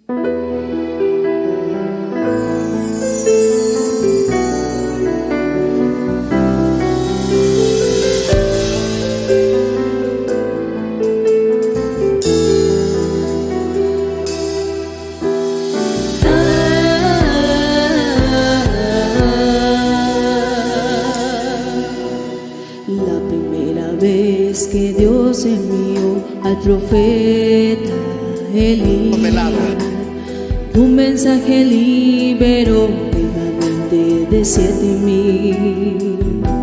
Que Dios envió al profeta Elías, un mensaje liberó remanente de 7,000.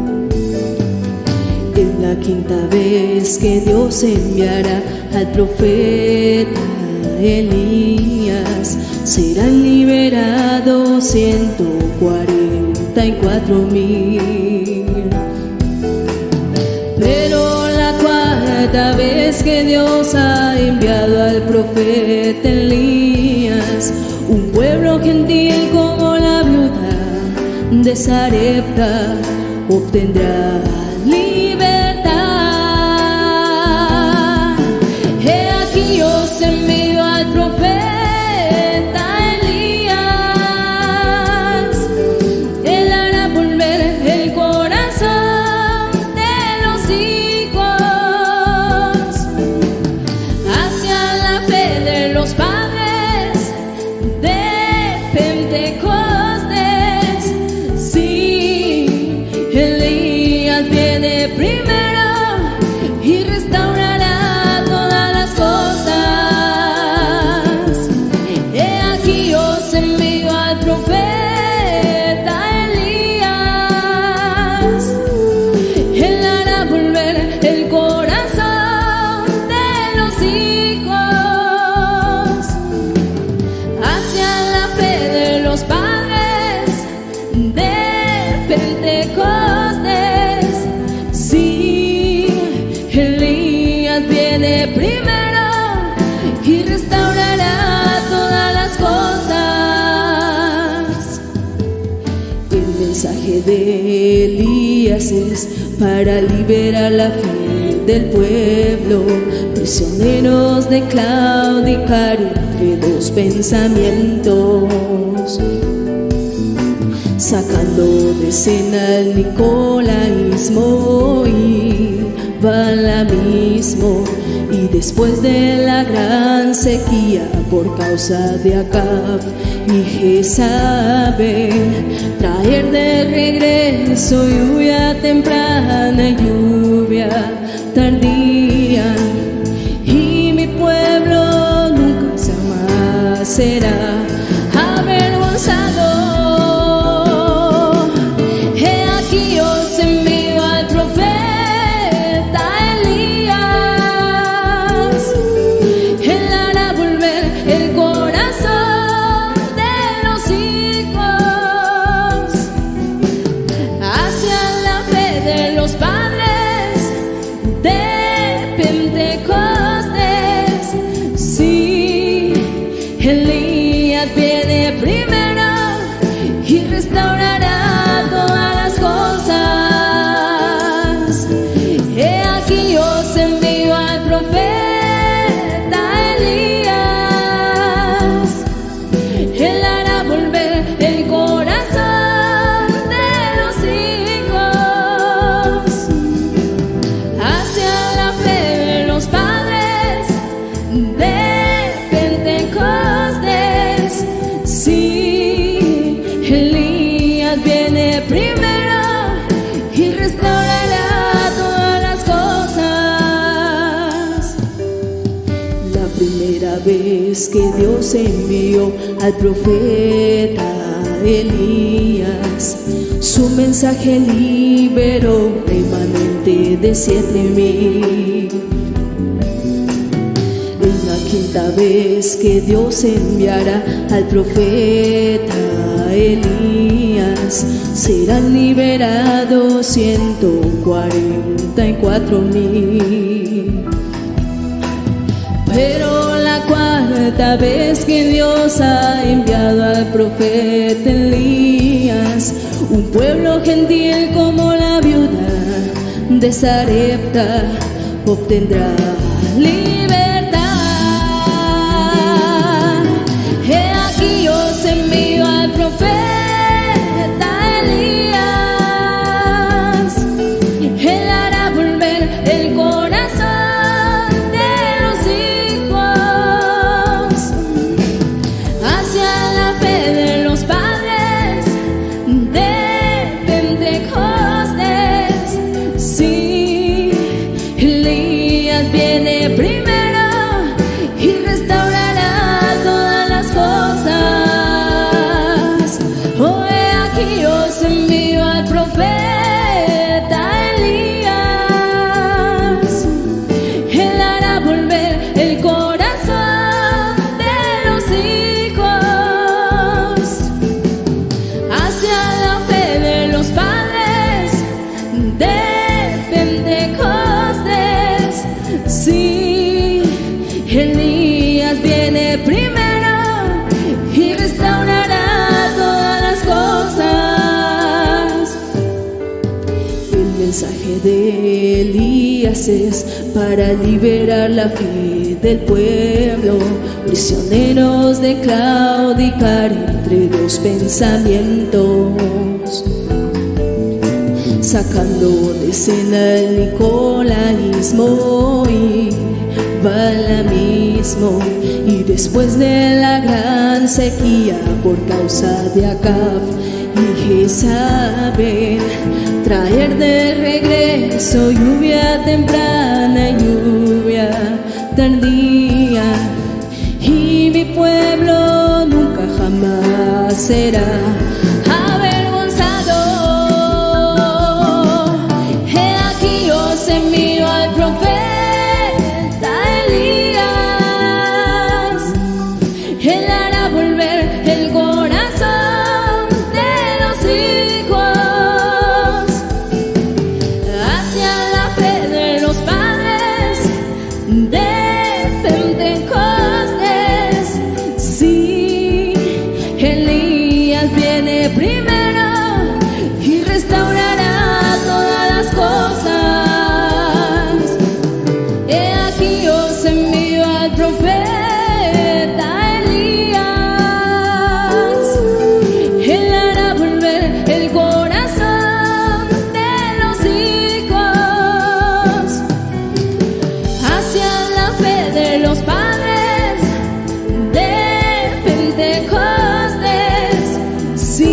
Es la quinta vez que Dios enviará al profeta Elías, serán liberados 144,000. Cada vez que Dios ha enviado al profeta Elías, un pueblo gentil como la viuda de Sarepta obtendrá libertad. He aquí os envío al profeta Elías, él hará volver el corazón de los hijos de Elías es para liberar la fe del pueblo, prisioneros de claudicar entre dos pensamientos, sacando de escena el nicolaísmo y balamismo. Y después de la gran sequía por causa de Acab y Jezabel, traer de regreso lluvia temprana y lluvia tardía, y mi pueblo nunca jamás será avergonzado. He aquí os envío al profeta Elías viene primero y restaurará todas las cosas. He aquí os envío al profeta Elías, él hará volver el corazón de los hijos hacia la fe de los padres de primero y restaurará todas las cosas. La primera vez que Dios envió al profeta Elías, su mensaje liberó remanente de 7,000. Es la quinta vez que Dios enviará al profeta Elías, serán liberados 144,000. Pero la cuarta vez que Dios ha enviado al profeta Elías, un pueblo gentil como la viuda de Sarepta obtendrá libertad. mensaje de Elías es para liberar la fe del pueblo, prisioneros de claudicar entre dos pensamientos, sacando de escena el nicolaísmo y balamismo, y después de la gran sequía por causa de Acab y Jezabel, traer de regreso lluvia temprana y lluvia tardía, y mi pueblo nunca jamás será avergonzado. He aquí os envío al profeta Elías, él hará volver el corazón de los hijos hacia la fe de los padres de Pentecostés. Sí, Elías viene primero y restaurará todas las cosas. He aquí os envío al profeta Elías, él hará volver el corazón de los hijos hacia la fe de los padres de Pentecostés. Sí,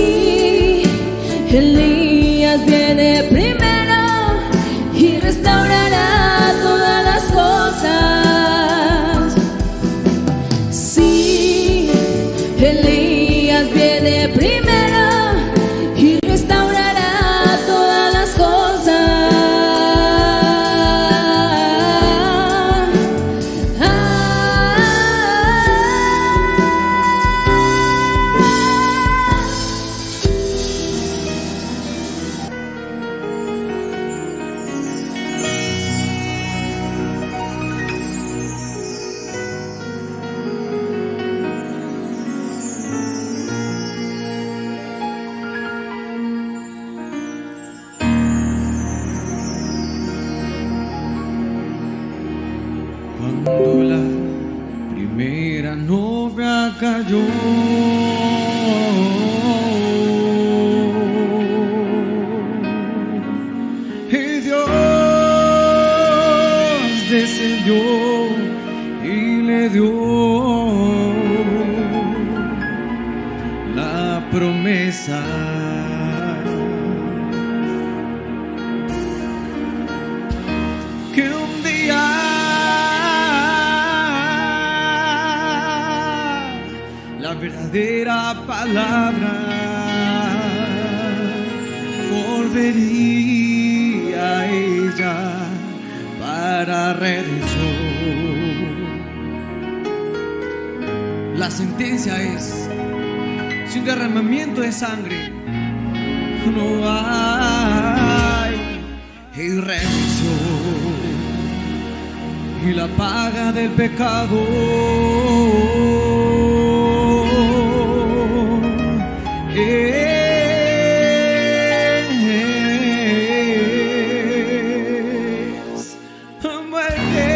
Elías viene primero y restaurará todas las cosas. Sí, Elías viene primero y restaurará todas las cosas. Cuando la primera novia cayó, y Dios descendió y le dio la promesa. Que un día la verdadera palabra volvería a ella para redención. La sentencia es: sin derramamiento de sangre no hay redención, y la paga del pecado es muerte.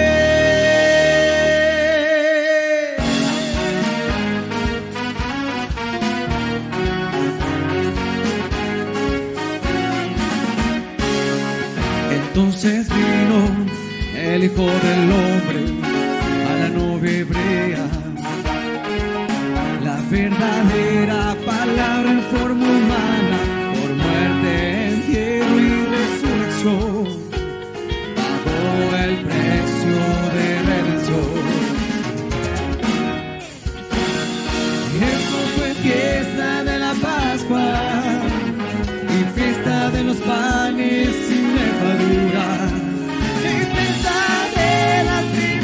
Entonces vino el Hijo del Hombre a la novia hebrea, la verdadera palabra en forma humana, por muerte, entierro y resurrección, pagó el precio de redención. Y esto fue fiesta de la Pascua y fiesta de los panes sin levadura, y fiesta de las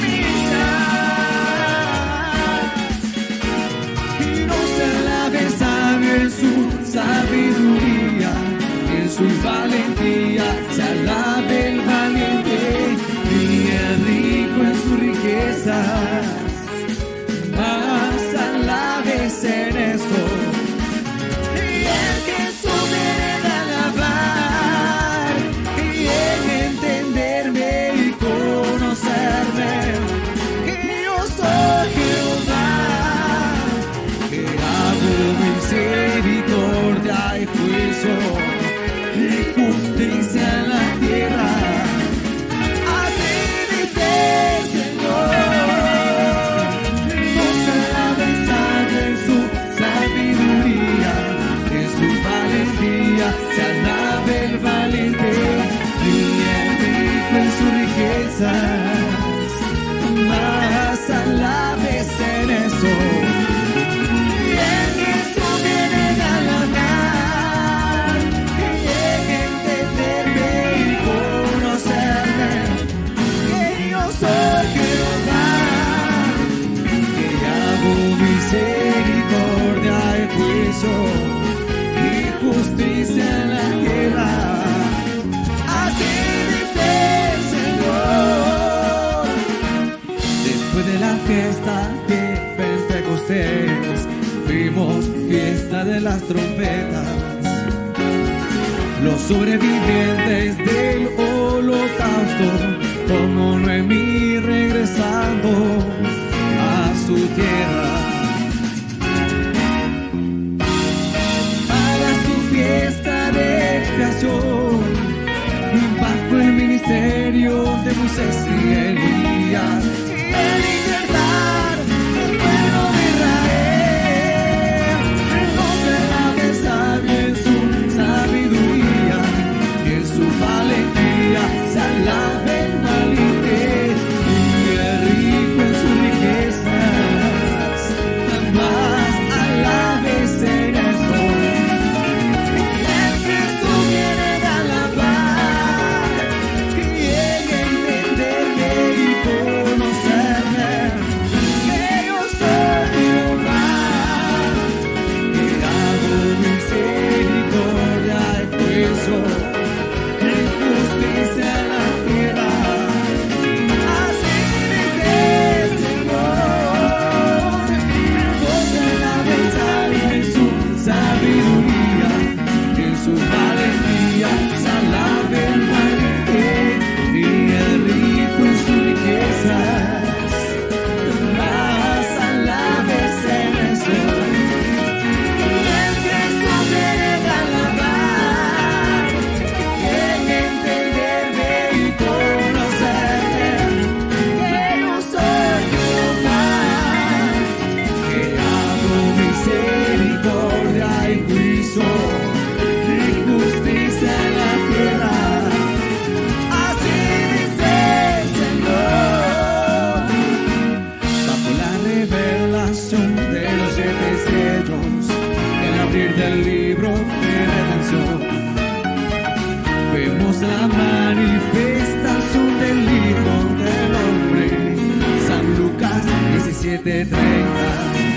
primicias. Y no se alabe sabio en su sabiduría, en su valentía se alabe el valiente, y el rico en sus riquezas, más alabes en eso. Y el que sube a alabar, y Celebremos fiesta de las trompetas, los sobrevivientes del holocausto, como Noemí regresando a su tierra. Para su fiesta de expiación, bajo el ministerio de Moisés y Elías, y el libertar el pueblo de Israel. Recoge la sabia en su sabiduría, y en su valentía se alabe el valiente, y el rico en sus riquezas, más alabes en esto. El Cristo viene de alabar, y en entenderme y conocerme, que yo soy Jehová, que hago misericordia y juicio, en justicia en la tierra. Así dice el Señor, goza la belleza en su sabiduría, en su valentía se alabe el valiente, y el rico en sus riquezas, más alabes en eso. El Cristo viene de alabar, en entenderme y conocerme, que yo soy Jehová, que hago misericordia y juicio, y justicia en la tierra. Así dice el Señor. Bajo la revelación de los 7 sellos, el abrir del libro de redención, vemos la manifestación del Hijo del Hombre. San Lucas 17:30.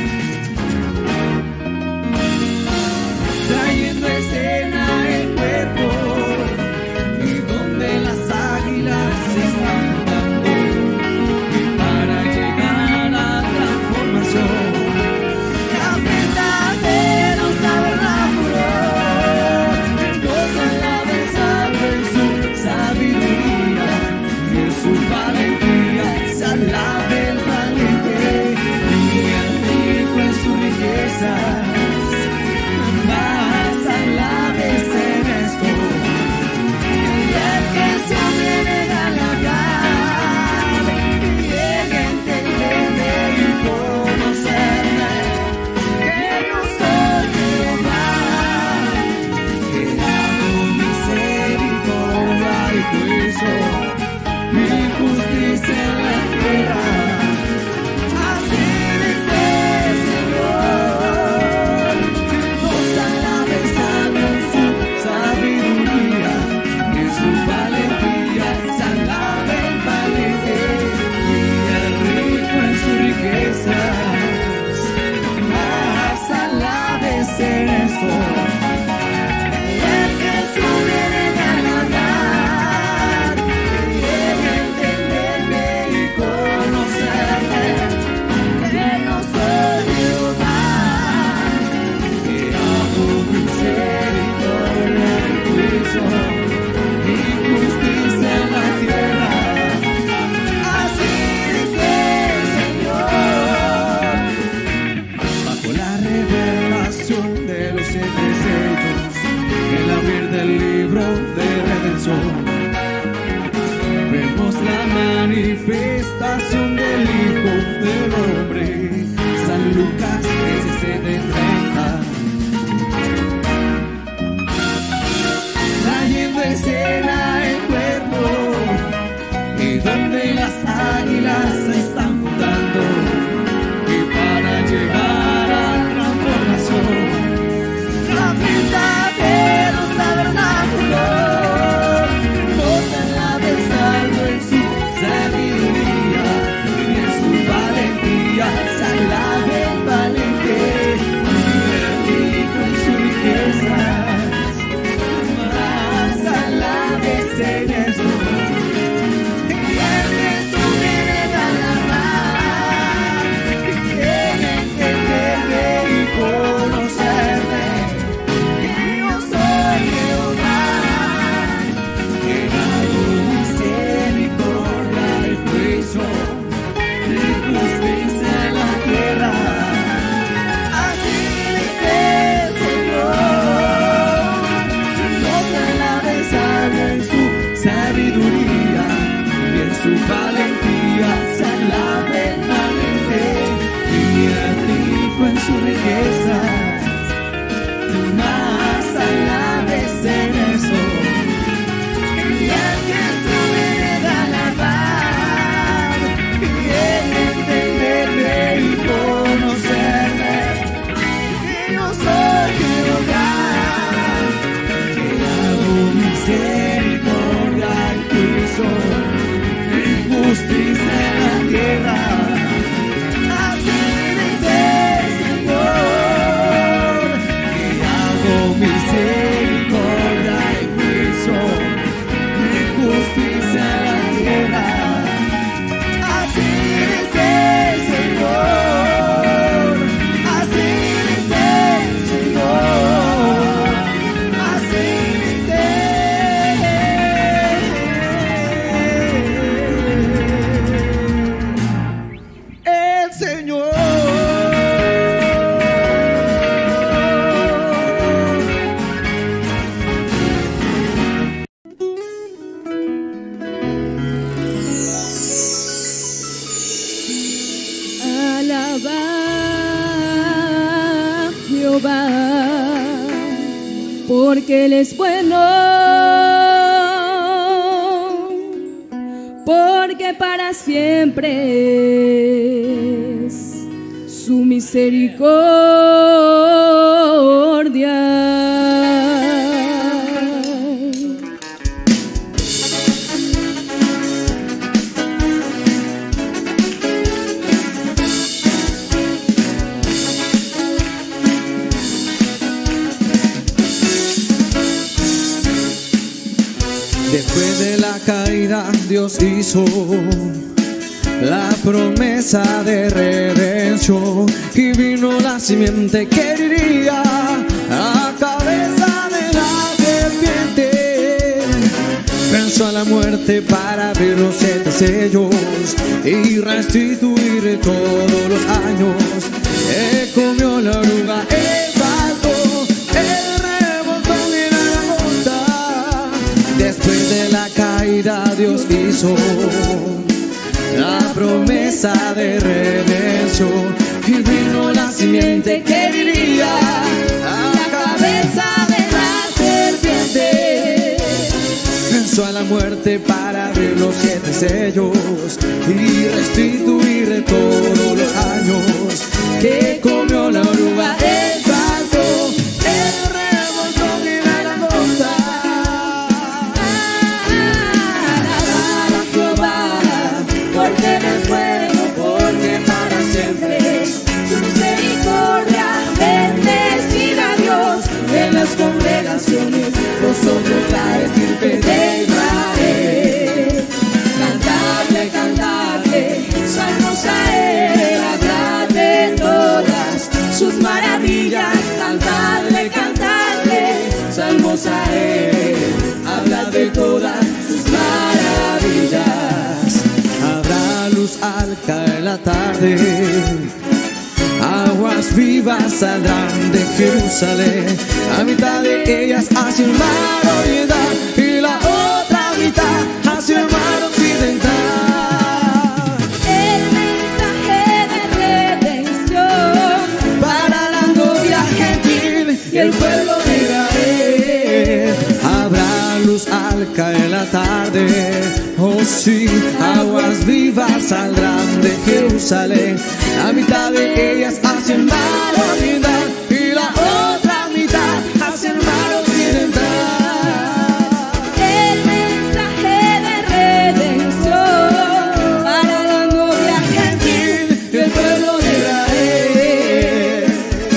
Trayendo escena el cuerpo, y donde las águilas se están dando, y para llegar a transformación, la fiesta de los tabernáculos, goza la belleza en su sabiduría, y en su valentía se alabe el valiente, y el rico en su riqueza, más alabes en esto. Y el que se viene de alabar, y en entenderme y conocerme, que yo soy Jehová, que hago misericordia y juicio, y justicia en la tierra. Así dice el Señor, goza la belleza en su sabiduría, y en su valentía se alabe el valiente, y el rico en sus riquezas, más alabes en eso. El Cristo viene de alabar, y en entenderme y conocerme, que yo soy Jehová, que hago misericordia y juicio, y justicia en la tierra. Así dice el Señor. Bajo la revelación de los 7 sellos, el abrir del libro de redención, vemos la manifestación del Hijo del Hombre. San Lucas 17:30. Trayendo escena el cuerpo, y donde las águilas se están juntando, y para llegar a transformación, la fiesta de los tabernáculos, goza la belleza en su sabiduría, y en su valentía se alabe el valiente, Jehová, porque Él es bueno, porque para siempre es su misericordia. Después de la caída, Dios hizo la promesa de redención, y vino la simiente que iría a cabeza de la serpiente. Venció a la muerte para abrir los 7 sellos y restituir todos los años. Él comió la oruga, él saltó, él remontó y la langosta. Después de la caída, Dios hizo la promesa de redención, y vino la simiente que iría a la cabeza de la serpiente. Venció a la muerte para abrir los 7 sellos y restituir todos los años. Que comió la oruga, el salto, el remontón y la langosta. Alabad a Jehová, porque Él es bueno, porque para siempre es su misericordia. Bendecid a Dios en las congregaciones, vosotros la estirpe de Israel. Cantadle, cantadle salmos a Él, hablad de todas sus maravillas. Cantadle, cantadle salmos a Él, hablad de todas sus maravillas. Habrá luz al caer la tarde, aguas vivas saldrán de Jerusalén. A mitad de ellas hacia el mar oriental y la otra mitad hacia el mar occidental. El mensaje de redención Para la novia gentil y el pueblo de Israel. Habrá luz al caer la tarde, oh sí, aguas vivas saldrán de Jerusalén. La mitad de ellas hacia el mar oriental y la otra mitad hacia el mar occidental. El mensaje de redención para la novia gentil Y el pueblo de Israel.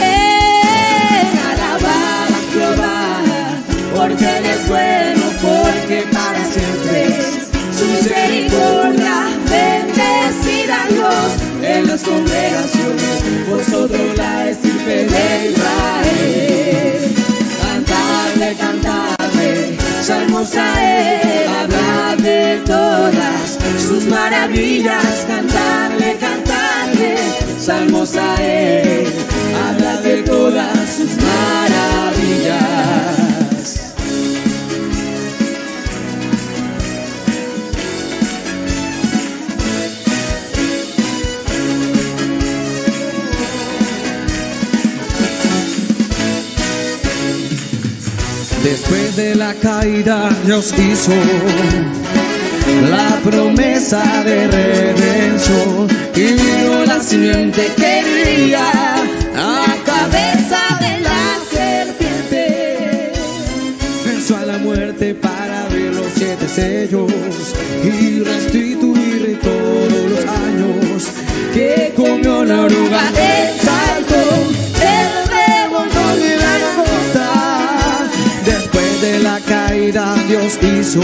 Alabad a Jehová, porque Él es bueno, porque para siempre es su misericordia. Bendecid a Dios en las congregaciones, vosotros la estirpe de Israel. Cantadle, cantadle salmos a Él, hablad de todas sus maravillas. Cantadle, cantadle salmos a Él, hablad de todas sus maravillas. Después de la caída, Dios hizo la promesa de redención, y vino la simiente que iría a cabeza de la serpiente. Venció a la muerte para abrir los 7 sellos y restituir todos los años. Que comió la oruga, el salto, el remontón y la langosta. Después de la caída, Dios hizo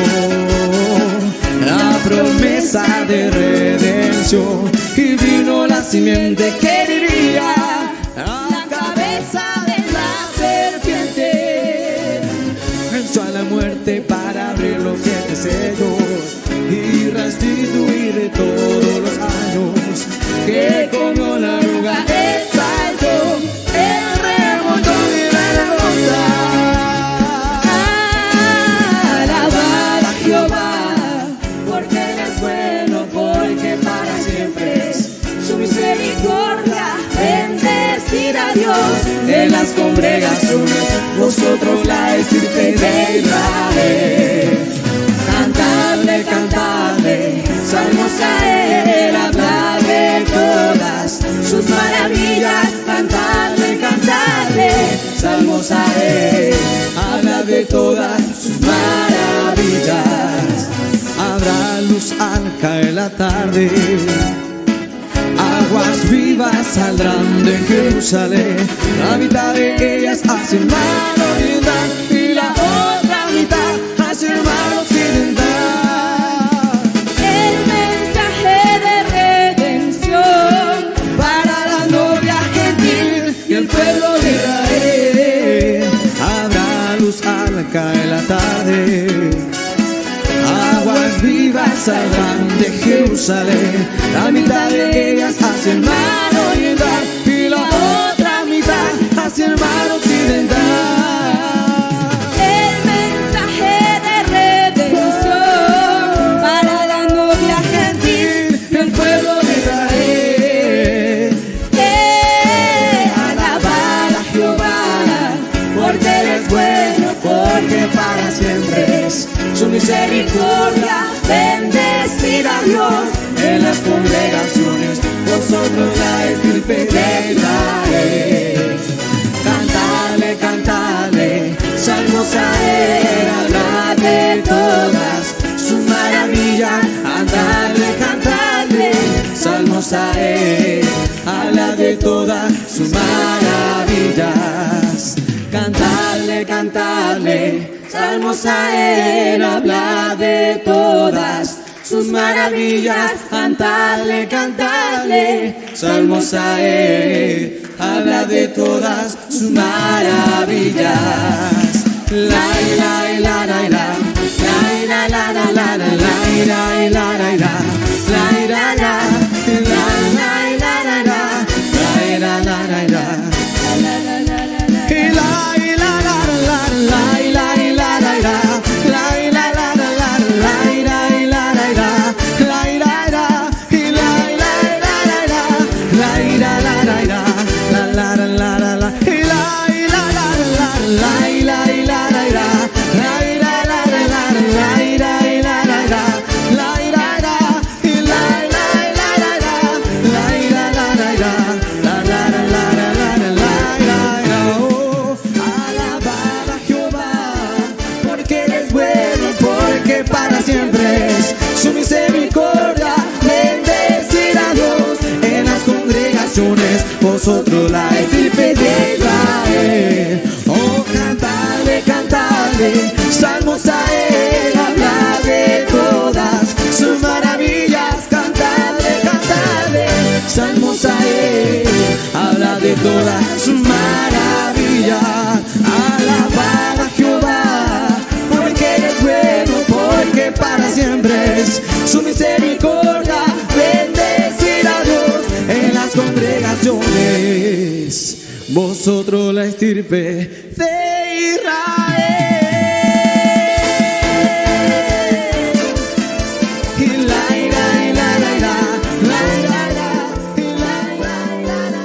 la promesa de redención, y vino la simiente que iría a la cabeza de la serpiente. Venció a la muerte para abrir los 7 sellos y restituir todos los años. Que comió la oruga, el salto, el remontón y la langosta. Alabad a Jehová, porque Él es bueno, porque en las congregaciones, vosotros la estirpe de Israel. Cantadle, cantadle, salmos a él, hablad de todas sus maravillas. Cantadle, cantadle, salmos a él, hablad de todas sus maravillas. Habrá luz al caer la tarde, aguas vivas saldrán de Jerusalén. La mitad de ellas hacia el mar oriental y la otra mitad hacia el mar occidental. El mensaje de redención Para la novia gentil y el pueblo de Israel. Habrá luz al caer la tarde, aguas vivas saldrán de Jerusalén. La mitad de ellas hacia el mar oriental y la otra mitad hacia el mar occidental. el mensaje de redención para la novia gentil Y el pueblo de Israel. Alabad a Jehová, porque Él es bueno, porque para siempre es su misericordia. Bendecid a Dios en las congregaciones, vosotros la estirpe de Israel. Cantadle, cantadle, salmos a él, hablad de todas sus maravillas. Cantadle, cantadle, salmos a él, hablad de todas sus maravillas. Cantadle, cantadle, salmos a él, hablad de todas sus maravillas. Cantadle, cantadle, salmos a él, habla de todas sus maravillas. La la la la la, la la la la la, la la la la la, la la la, la la la la. Su misericordia, bendecid a Dios en las congregaciones, vosotros la estirpe de Israel. Oh, cantadle, cantadle, salmos a él, hablad de todas sus maravillas. Cantadle, cantadle, salmos a él, hablad de todas sus maravillas. Alabad a Jehová, porque Él es bueno, porque para siempre es su misericordia. Bendecid a Dios en las congregaciones, vosotros la estirpe de Israel. Y la, y la, y la, y la, la, y la, y la, y la, y la, y la.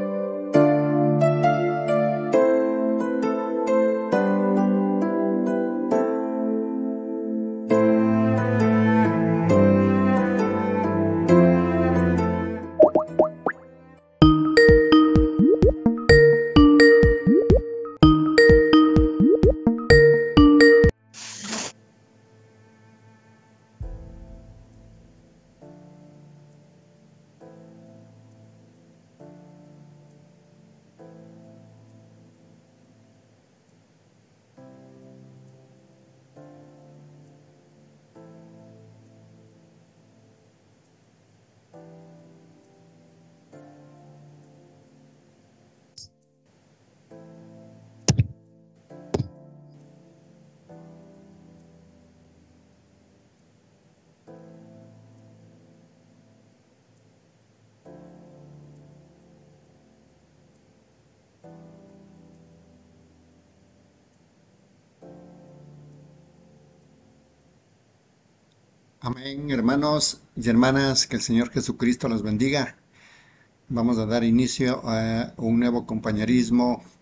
Amén, hermanos y hermanas, que el Señor Jesucristo los bendiga. Vamos a dar inicio a un nuevo compañerismo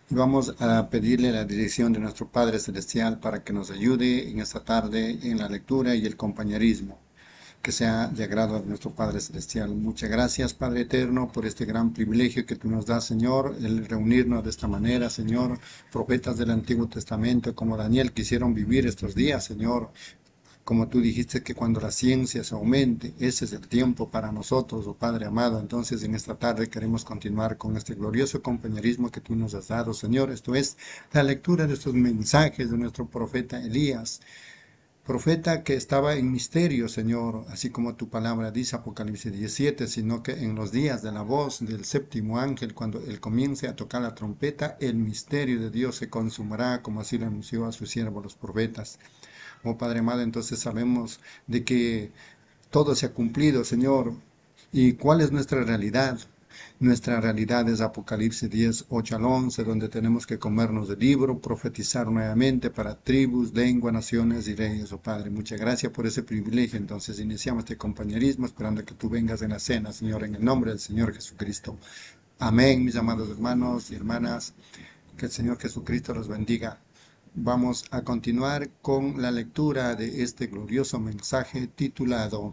Y vamos a pedirle la dirección de nuestro Padre Celestial para que nos ayude en esta tarde en la lectura y el compañerismo. Que sea de agrado de nuestro Padre Celestial. Muchas gracias, Padre Eterno, por este gran privilegio que tú nos das, Señor, el reunirnos de esta manera, Señor. Profetas del Antiguo Testamento como Daniel quisieron vivir estos días, Señor. Como tú dijiste que cuando la ciencia se aumente, ese es el tiempo para nosotros, oh Padre amado. Entonces en esta tarde queremos continuar con este glorioso compañerismo que tú nos has dado, Señor. Esto es la lectura de estos mensajes de nuestro profeta Elías. Profeta que estaba en misterio, Señor, así como tu palabra dice, Apocalipsis 17, sino que en los días de la voz del séptimo ángel, cuando él comience a tocar la trompeta, el misterio de Dios se consumará, como así lo anunció a sus siervos los profetas. Oh Padre amado, entonces sabemos de que todo se ha cumplido, Señor. ¿Y cuál es nuestra realidad? Nuestra realidad es Apocalipsis 10, 8 al 11, donde tenemos que comernos del libro, profetizar nuevamente para tribus, lenguas, naciones y reyes. Oh Padre, muchas gracias por ese privilegio. Entonces iniciamos este compañerismo esperando que tú vengas en la cena, Señor, en el nombre del Señor Jesucristo. Amén, mis amados hermanos y hermanas. Que el Señor Jesucristo los bendiga. Vamos a continuar con la lectura de este glorioso mensaje titulado...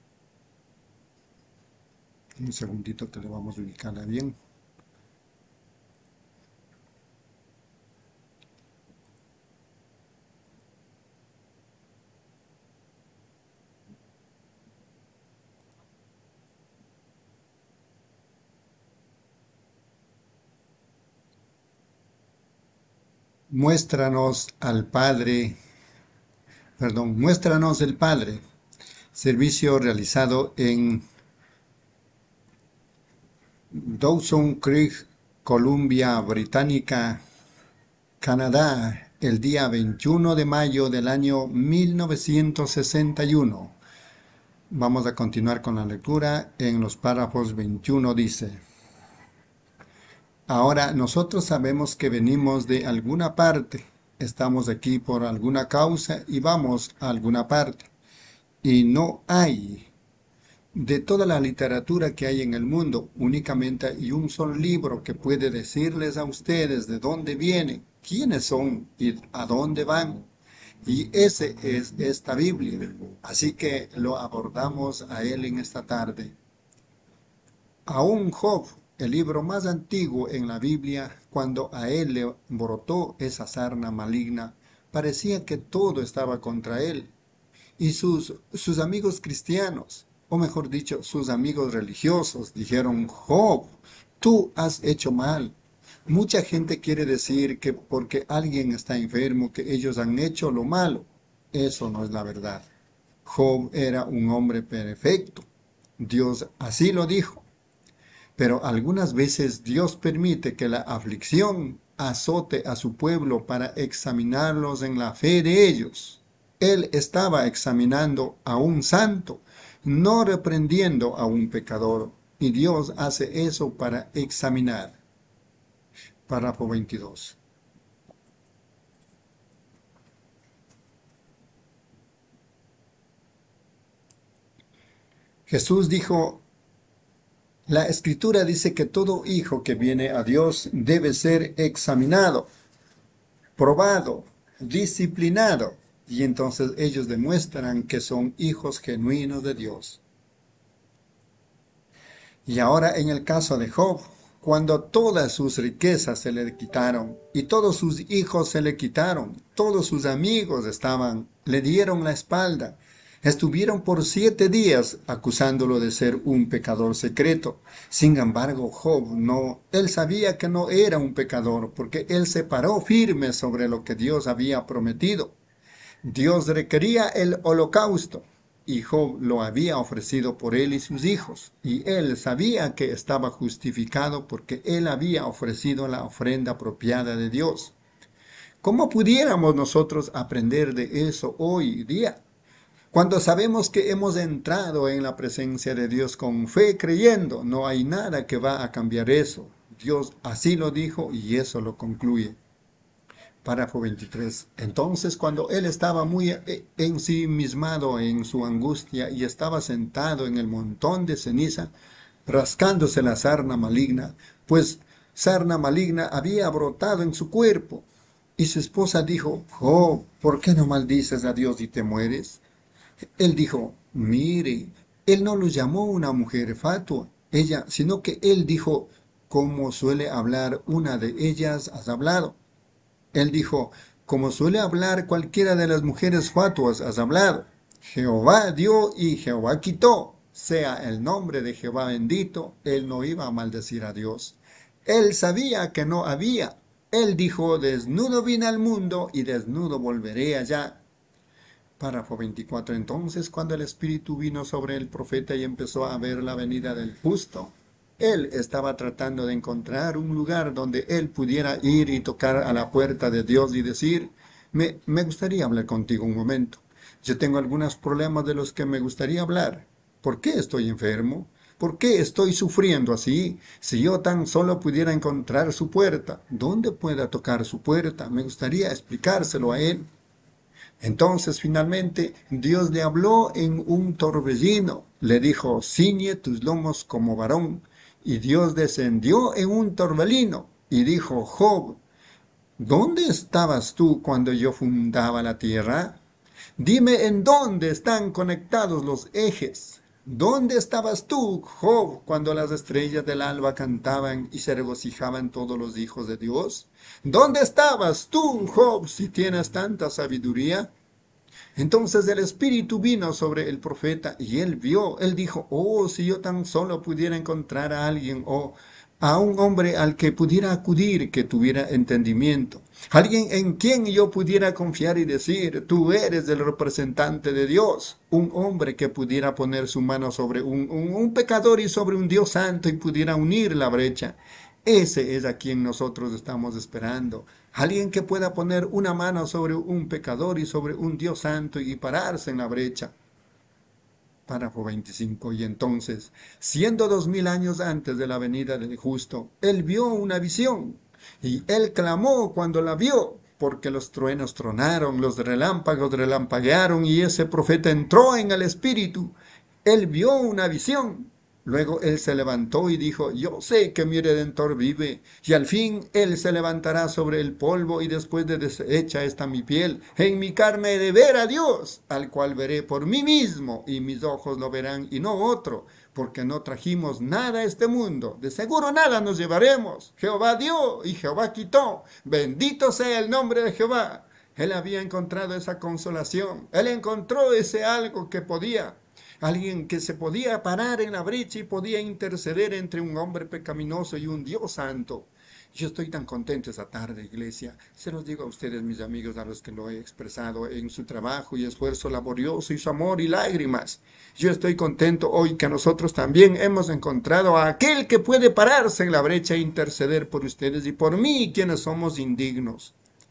Un segundito que le vamos a ubicarla bien. Muéstranos al Padre, muéstranos el Padre. Servicio realizado en Dawson Creek, Columbia Británica, Canadá, el día 21 de mayo del año 1961. Vamos a continuar con la lectura. En los párrafos 21 dice: Ahora nosotros sabemos que venimos de alguna parte, estamos aquí por alguna causa y vamos a alguna parte. Y no hay de toda la literatura que hay en el mundo, únicamente hay un solo libro que puede decirles a ustedes de dónde vienen, quiénes son y a dónde van. Y ese es esta Biblia. Así que lo abordamos a él en esta tarde. Aún Job, el libro más antiguo en la Biblia, cuando a él le brotó esa sarna maligna, parecía que todo estaba contra él. Y sus amigos cristianos, o mejor dicho, sus amigos religiosos, dijeron: Job, tú has hecho mal. Mucha gente quiere decir que porque alguien está enfermo, que ellos han hecho lo malo. Eso no es la verdad. Job era un hombre perfecto. Dios así lo dijo. Pero algunas veces Dios permite que la aflicción azote a su pueblo para examinarlos en la fe de ellos. Él estaba examinando a un santo, no reprendiendo a un pecador. Y Dios hace eso para examinar. Párrafo 22. Jesús dijo: la Escritura dice que todo hijo que viene a Dios debe ser examinado, probado, disciplinado. Y entonces ellos demuestran que son hijos genuinos de Dios. Y ahora en el caso de Job, cuando todas sus riquezas se le quitaron y todos sus hijos se le quitaron, todos sus amigos le dieron la espalda, estuvieron por 7 días acusándolo de ser un pecador secreto. Sin embargo, Job él sabía que no era un pecador porque él se paró firme sobre lo que Dios había prometido. Dios requería el holocausto y Job lo había ofrecido por él y sus hijos. Y él sabía que estaba justificado porque él había ofrecido la ofrenda apropiada de Dios. ¿Cómo pudiéramos nosotros aprender de eso hoy día? Cuando sabemos que hemos entrado en la presencia de Dios con fe creyendo, no hay nada que va a cambiar eso. Dios así lo dijo y eso lo concluye. Párrafo 23. Entonces, cuando él estaba muy ensimismado en su angustia y estaba sentado en el montón de ceniza, rascándose la sarna maligna, pues sarna maligna había brotado en su cuerpo. Y su esposa dijo, Job, ¿por qué no maldices a Dios y te mueres? Él dijo, mire, él no lo llamó una mujer fatua, sino que él dijo, como suele hablar una de ellas, has hablado. Él dijo, como suele hablar cualquiera de las mujeres fatuas, has hablado. Jehová dio y Jehová quitó. Sea el nombre de Jehová bendito. Él no iba a maldecir a Dios. Él sabía que no había. Él dijo, desnudo vine al mundo y desnudo volveré allá. Párrafo 24. Entonces, cuando el Espíritu vino sobre el profeta y empezó a ver la venida del justo, él estaba tratando de encontrar un lugar donde él pudiera ir y tocar a la puerta de Dios y decir, me gustaría hablar contigo un momento. Yo tengo algunos problemas de los que me gustaría hablar. ¿Por qué estoy enfermo? ¿Por qué estoy sufriendo así? Si yo tan solo pudiera encontrar su puerta, ¿dónde pueda tocar su puerta? Me gustaría explicárselo a él. Entonces finalmente Dios le habló en un torbellino, le dijo, ciñe tus lomos como varón. Y Dios descendió en un torbellino y dijo, Job, ¿dónde estabas tú cuando yo fundaba la tierra? Dime en dónde están conectados los ejes. ¿Dónde estabas tú, Job, cuando las estrellas del alba cantaban y se regocijaban todos los hijos de Dios? ¿Dónde estabas tú, Job, si tienes tanta sabiduría? Entonces el Espíritu vino sobre el profeta y él dijo, oh, si yo tan solo pudiera encontrar a alguien o a un hombre al que pudiera acudir, que tuviera entendimiento, alguien en quien yo pudiera confiar y decir, tú eres el representante de Dios, un hombre que pudiera poner su mano sobre un pecador y sobre un Dios santo y pudiera unir la brecha. Ese es a quien nosotros estamos esperando. Alguien que pueda poner una mano sobre un pecador y sobre un Dios santo y pararse en la brecha. Párrafo 25. Y entonces, siendo 2000 años antes de la venida del justo, él vio una visión. Y él clamó cuando la vio, porque los truenos tronaron, los relámpagos relampaguearon, y ese profeta entró en el espíritu. Él vio una visión. Luego él se levantó y dijo, yo sé que mi Redentor vive, y al fin él se levantará sobre el polvo, y después de deshecha está mi piel, en mi carne he de ver a Dios, al cual veré por mí mismo, y mis ojos lo verán y no otro, porque no trajimos nada a este mundo, de seguro nada nos llevaremos. Jehová dio y Jehová quitó, bendito sea el nombre de Jehová. Él había encontrado esa consolación, él encontró ese algo que podía. Alguien que se podía parar en la brecha y podía interceder entre un hombre pecaminoso y un Dios santo. Yo estoy tan contento esa tarde, iglesia. Se los digo a ustedes, mis amigos, a los que lo he expresado en su trabajo y esfuerzo laborioso y su amor y lágrimas. Yo estoy contento hoy que nosotros también hemos encontrado a aquel que puede pararse en la brecha e interceder por ustedes y por mí, quienes somos indignos.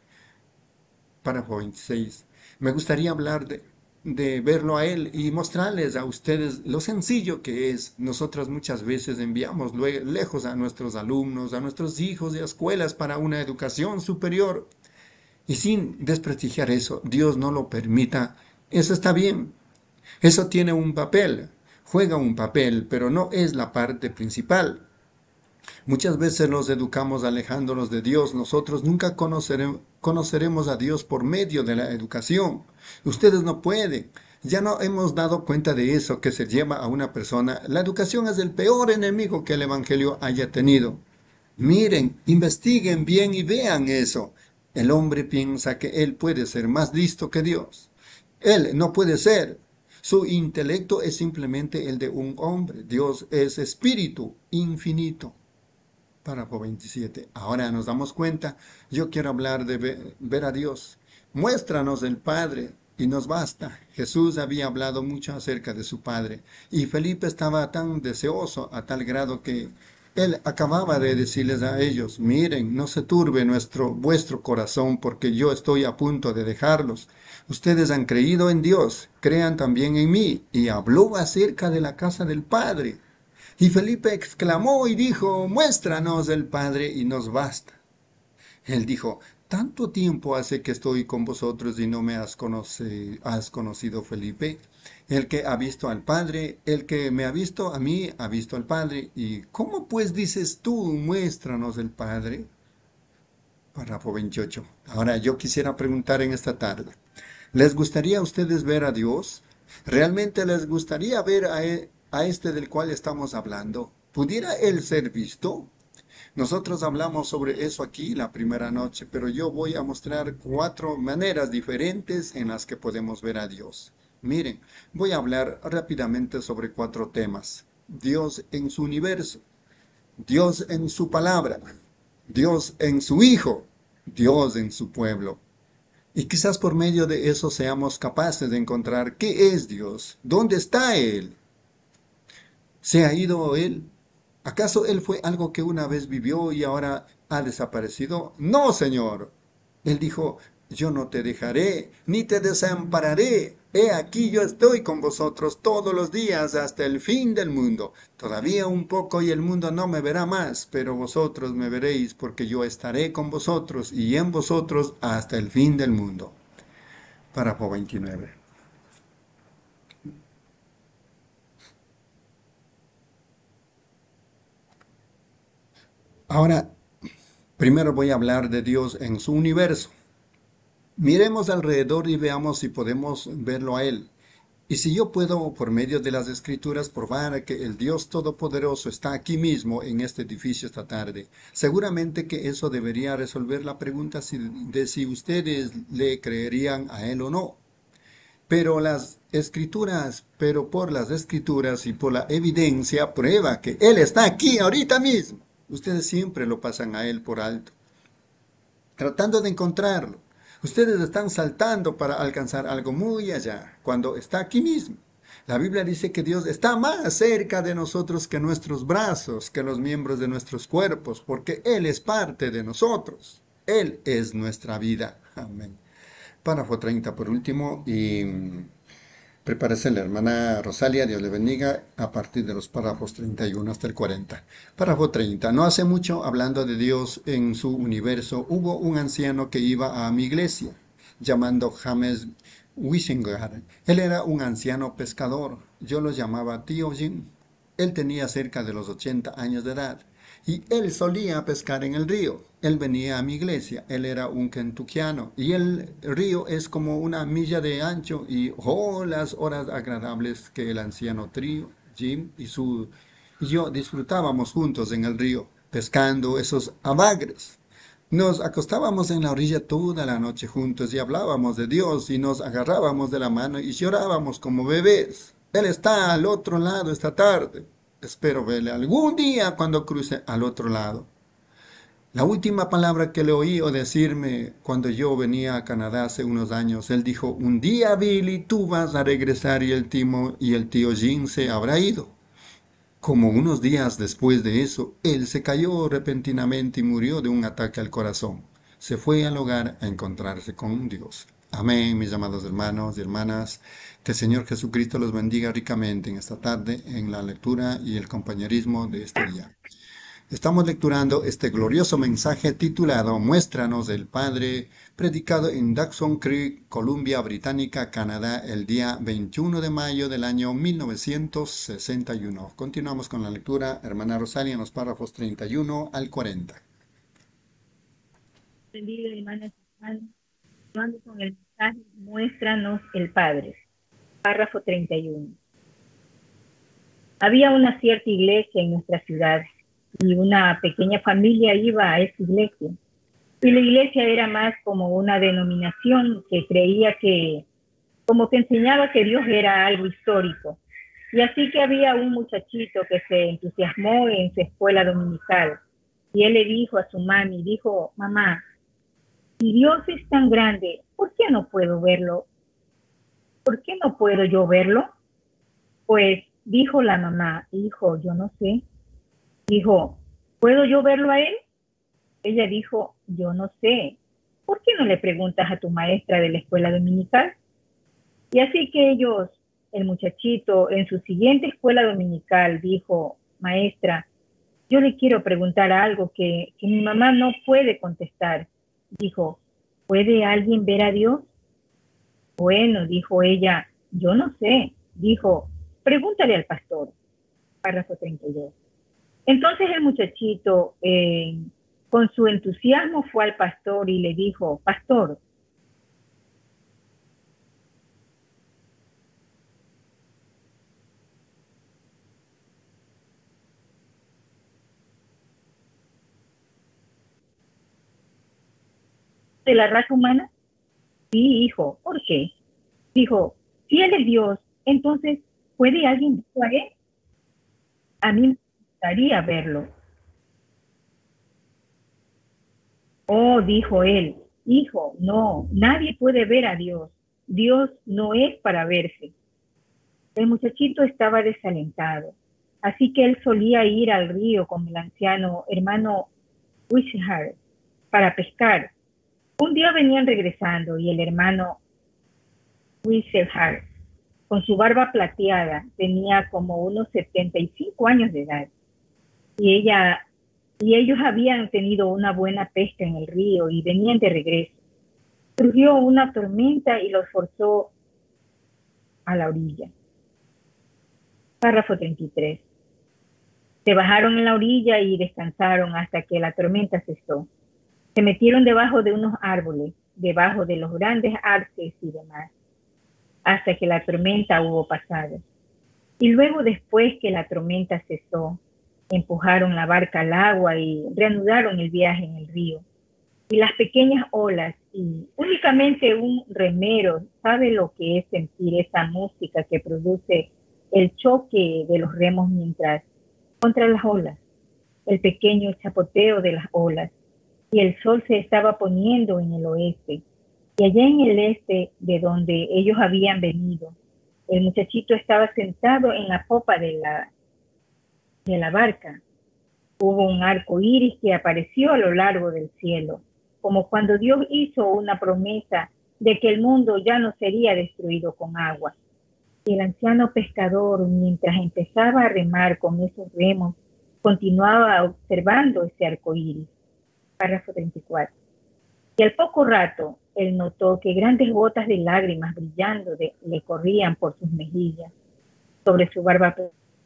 Párrafo 26. Me gustaría hablar de verlo a él y mostrarles a ustedes lo sencillo que es. Nosotros muchas veces enviamos lejos a nuestros alumnos, a nuestros hijos de escuelas para una educación superior. Y sin desprestigiar eso, Dios no lo permita. Eso está bien. Eso tiene un papel, juega un papel, pero no es la parte principal. Muchas veces los educamos alejándonos de Dios. Nosotros nunca conoceremos a Dios por medio de la educación. Ustedes no pueden. Ya no hemos dado cuenta de eso que se lleva a una persona. La educación es el peor enemigo que el Evangelio haya tenido. Miren, investiguen bien y vean eso. El hombre piensa que él puede ser más listo que Dios. Él no puede ser. Su intelecto es simplemente el de un hombre. Dios es espíritu infinito. Párrafo 27. Ahora nos damos cuenta, yo quiero hablar de ver a Dios. Muéstranos el Padre y nos basta. Jesús había hablado mucho acerca de su Padre y Felipe estaba tan deseoso a tal grado que él acababa de decirles a ellos, miren, no se turbe vuestro corazón porque yo estoy a punto de dejarlos. Ustedes han creído en Dios, crean también en mí. Y habló acerca de la casa del Padre. Y Felipe exclamó y dijo, muéstranos el Padre y nos basta. Él dijo, tanto tiempo hace que estoy con vosotros y no me has conocido, Felipe. El que ha visto al Padre, el que me ha visto a mí, ha visto al Padre. ¿Y cómo pues dices tú, muéstranos el Padre? Párrafo 28. Ahora yo quisiera preguntar en esta tarde, ¿les gustaría a ustedes ver a Dios? ¿Realmente les gustaría ver a este del cual estamos hablando? ¿Pudiera Él ser visto? Nosotros hablamos sobre eso aquí la primera noche, pero yo voy a mostrar 4 maneras diferentes en las que podemos ver a Dios. Miren, voy a hablar rápidamente sobre 4 temas. Dios en su universo, Dios en su palabra, Dios en su Hijo, Dios en su pueblo. Y quizás por medio de eso seamos capaces de encontrar qué es Dios, dónde está Él. ¿Se ha ido Él? ¿Acaso Él fue algo que una vez vivió y ahora ha desaparecido? No, Señor. Él dijo, yo no te dejaré, ni te desampararé. He aquí yo estoy con vosotros todos los días hasta el fin del mundo. Todavía un poco y el mundo no me verá más, pero vosotros me veréis porque yo estaré con vosotros y en vosotros hasta el fin del mundo. Párrafo 29. Ahora, primero voy a hablar de Dios en su universo. Miremos alrededor y veamos si podemos verlo a Él. Y si yo puedo, por medio de las Escrituras, probar que el Dios Todopoderoso está aquí mismo en este edificio esta tarde, seguramente que eso debería resolver la pregunta de si ustedes le creerían a Él o no. Pero por las Escrituras y por la evidencia prueba que Él está aquí ahorita mismo. Ustedes siempre lo pasan a Él por alto, tratando de encontrarlo. Ustedes están saltando para alcanzar algo muy allá, cuando está aquí mismo. La Biblia dice que Dios está más cerca de nosotros que nuestros brazos, que los miembros de nuestros cuerpos, porque Él es parte de nosotros. Él es nuestra vida. Amén. Párrafo 30 por último, y prepárese la hermana Rosalia, Dios le bendiga, a partir de los párrafos 31 hasta el 40. Párrafo 30. No hace mucho, hablando de Dios en su universo, hubo un anciano que iba a mi iglesia, llamando James Wissengar. Él era un anciano pescador. Yo lo llamaba tío Jim. Él tenía cerca de los 80 años de edad. Y él solía pescar en el río. Él venía a mi iglesia. Él era un kentuckiano. Y el río es como 1 milla de ancho. Y las horas agradables que el anciano trío, Jim y yo disfrutábamos juntos en el río, pescando esos abagres. Nos acostábamos en la orilla toda la noche juntos y hablábamos de Dios y nos agarrábamos de la mano y llorábamos como bebés. Él está al otro lado esta tarde. Espero verle algún día cuando cruce al otro lado. La última palabra que le oí o decirme cuando yo venía a Canadá hace unos años, él dijo, un día Billy, tú vas a regresar y el tío Jim se habrá ido. Como unos días después de eso, él se cayó repentinamente y murió de un ataque al corazón. Se fue al hogar a encontrarse con Dios. Amén, mis amados hermanos y hermanas. Que el Señor Jesucristo los bendiga ricamente en esta tarde en la lectura y el compañerismo de este día. Estamos lecturando este glorioso mensaje titulado Muéstranos el Padre, predicado en Dawson Creek, Columbia Británica, Canadá, el día 21 de mayo del año 1961. Continuamos con la lectura, hermana Rosalia, en los párrafos 31 al 40. Bendiga, hermanas y hermanos. Continuando con el mensaje, Muéstranos el Padre. Párrafo 31. Había una cierta iglesia en nuestra ciudad y una pequeña familia iba a esa iglesia. Y la iglesia era más como una denominación que creía como que enseñaba que Dios era algo histórico. Y así que había un muchachito que se entusiasmó en su escuela dominical. Y él le dijo a su mami, dijo, mamá, si Dios es tan grande, ¿por qué no puedo verlo? ¿Por qué no puedo yo verlo? Pues dijo la mamá, hijo, yo no sé. Dijo, ¿puedo yo verlo a él? Ella dijo, yo no sé. ¿Por qué no le preguntas a tu maestra de la escuela dominical? Y así que el muchachito, en su siguiente escuela dominical, dijo, maestra, yo le quiero preguntar algo que mi mamá no puede contestar. Dijo, ¿Puede alguien ver a Dios? Bueno, dijo ella, yo no sé. Dijo, pregúntale al pastor. Párrafo 32. Entonces el muchachito, con su entusiasmo, fue al pastor y le dijo, pastor, ¿de la raza humana? Sí, hijo, ¿por qué? Dijo, si él es Dios, entonces, ¿puede alguien verlo a él? A mí me gustaría verlo. Oh, dijo él, hijo, no, nadie puede ver a Dios. Dios no es para verse. El muchachito estaba desalentado, así que él solía ir al río con el anciano hermano Wishart para pescar. Un día venían regresando y el hermano Wishart, con su barba plateada, tenía como unos 75 años de edad. Y ellos habían tenido una buena pesca en el río y venían de regreso. Surgió una tormenta y los forzó a la orilla. Párrafo 33. Se bajaron en la orilla y descansaron hasta que la tormenta cesó. Se metieron debajo de unos árboles, debajo de los grandes arces y demás, hasta que la tormenta hubo pasado. Y luego, después que la tormenta cesó, empujaron la barca al agua y reanudaron el viaje en el río. Y las pequeñas olas, y únicamente un remero sabe lo que es sentir esa música que produce el choque de los remos mientras contra las olas, el pequeño chapoteo de las olas. Y el sol se estaba poniendo en el oeste. Y allá en el este, de donde ellos habían venido, el muchachito estaba sentado en la popa de la barca. Hubo un arco iris que apareció a lo largo del cielo, como cuando Dios hizo una promesa de que el mundo ya no sería destruido con agua. Y el anciano pescador, mientras empezaba a remar con esos remos, continuaba observando ese arco iris. Párrafo 34. Y al poco rato, él notó que grandes gotas de lágrimas brillando le corrían por sus mejillas, sobre su barba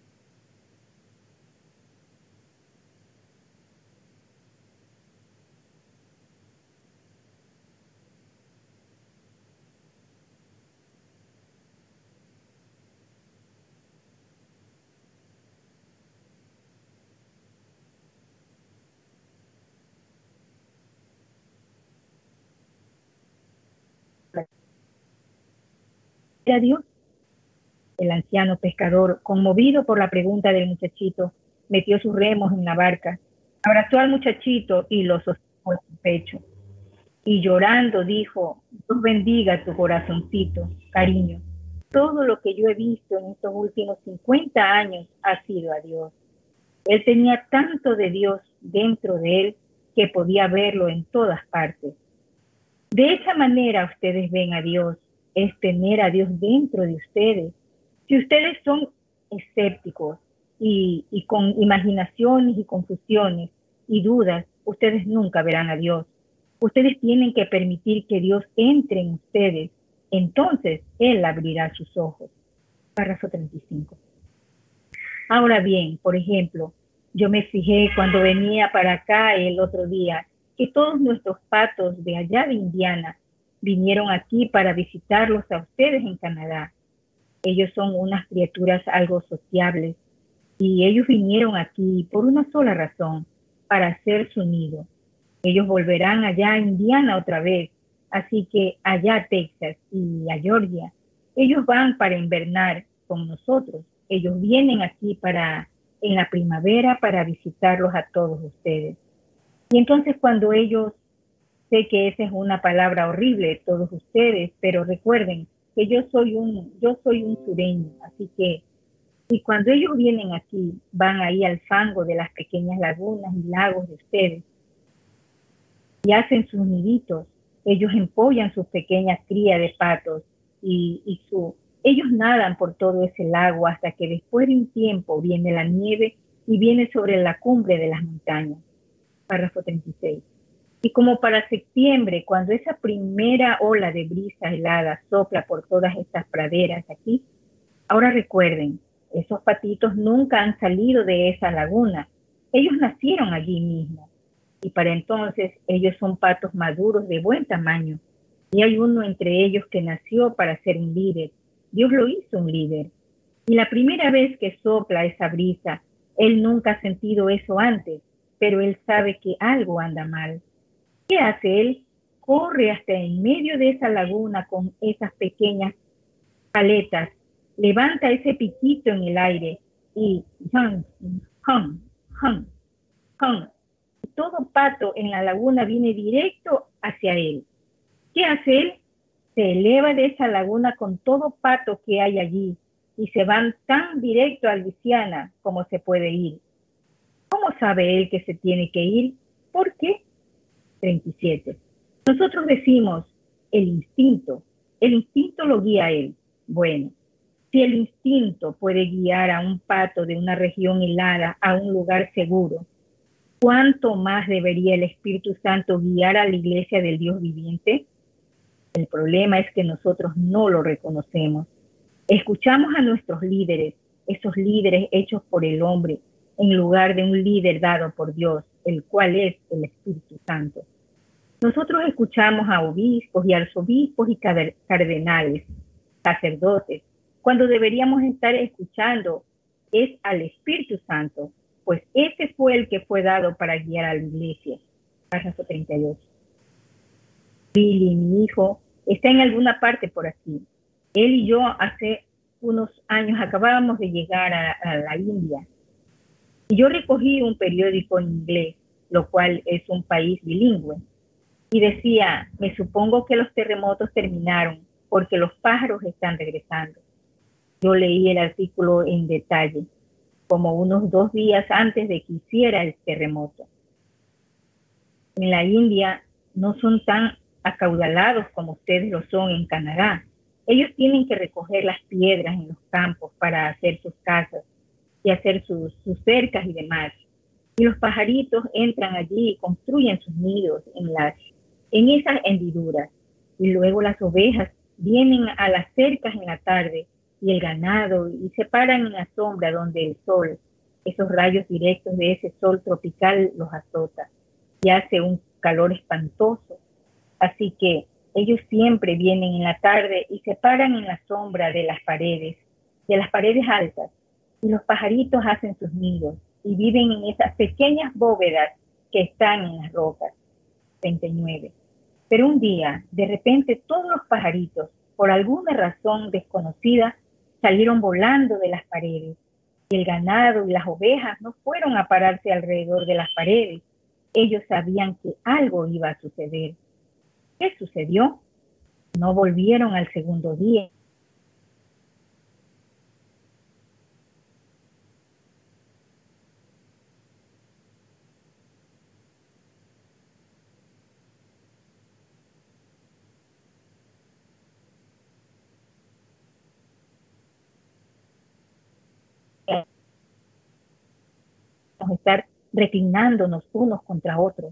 ¿Era Dios? El anciano pescador, conmovido por la pregunta del muchachito, metió sus remos en la barca, abrazó al muchachito y lo sostuvo en su pecho. Y llorando dijo, Dios bendiga tu corazoncito, cariño. Todo lo que yo he visto en estos últimos 50 años ha sido a Dios. Él tenía tanto de Dios dentro de él que podía verlo en todas partes. De esa manera ustedes ven a Dios, es tener a Dios dentro de ustedes. Si ustedes son escépticos y con imaginaciones y confusiones y dudas, ustedes nunca verán a Dios. Ustedes tienen que permitir que Dios entre en ustedes. Entonces, Él abrirá sus ojos. Párrafo 35. Ahora bien, por ejemplo, yo me fijé cuando venía para acá el otro día que todos nuestros patos de allá de Indiana vinieron aquí para visitarlos a ustedes en Canadá. Ellos son unas criaturas algo sociables y ellos vinieron aquí por una sola razón, para hacer su nido. Ellos volverán allá a Indiana otra vez, así que allá a Texas y a Georgia, ellos van para invernar con nosotros. Ellos vienen aquí en la primavera para visitarlos a todos ustedes. Y entonces cuando ellos, sé que esa es una palabra horrible, todos ustedes, pero recuerden que yo soy un sureño, así que y cuando ellos vienen aquí, van ahí al fango de las pequeñas lagunas y lagos de ustedes y hacen sus niditos. Ellos empollan sus pequeñas crías de patos ellos nadan por todo ese lago hasta que después de un tiempo viene la nieve y viene sobre la cumbre de las montañas. Párrafo 36. Y como para septiembre, cuando esa primera ola de brisa helada sopla por todas estas praderas aquí, ahora recuerden, esos patitos nunca han salido de esa laguna. Ellos nacieron allí mismo. Y para entonces ellos son patos maduros de buen tamaño. Y hay uno entre ellos que nació para ser un líder. Dios lo hizo un líder. Y la primera vez que sopla esa brisa, él nunca ha sentido eso antes, pero él sabe que algo anda mal. ¿Qué hace él? Corre hasta en medio de esa laguna con esas pequeñas paletas, levanta ese piquito en el aire y hum, hum, hum, hum. Todo pato en la laguna viene directo hacia él. ¿Qué hace él? Se eleva de esa laguna con todo pato que hay allí y se van tan directo a Luisiana como se puede ir. ¿Cómo sabe él que se tiene que ir? ¿Por qué? 37. Nosotros decimos el instinto lo guía a él. Bueno, si el instinto puede guiar a un pato de una región helada a un lugar seguro, ¿cuánto más debería el Espíritu Santo guiar a la iglesia del Dios viviente? El problema es que nosotros no lo reconocemos. Escuchamos a nuestros líderes, esos líderes hechos por el hombre, en lugar de un líder dado por Dios, el cual es el Espíritu Santo. Nosotros escuchamos a obispos y arzobispos y cardenales, sacerdotes, cuando deberíamos estar escuchando es al Espíritu Santo, pues ese fue el que fue dado para guiar a la iglesia. Párrafo 38. Billy, mi hijo, está en alguna parte por aquí. Él y yo hace unos años acabábamos de llegar a la India. Y yo recogí un periódico en inglés, lo cual es un país bilingüe. Y decía, me supongo que los terremotos terminaron porque los pájaros están regresando. Yo leí el artículo en detalle, como unos 2 días antes de que hiciera el terremoto. En la India no son tan acaudalados como ustedes lo son en Canadá. Ellos tienen que recoger las piedras en los campos para hacer sus casas y hacer sus cercas y demás. Y los pajaritos entran allí y construyen sus nidos en esas hendiduras. Y luego las ovejas vienen a las cercas en la tarde y el ganado y se paran en la sombra donde el sol, esos rayos directos de ese sol tropical los azota y hace un calor espantoso. Así que ellos siempre vienen en la tarde y se paran en la sombra de las paredes altas, y los pajaritos hacen sus nidos y viven en esas pequeñas bóvedas que están en las rocas. 39. Pero un día, de repente, todos los pajaritos, por alguna razón desconocida, salieron volando de las paredes, y el ganado y las ovejas no fueron a pararse alrededor de las paredes. Ellos sabían que algo iba a suceder. ¿Qué sucedió? No volvieron al segundo día. Estar reclinándonos unos contra otros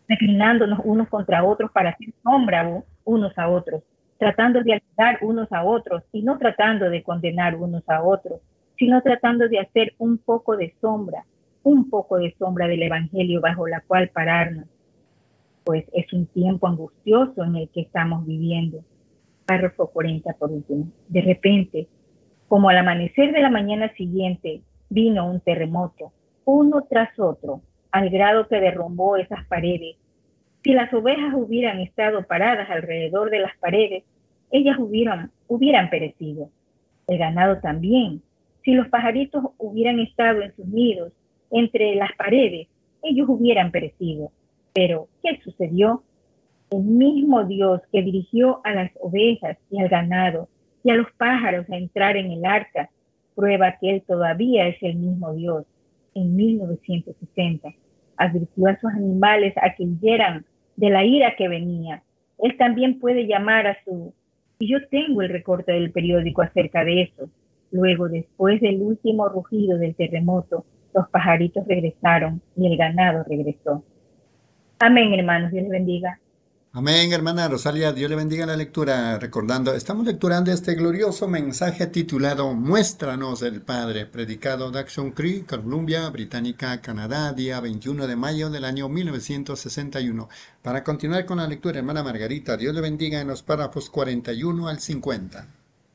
para hacer sombra unos a otros, tratando de ayudar unos a otros y no tratando de condenar unos a otros, sino tratando de hacer un poco de sombra del Evangelio bajo la cual pararnos, pues es un tiempo angustioso en el que estamos viviendo. Párrafo 40 por último. De repente, como al amanecer de la mañana siguiente, vino un terremoto, uno tras otro, al grado que derrumbó esas paredes. Si las ovejas hubieran estado paradas alrededor de las paredes, ellas hubieran perecido. El ganado también. Si los pajaritos hubieran estado en sus nidos entre las paredes, ellos hubieran perecido. Pero, ¿qué sucedió? El mismo Dios que dirigió a las ovejas y al ganado y a los pájaros a entrar en el arca, prueba que Él todavía es el mismo Dios. En 1960, advirtió a sus animales a que huyeran de la ira que venía. Él también puede llamar a su... Y yo tengo el recorte del periódico acerca de eso. Luego, después del último rugido del terremoto, los pajaritos regresaron y el ganado regresó. Amén, hermanos. Dios les bendiga. Amén, hermana Rosalia, Dios le bendiga la lectura. Recordando, estamos lecturando este glorioso mensaje titulado Muéstranos el Padre, predicado de Action Creek, Columbia Británica, Canadá, día 21 de mayo del año 1961. Para continuar con la lectura, hermana Margarita, Dios le bendiga en los párrafos 41 al 50.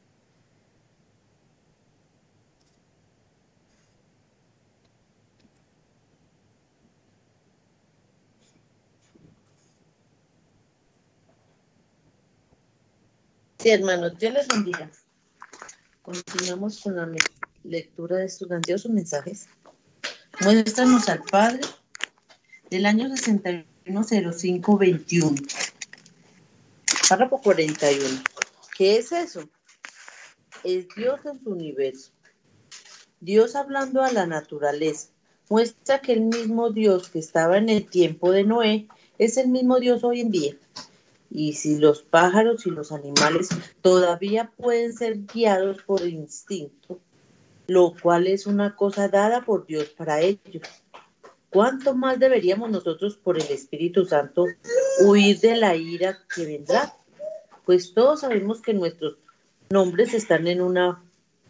Sí, hermanos, Dios les bendiga. Continuamos con la lectura de estos grandiosos mensajes. Muéstranos al Padre del año 610521. Párrafo 41. ¿Qué es eso? Es Dios en su universo. Dios hablando a la naturaleza. Muestra que el mismo Dios que estaba en el tiempo de Noé es el mismo Dios hoy en día. Y si los pájaros y los animales todavía pueden ser guiados por instinto, lo cual es una cosa dada por Dios para ellos, ¿cuánto más deberíamos nosotros por el Espíritu Santo huir de la ira que vendrá? Pues todos sabemos que nuestros nombres están en una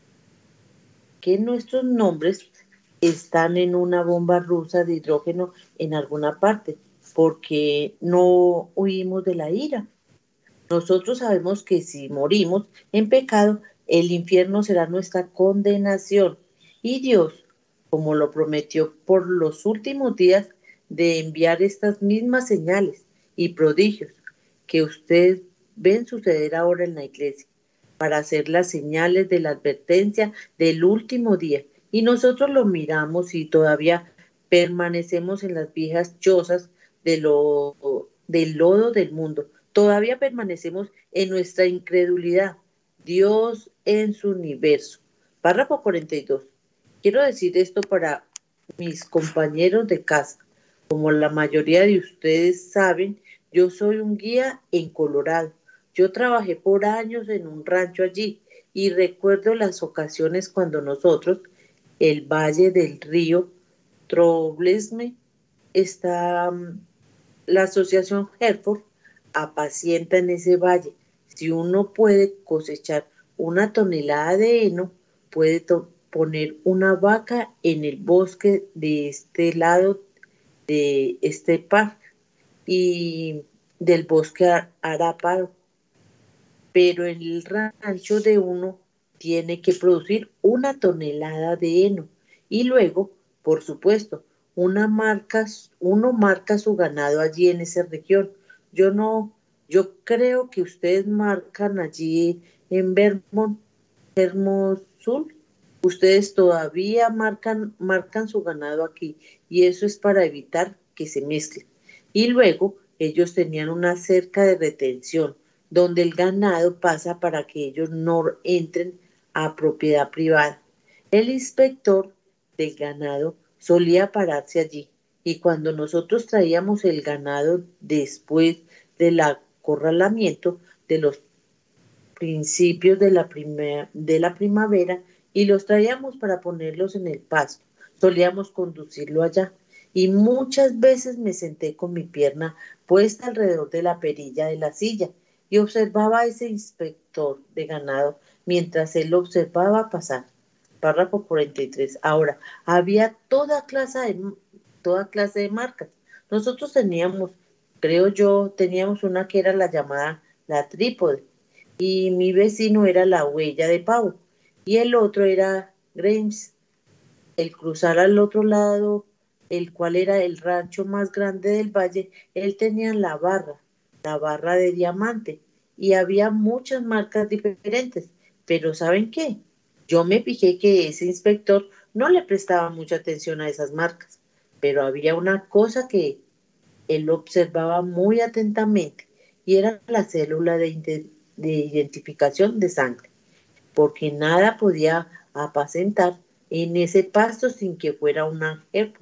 bomba rusa de hidrógeno en alguna parte, porque no huimos de la ira. Nosotros sabemos que si morimos en pecado, el infierno será nuestra condenación. Y Dios, como lo prometió por los últimos días, de enviar estas mismas señales y prodigios que ustedes ven suceder ahora en la iglesia, para hacer las señales de la advertencia del último día. Y nosotros lo miramos y todavía permanecemos en las viejas chozas del lodo del mundo. Todavía permanecemos en nuestra incredulidad. Dios en su universo. Párrafo 42. Quiero decir esto para mis compañeros de casa. Como la mayoría de ustedes saben, yo soy un guía en Colorado. Yo trabajé por años en un rancho allí y recuerdo las ocasiones cuando nosotros, el valle del río Troublesme, está la asociación Hereford, apacienta en ese valle. Si uno puede cosechar 1 tonelada de heno, puede poner una vaca en el bosque de este lado de este parque y del bosque Araparo. Pero en el rancho de uno tiene que producir 1 tonelada de heno y luego, por supuesto, uno marca su ganado allí en esa región. Yo creo que ustedes marcan allí en Vermont Sul. Ustedes todavía marcan su ganado aquí y eso es para evitar que se mezclen. Y luego ellos tenían una cerca de retención donde el ganado pasa para que ellos no entren a propiedad privada. El inspector del ganado solía pararse allí y cuando nosotros traíamos el ganado después del acorralamiento de los principios de la primavera y los traíamos para ponerlos en el pasto, solíamos conducirlo allá y muchas veces me senté con mi pierna puesta alrededor de la perilla de la silla y observaba a ese inspector de ganado mientras él lo observaba pasar. Párrafo 43. Ahora, había toda clase de marcas. Nosotros teníamos, creo yo, teníamos una que era la llamada la trípode y mi vecino era la huella de pavo y el otro era Grimes. El cruzar al otro lado, el cual era el rancho más grande del valle, él tenía la barra de diamante y había muchas marcas diferentes, pero ¿saben qué? Yo me fijé que ese inspector no le prestaba mucha atención a esas marcas, pero había una cosa que él observaba muy atentamente y era la célula de identificación de sangre, porque nada podía apacentar en ese pasto sin que fuera una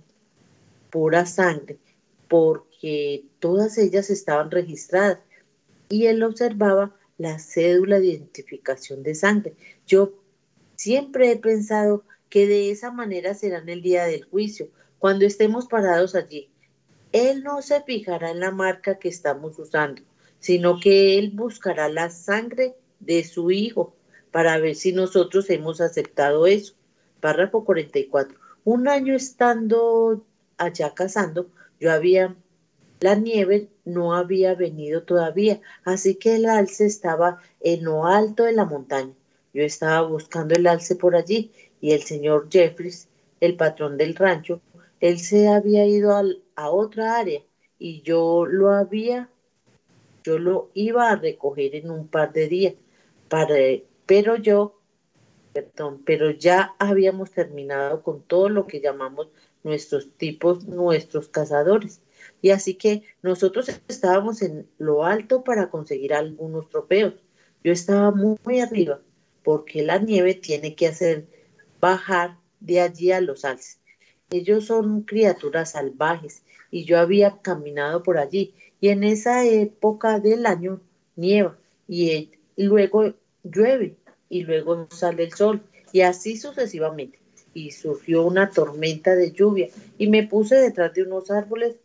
pura sangre, porque todas ellas estaban registradas y él observaba la cédula de identificación de sangre. Yo siempre he pensado que de esa manera será en el día del juicio, cuando estemos parados allí, Él no se fijará en la marca que estamos usando, sino que Él buscará la sangre de su Hijo para ver si nosotros hemos aceptado eso. Párrafo 44. Un año estando allá cazando, la nieve no había venido todavía, así que el alce estaba en lo alto de la montaña. Yo estaba buscando el alce por allí y el señor Jeffries, el patrón del rancho, él se había ido a otra área y yo lo iba a recoger en un par de días, para, pero yo, perdón, pero ya habíamos terminado con todo lo que llamamos nuestros cazadores. Y así que nosotros estábamos en lo alto para conseguir algunos trofeos. Yo estaba muy arriba, porque la nieve tiene que hacer bajar de allí a los alces. Ellos son criaturas salvajes y yo había caminado por allí y en esa época del año nieva y luego llueve y luego sale el sol y así sucesivamente. Y surgió una tormenta de lluvia y me puse detrás de unos árboles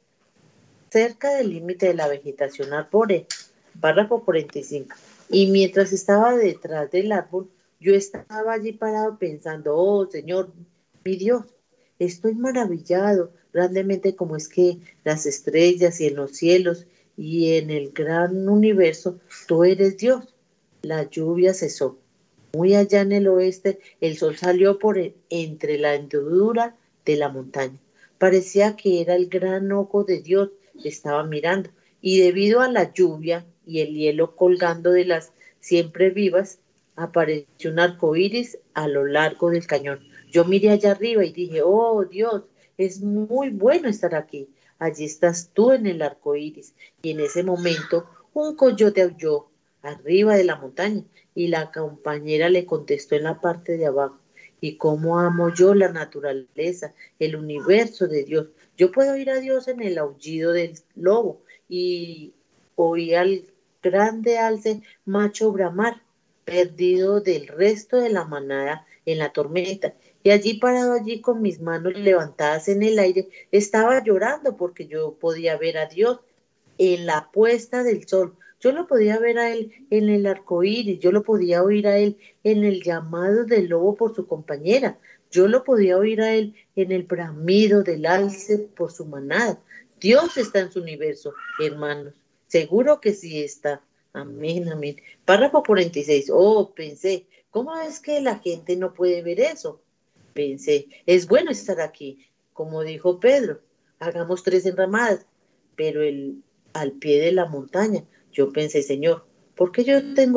cerca del límite de la vegetación arbórea. Párrafo 45. Y mientras estaba detrás del árbol, yo estaba allí parado pensando, oh Señor, mi Dios, estoy maravillado grandemente como es que las estrellas y en los cielos y en el gran universo, tú eres Dios. La lluvia cesó. Muy allá en el oeste, el sol salió entre la hendidura de la montaña. Parecía que era el gran ojo de Dios que estaba mirando, y debido a la lluvia y el hielo colgando de las siempre vivas, apareció un arco iris a lo largo del cañón. Yo miré allá arriba y dije, oh Dios, es muy bueno estar aquí. Allí estás tú en el arco iris. Y en ese momento, un coyote aulló arriba de la montaña y la compañera le contestó en la parte de abajo. Y cómo amo yo la naturaleza, el universo de Dios. Yo puedo oír a Dios en el aullido del lobo y oí al grande alce macho bramar, perdido del resto de la manada en la tormenta. Y allí parado allí con mis manos levantadas en el aire, estaba llorando porque yo podía ver a Dios en la puesta del sol. Yo lo podía ver a él en el arco iris, yo lo podía oír a él en el llamado del lobo por su compañera, yo lo podía oír a él en el bramido del alce por su manada. Dios está en su universo, hermanos. Seguro que sí está. Amén, amén. Párrafo 46. Oh, pensé, ¿cómo es que la gente no puede ver eso? Pensé, es bueno estar aquí, como dijo Pedro. Hagamos 3 enramadas, pero al pie de la montaña. Yo pensé, Señor, ¿por qué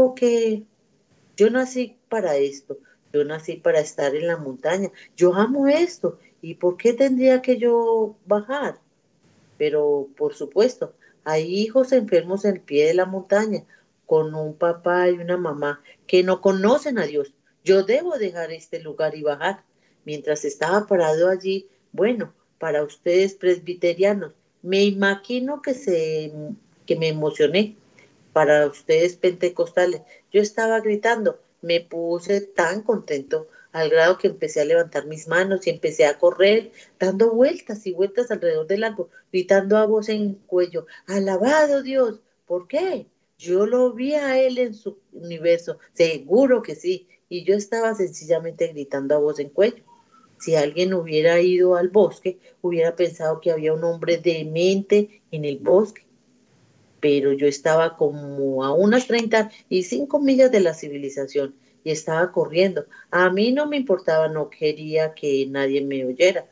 yo nací para esto? Yo nací para estar en la montaña. Yo amo esto. ¿Y por qué tendría que yo bajar? Pero, por supuesto, hay hijos enfermos al pie de la montaña, con un papá y una mamá que no conocen a Dios. Yo debo dejar este lugar y bajar. Mientras estaba parado allí, bueno, para ustedes presbiterianos, me imagino que me emocioné. Para ustedes pentecostales, yo estaba gritando, me puse tan contento al grado que empecé a levantar mis manos y empecé a correr, dando vueltas y vueltas alrededor del árbol, gritando a voz en cuello, alabado Dios. ¿Por qué? Yo lo vi a él en su universo, seguro que sí, y yo estaba sencillamente gritando a voz en cuello. Si alguien hubiera ido al bosque, hubiera pensado que había un hombre demente en el bosque, pero yo estaba como a unas 35 millas de la civilización y estaba corriendo. A mí no me importaba, no quería que nadie me oyera.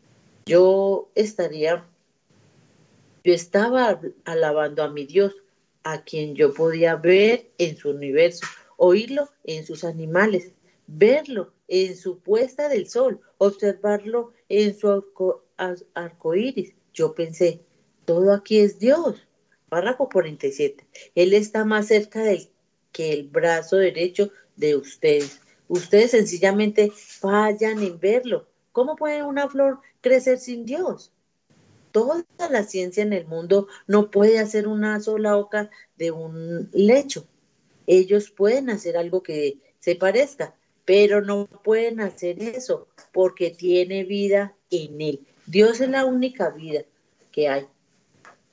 Yo estaría, yo estaba alabando a mi Dios, a quien yo podía ver en su universo, oírlo en sus animales, verlo en su puesta del sol, observarlo en su arco iris. Yo pensé, todo aquí es Dios. Párrafo 47. Él está más cerca que el brazo derecho de ustedes. Ustedes sencillamente fallan en verlo. ¿Cómo puede una flor crecer sin Dios? Toda la ciencia en el mundo no puede hacer una sola hoja de un lecho. Ellos pueden hacer algo que se parezca, pero no pueden hacer eso porque tiene vida en él. Dios es la única vida que hay.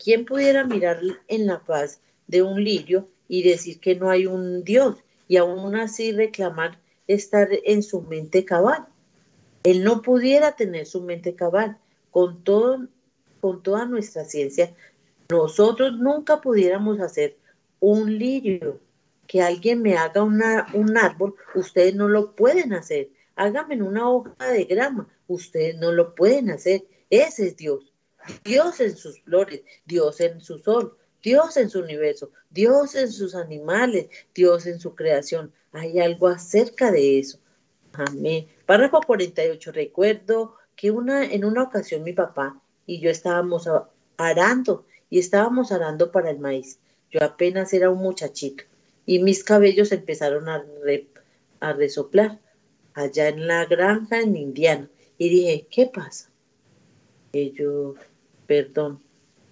¿quién pudiera mirar en la faz de un lirio y decir que no hay un Dios y aún así reclamar estar en su mente cabal? Él no pudiera tener su mente cabal. Con todo, con toda nuestra ciencia, nosotros nunca pudiéramos hacer un lirio. Que alguien me haga un árbol, ustedes no lo pueden hacer. Háganme en una hoja de grama, ustedes no lo pueden hacer. Ese es Dios. Dios en sus flores, Dios en su sol, Dios en su universo, Dios en sus animales, Dios en su creación. Hay algo acerca de eso. Amén. Párrafo 48. Recuerdo que en una ocasión mi papá y yo estábamos arando y estábamos arando para el maíz. Yo apenas era un muchachito y mis cabellos empezaron a resoplar allá en la granja en Indiana. Y dije, ¿qué pasa? Ellos, perdón,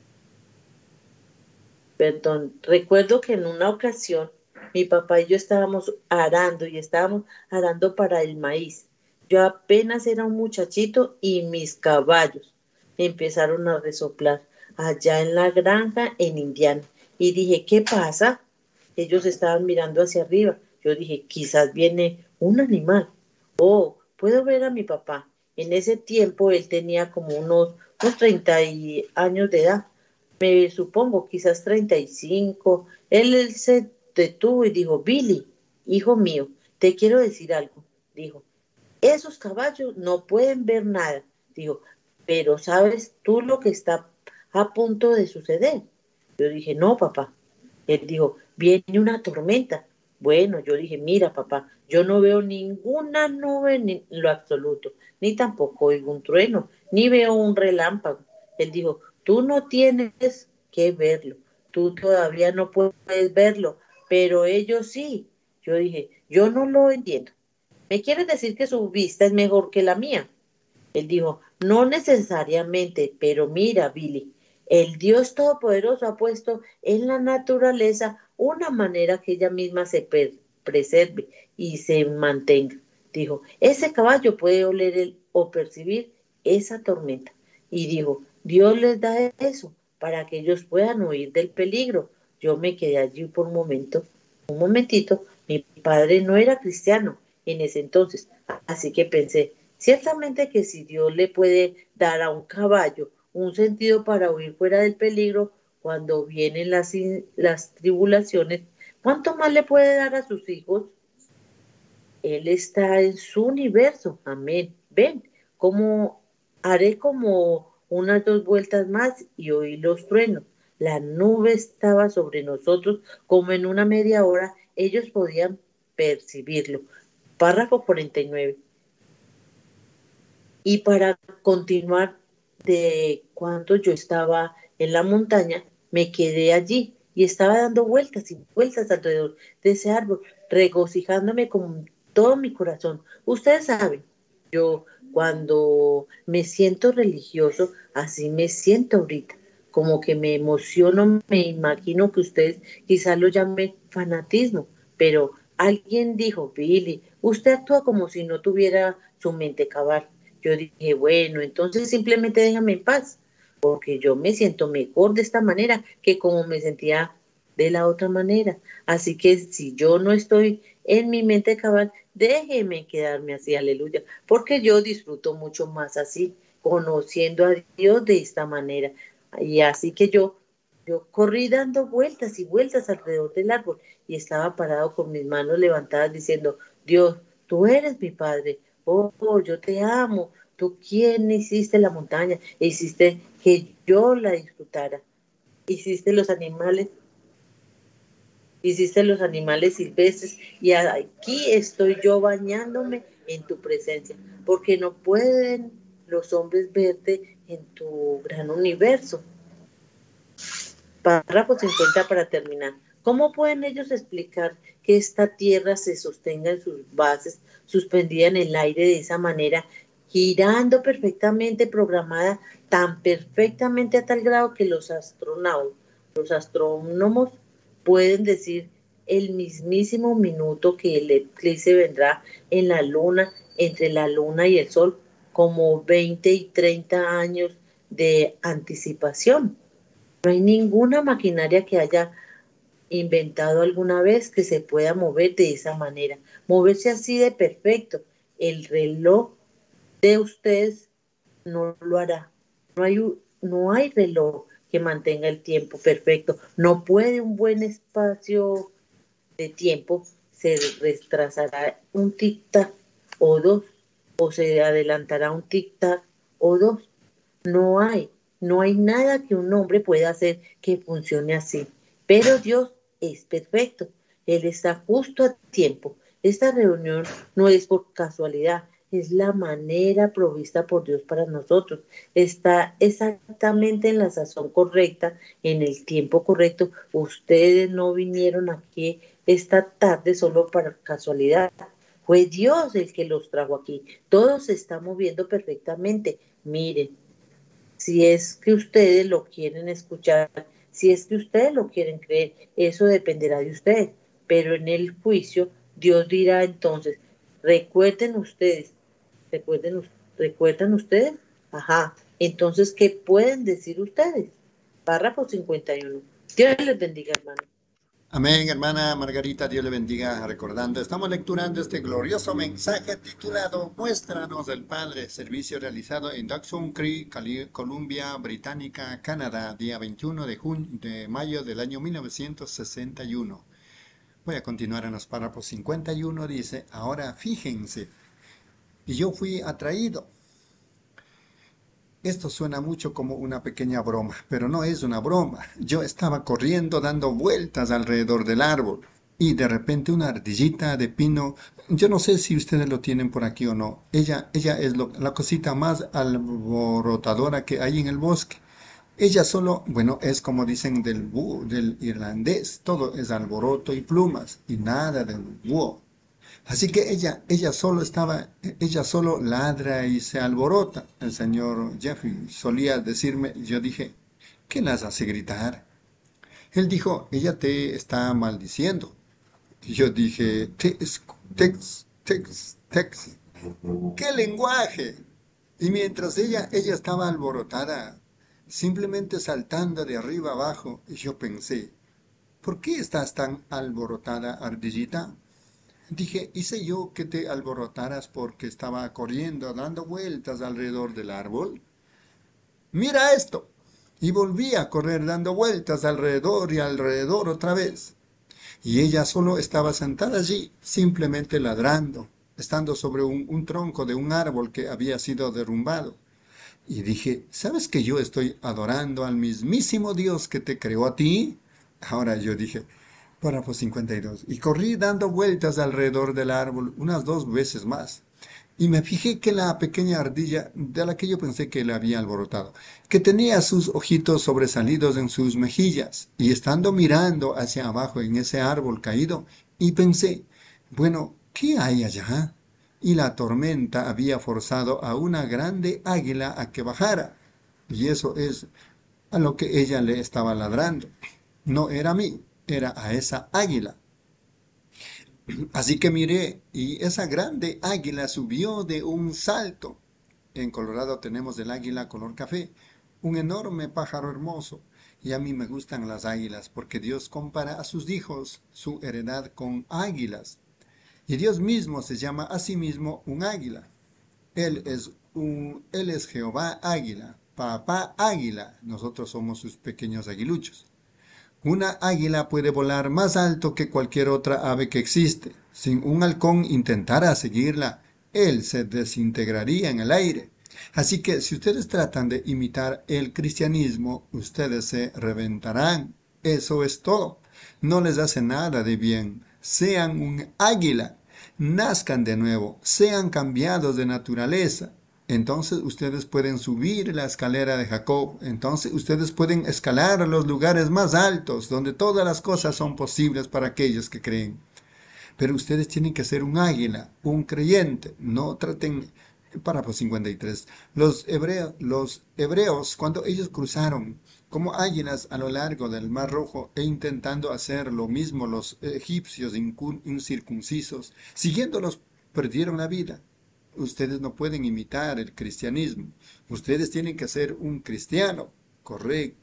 recuerdo que en una ocasión mi papá y yo estábamos arando y estábamos arando para el maíz. Yo apenas era un muchachito y mis caballos empezaron a resoplar allá en la granja en Indiana. Y dije, ¿qué pasa? Ellos estaban mirando hacia arriba. Yo dije, quizás viene un animal. Oh, puedo ver a mi papá. En ese tiempo él tenía como unos 30 años de edad. Me supongo, quizás 35. Él se detuvo y dijo, Billy, hijo mío, te quiero decir algo. Dijo, esos caballos no pueden ver nada. Dijo, pero ¿sabes tú lo que está a punto de suceder? Yo dije, no, papá. Él dijo, viene una tormenta. Bueno, yo dije, mira, papá, yo no veo ninguna nube en lo absoluto, ni tampoco oigo un trueno, ni veo un relámpago. Él dijo, tú no tienes que verlo, tú todavía no puedes verlo, pero ellos sí. Yo dije, yo no lo entiendo. ¿Me quieres decir que su vista es mejor que la mía? Él dijo, no necesariamente, pero mira, Billy, el Dios Todopoderoso ha puesto en la naturaleza una manera que ella misma se preserve y se mantenga. Dijo, ese caballo puede oler o percibir esa tormenta. Y dijo, Dios les da eso para que ellos puedan huir del peligro. Yo me quedé allí por un momentito. Mi padre no era cristiano en ese entonces, así que pensé, ciertamente que si Dios le puede dar a un caballo un sentido para huir fuera del peligro cuando vienen las tribulaciones, ¿cuánto más le puede dar a sus hijos? Él está en su universo. Amén. Ven, como haré como unas 2 vueltas más y oí los truenos. La nube estaba sobre nosotros como en una media hora. Ellos podían percibirlo. Párrafo 49. Y para continuar de cuando yo estaba en la montaña, me quedé allí y estaba dando vueltas y vueltas alrededor de ese árbol, regocijándome con todo mi corazón. Ustedes saben, yo cuando me siento religioso, así me siento ahorita, como que me emociono, me imagino que ustedes quizás lo llamen fanatismo, pero alguien dijo, Billy, usted actúa como si no tuviera su mente cabal. Yo dije, bueno, entonces simplemente déjame en paz, porque yo me siento mejor de esta manera que como me sentía de la otra manera. Así que si yo no estoy en mi mente cabal, déjeme quedarme así, aleluya, porque yo disfruto mucho más así, conociendo a Dios de esta manera. Y así que yo corrí dando vueltas y vueltas alrededor del árbol y estaba parado con mis manos levantadas diciendo, Dios, tú eres mi Padre. Oh, yo te amo. Tú quién hiciste la montaña, hiciste que yo la disfrutara. Hiciste los animales, hiciste los animales silvestres y aquí estoy yo bañándome en tu presencia, porque no pueden los hombres verte en tu gran universo. Párrafo 50 para terminar. ¿Cómo pueden ellos explicar que esta tierra se sostenga en sus bases, suspendida en el aire de esa manera, girando perfectamente programada, tan perfectamente a tal grado que los astrónomos pueden decir el mismísimo minuto que el eclipse vendrá en la luna, entre la luna y el sol, como 20 y 30 años de anticipación? No hay ninguna maquinaria que haya inventado alguna vez que se pueda mover de esa manera, moverse así de perfecto. El reloj de ustedes no lo hará. No hay reloj que mantenga el tiempo perfecto. No puede un buen espacio de tiempo, se retrasará un tic-tac o dos, o se adelantará un tic-tac o dos. No hay, no hay nada que un hombre pueda hacer que funcione así. Pero Dios es perfecto. Él está justo a tiempo. Esta reunión no es por casualidad, es la manera provista por Dios para nosotros. Está exactamente en la sazón correcta, en el tiempo correcto. Ustedes no vinieron aquí esta tarde solo para casualidad. Fue Dios el que los trajo aquí. Todo se está moviendo perfectamente. Miren, si es que ustedes lo quieren escuchar, si es que ustedes lo quieren creer, eso dependerá de ustedes. Pero en el juicio, Dios dirá entonces, recuerden ustedes, recuerden, recuerdan ustedes, ajá, entonces, ¿qué pueden decir ustedes? Párrafo 51. Dios les bendiga, hermano. Amén, hermana Margarita, Dios le bendiga. Recordando, estamos lecturando este glorioso mensaje titulado Muéstranos del Padre, servicio realizado en Dawson Creek, Columbia Británica, Canadá, día 21 de mayo del año 1961. Voy a continuar en los párrafos 51, dice, ahora fíjense, y yo fui atraído. Esto suena mucho como una pequeña broma, pero no es una broma. Yo estaba corriendo dando vueltas alrededor del árbol y de repente una ardillita de pino, yo no sé si ustedes lo tienen por aquí o no, ella es la cosita más alborotadora que hay en el bosque. Ella solo, bueno, es como dicen del búho, del irlandés, todo es alboroto y plumas y nada del búho. Así que ella solo ladra y se alborota. El señor Jeffrey solía decirme, yo dije, ¿qué las hace gritar? Él dijo, ella te está maldiciendo. Y yo dije, tex, ¿qué lenguaje? Y mientras ella estaba alborotada, simplemente saltando de arriba abajo, yo pensé, ¿por qué estás tan alborotada, ardillita? Dije, ¿hice yo que te alborotaras porque estaba corriendo, dando vueltas alrededor del árbol? ¡Mira esto! Y volví a correr dando vueltas alrededor y alrededor otra vez. Y ella solo estaba sentada allí, simplemente ladrando, estando sobre un tronco de un árbol que había sido derrumbado. Y dije, ¿sabes que yo estoy adorando al mismísimo Dios que te creó a ti? Ahora yo dije, párrafo 52. Y corrí dando vueltas alrededor del árbol unas 2 veces más. Y me fijé que la pequeña ardilla, de la que yo pensé que la había alborotado, que tenía sus ojitos sobresalidos en sus mejillas, y estando mirando hacia abajo en ese árbol caído, y pensé, bueno, ¿qué hay allá? Y la tormenta había forzado a una grande águila a que bajara. Y eso es a lo que ella le estaba ladrando. No era a mí, era a esa águila. Así que miré, y esa grande águila subió de un salto. En Colorado tenemos el águila color café, un enorme pájaro hermoso. Y a mí me gustan las águilas, porque Dios compara a sus hijos, su heredad, con águilas. Y Dios mismo se llama a sí mismo un águila. Él es Jehová águila, papá águila. Nosotros somos sus pequeños aguiluchos. Una águila puede volar más alto que cualquier otra ave que existe. Si un halcón intentara seguirla, él se desintegraría en el aire. Así que si ustedes tratan de imitar el cristianismo, ustedes se reventarán. Eso es todo. No les hace nada de bien. Sean un águila. Nazcan de nuevo. Sean cambiados de naturaleza. Entonces ustedes pueden subir la escalera de Jacob. Entonces ustedes pueden escalar a los lugares más altos, donde todas las cosas son posibles para aquellos que creen. Pero ustedes tienen que ser un águila, un creyente. No traten, párrafo 53. Los hebreos, cuando ellos cruzaron como águilas a lo largo del Mar Rojo e intentando hacer lo mismo los egipcios incircuncisos, siguiéndolos, perdieron la vida. Ustedes no pueden imitar el cristianismo. Ustedes tienen que ser un cristiano, correcto.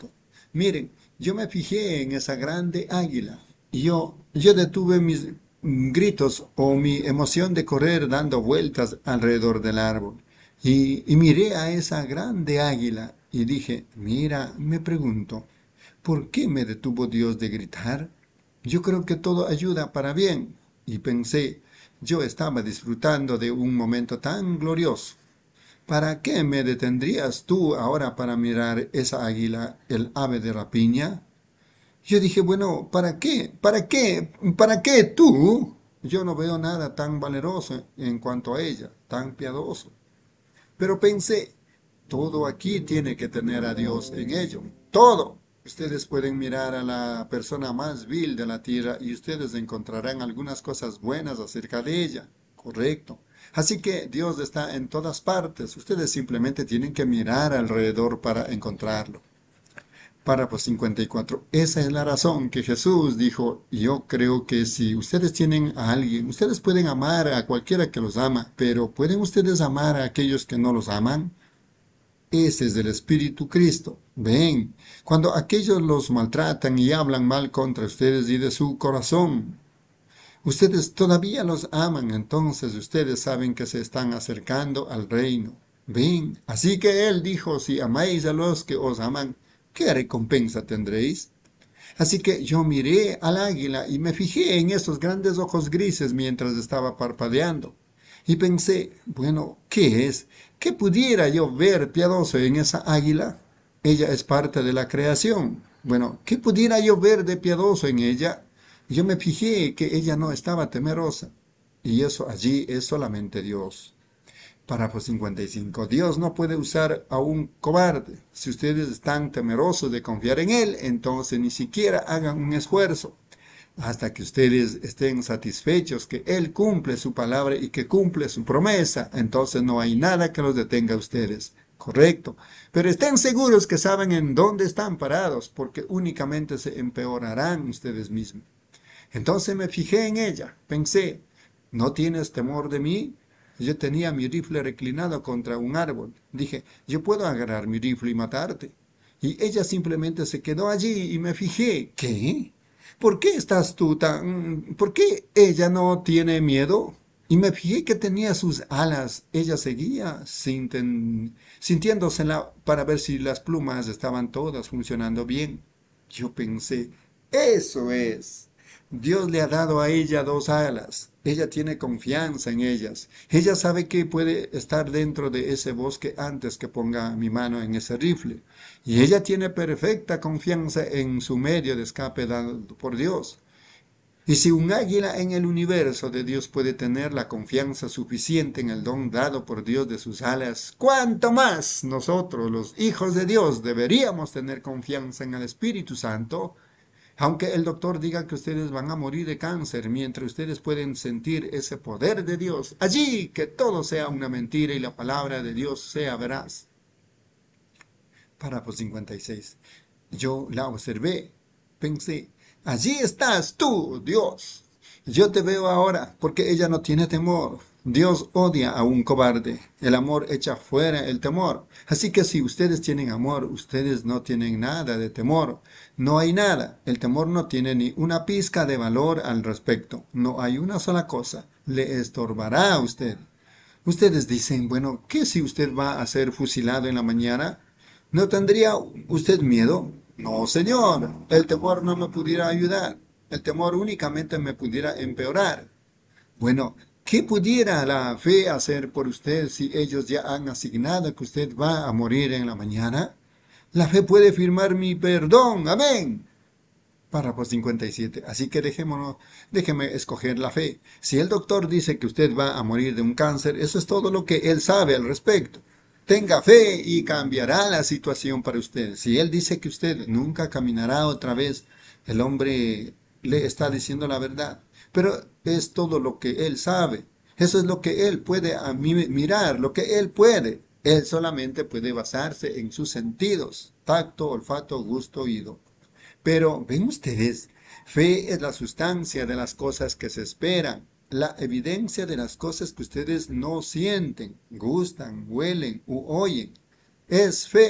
Miren, yo me fijé en esa grande águila y yo detuve mis gritos o mi emoción de correr dando vueltas alrededor del árbol. Y miré a esa grande águila y dije, mira, me pregunto, ¿por qué me detuvo Dios de gritar? Yo creo que todo ayuda para bien. Y pensé, yo estaba disfrutando de un momento tan glorioso. ¿Para qué me detendrías tú ahora para mirar esa águila, el ave de rapiña? Yo dije, bueno, ¿para qué? ¿Para qué? ¿Para qué tú? Yo no veo nada tan valeroso en cuanto a ella, tan piadoso. Pero pensé, todo aquí tiene que tener a Dios en ello. Todo. Ustedes pueden mirar a la persona más vil de la tierra y ustedes encontrarán algunas cosas buenas acerca de ella. Correcto. Así que Dios está en todas partes. Ustedes simplemente tienen que mirar alrededor para encontrarlo. Párrafo 54. Esa es la razón que Jesús dijo, yo creo que si ustedes tienen a alguien, ustedes pueden amar a cualquiera que los ama, pero ¿pueden ustedes amar a aquellos que no los aman? Ese es el Espíritu Cristo. Ven, cuando aquellos los maltratan y hablan mal contra ustedes y de su corazón, ustedes todavía los aman, entonces ustedes saben que se están acercando al reino. Ven, así que Él dijo, si amáis a los que os aman, ¿qué recompensa tendréis? Así que yo miré al águila y me fijé en esos grandes ojos grises mientras estaba parpadeando. Y pensé, bueno, ¿qué es? ¿Qué pudiera yo ver piadoso en esa águila? Ella es parte de la creación. Bueno, ¿qué pudiera yo ver de piadoso en ella? Yo me fijé que ella no estaba temerosa. Y eso allí es solamente Dios. Párrafo 55. Dios no puede usar a un cobarde. Si ustedes están temerosos de confiar en Él, entonces ni siquiera hagan un esfuerzo. Hasta que ustedes estén satisfechos que Él cumple su palabra y que cumple su promesa, entonces no hay nada que los detenga a ustedes. Correcto. Pero estén seguros que saben en dónde están parados, porque únicamente se empeorarán ustedes mismos. Entonces me fijé en ella. Pensé, ¿no tienes temor de mí? Yo tenía mi rifle reclinado contra un árbol. Dije, yo puedo agarrar mi rifle y matarte. Y ella simplemente se quedó allí y me fijé. ¿Qué? ¿Por qué estás tú tan... ¿Por qué ella no tiene miedo? Y me fijé que tenía sus alas. Ella seguía sintiéndosela para ver si las plumas estaban todas funcionando bien. Yo pensé, eso es. Dios le ha dado a ella dos alas. Ella tiene confianza en ellas. Ella sabe que puede estar dentro de ese bosque antes que ponga mi mano en ese rifle. Y ella tiene perfecta confianza en su medio de escape dado por Dios. Y si un águila en el universo de Dios puede tener la confianza suficiente en el don dado por Dios de sus alas, ¿cuánto más nosotros, los hijos de Dios, deberíamos tener confianza en el Espíritu Santo? Aunque el doctor diga que ustedes van a morir de cáncer, mientras ustedes pueden sentir ese poder de Dios, allí que todo sea una mentira y la palabra de Dios sea veraz. Párrafo 56. Yo la observé, pensé, allí estás tú, Dios. Yo te veo ahora, porque ella no tiene temor. Dios odia a un cobarde. El amor echa fuera el temor. Así que si ustedes tienen amor, ustedes no tienen nada de temor. No hay nada. El temor no tiene ni una pizca de valor al respecto. No hay una sola cosa. Le estorbará a usted. Ustedes dicen, bueno, ¿qué si usted va a ser fusilado en la mañana? ¿No tendría usted miedo? No, señor. El temor no me pudiera ayudar. El temor únicamente me pudiera empeorar. Bueno, ¿qué pudiera la fe hacer por usted si ellos ya han asignado que usted va a morir en la mañana? La fe puede firmar mi perdón. Amén. Párrafo 57. Así que déjeme escoger la fe. Si el doctor dice que usted va a morir de un cáncer, eso es todo lo que él sabe al respecto. Tenga fe y cambiará la situación para usted. Si él dice que usted nunca caminará otra vez, el hombre le está diciendo la verdad. Pero es todo lo que él sabe. Eso es lo que él puede mirar, lo que él puede. Él solamente puede basarse en sus sentidos, tacto, olfato, gusto, oído. Pero, ¿ven ustedes? Fe es la sustancia de las cosas que se esperan, la evidencia de las cosas que ustedes no sienten, gustan, huelen u oyen. Es fe.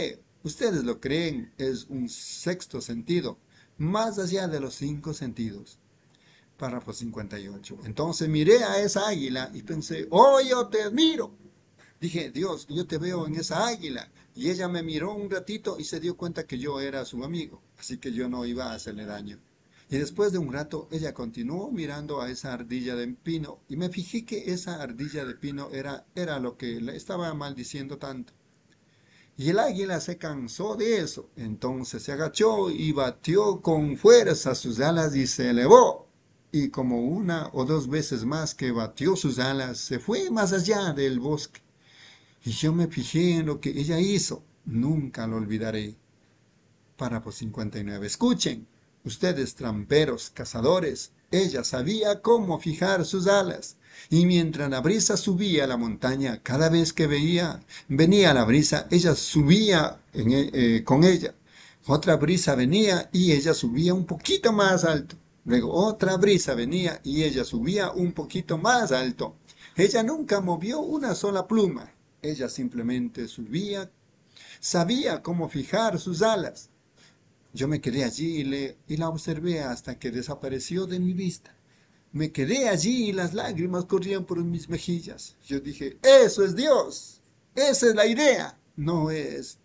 Ustedes lo creen, es un sexto sentido, más allá de los 5 sentidos. Párrafo 58. Entonces miré a esa águila y pensé, oh, yo te admiro. Dije, Dios, yo te veo en esa águila. Y ella me miró un ratito y se dio cuenta que yo era su amigo, así que yo no iba a hacerle daño. Y después de un rato, ella continuó mirando a esa ardilla de pino y me fijé que esa ardilla de pino era lo que le estaba maldiciendo tanto. Y el águila se cansó de eso, entonces se agachó y batió con fuerza sus alas y se elevó. Y como 1 o 2 veces más que batió sus alas, se fue más allá del bosque. Y yo me fijé en lo que ella hizo, nunca lo olvidaré. Párrafo 59. Escuchen, ustedes tramperos, cazadores, ella sabía cómo fijar sus alas. Y mientras la brisa subía a la montaña, cada vez que venía la brisa, ella subía con ella. Otra brisa venía y ella subía un poquito más alto. Luego otra brisa venía y ella subía un poquito más alto. Ella nunca movió una sola pluma. Ella simplemente subía, sabía cómo fijar sus alas. Yo me quedé allí y la observé hasta que desapareció de mi vista. Me quedé allí y las lágrimas corrían por mis mejillas. Yo dije, eso es Dios, esa es la idea, no es.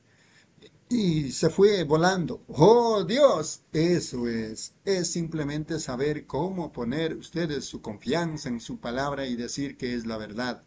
Y se fue volando. Oh Dios, eso es simplemente saber cómo poner ustedes su confianza en su palabra y decir que es la verdad.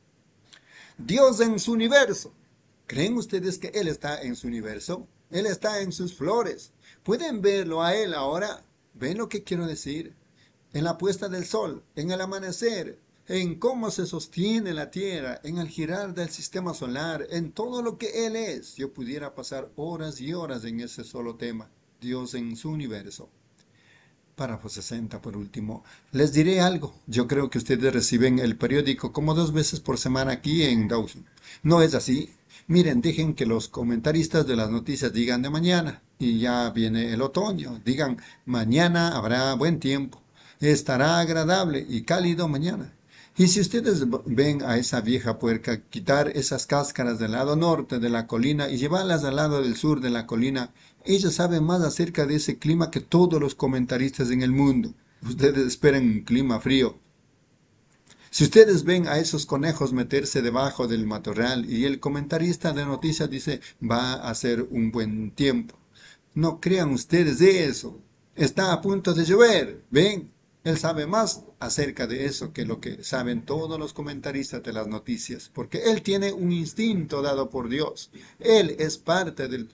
Dios en su universo. ¿Creen ustedes que Él está en su universo? Él está en sus flores. ¿Pueden verlo a Él ahora? ¿Ven lo que quiero decir? En la puesta del sol, en el amanecer, en cómo se sostiene la tierra, en el girar del sistema solar, en todo lo que Él es. Yo pudiera pasar horas y horas en ese solo tema. Dios en su universo. Párrafo 60 por último. Les diré algo. Yo creo que ustedes reciben el periódico como 2 veces por semana aquí en Dawson. ¿No es así? Miren, dejen que los comentaristas de las noticias digan de mañana. Y ya viene el otoño. Digan, mañana habrá buen tiempo. Estará agradable y cálido mañana. Y si ustedes ven a esa vieja puerca quitar esas cáscaras del lado norte de la colina y llevarlas al lado del sur de la colina, ella sabe más acerca de ese clima que todos los comentaristas en el mundo. Ustedes esperan un clima frío. Si ustedes ven a esos conejos meterse debajo del matorral y el comentarista de noticias dice va a ser un buen tiempo, no crean ustedes de eso. Está a punto de llover, ¿ven? Él sabe más acerca de eso que lo que saben todos los comentaristas de las noticias, porque él tiene un instinto dado por Dios. Él es parte del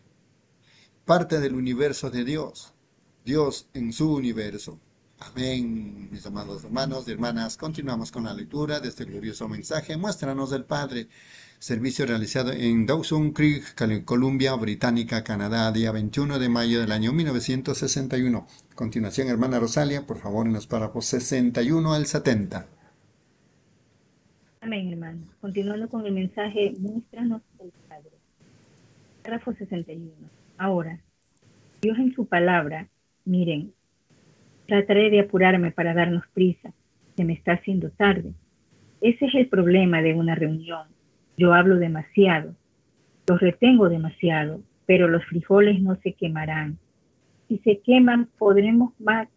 universo de Dios. Dios en su universo. Amén, mis amados hermanos y hermanas. Continuamos con la lectura de este glorioso mensaje. Muéstranos del Padre. Servicio realizado en Dawson Creek, Columbia Británica, Canadá, día 21 de mayo del año 1961. A continuación, hermana Rosalia, por favor, en los párrafos 61 al 70. Amén, hermano. Continuando con el mensaje, muéstranos el Padre. Párrafo 61. Ahora, Dios en su palabra, miren, trataré de apurarme para darnos prisa. Se me está haciendo tarde. Ese es el problema de una reunión. Yo hablo demasiado, los retengo demasiado, pero los frijoles no se quemarán. Si se queman, pondremos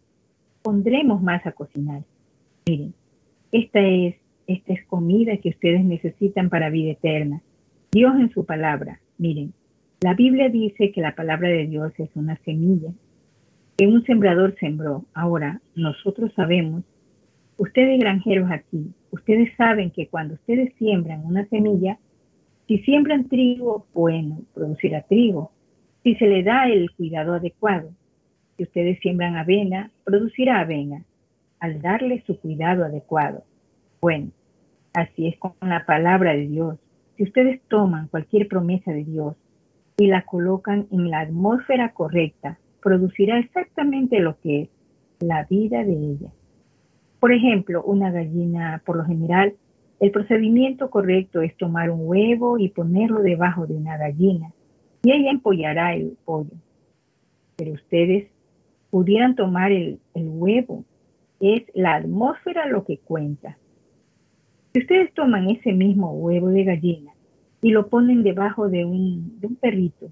más a cocinar. Miren, esta es comida que ustedes necesitan para vida eterna. Dios en su palabra, miren, la Biblia dice que la palabra de Dios es una semilla que un sembrador sembró. Ahora, nosotros sabemos, ustedes granjeros aquí, ustedes saben que cuando ustedes siembran una semilla, si siembran trigo, bueno, producirá trigo. Si se le da el cuidado adecuado. Si ustedes siembran avena, producirá avena. Al darle su cuidado adecuado. Bueno, así es con la palabra de Dios. Si ustedes toman cualquier promesa de Dios y la colocan en la atmósfera correcta, producirá exactamente lo que es la vida de ella. Por ejemplo, una gallina, por lo general, el procedimiento correcto es tomar un huevo y ponerlo debajo de una gallina y ella empollará el pollo. Pero ustedes pudieran tomar el huevo. Es la atmósfera lo que cuenta. Si ustedes toman ese mismo huevo de gallina y lo ponen debajo de un perrito,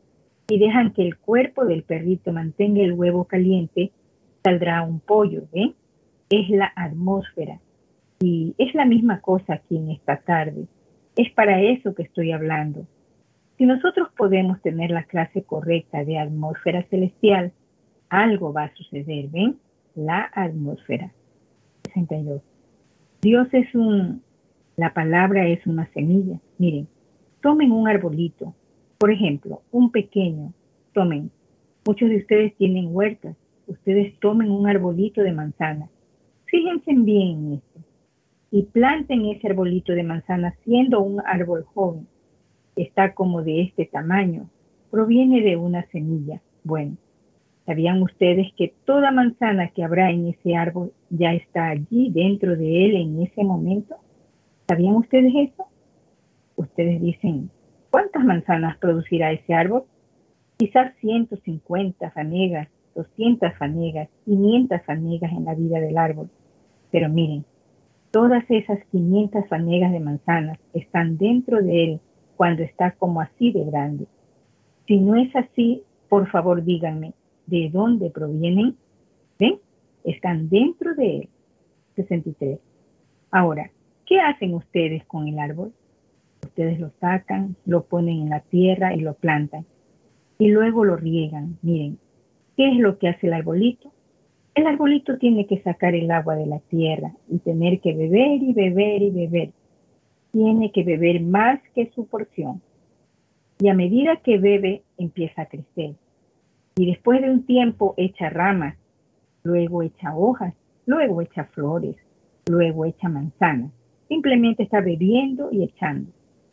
Si dejan que el cuerpo del perrito mantenga el huevo caliente, saldrá un pollo, ¿ven? Es la atmósfera. Y es la misma cosa aquí en esta tarde. Es para eso que estoy hablando. Si nosotros podemos tener la clase correcta de atmósfera celestial, algo va a suceder, ¿ven? La atmósfera. 62. Dios es la palabra es una semilla. Miren, tomen un arbolito, por ejemplo, un pequeño, tomen. Muchos de ustedes tienen huertas. Ustedes tomen un arbolito de manzana. Fíjense bien en esto. Y planten ese arbolito de manzana siendo un árbol joven. Está como de este tamaño. Proviene de una semilla. Bueno, ¿sabían ustedes que toda manzana que habrá en ese árbol ya está allí dentro de él en ese momento? ¿Sabían ustedes eso? Ustedes dicen, ¿cuántas manzanas producirá ese árbol? Quizás 150 fanegas, 200 fanegas, 500 fanegas en la vida del árbol. Pero miren, todas esas 500 fanegas de manzanas están dentro de él cuando está como así de grande. Si no es así, por favor díganme, ¿de dónde provienen? ¿Ven? Están dentro de él. 63. Ahora, ¿qué hacen ustedes con el árbol? Ustedes lo sacan, lo ponen en la tierra y lo plantan. Y luego lo riegan. Miren, ¿qué es lo que hace el arbolito? El arbolito tiene que sacar el agua de la tierra y tener que beber y beber y beber. Tiene que beber más que su porción. Y a medida que bebe, empieza a crecer. Y después de un tiempo echa ramas, luego echa hojas, luego echa flores, luego echa manzanas. Simplemente está bebiendo y echando.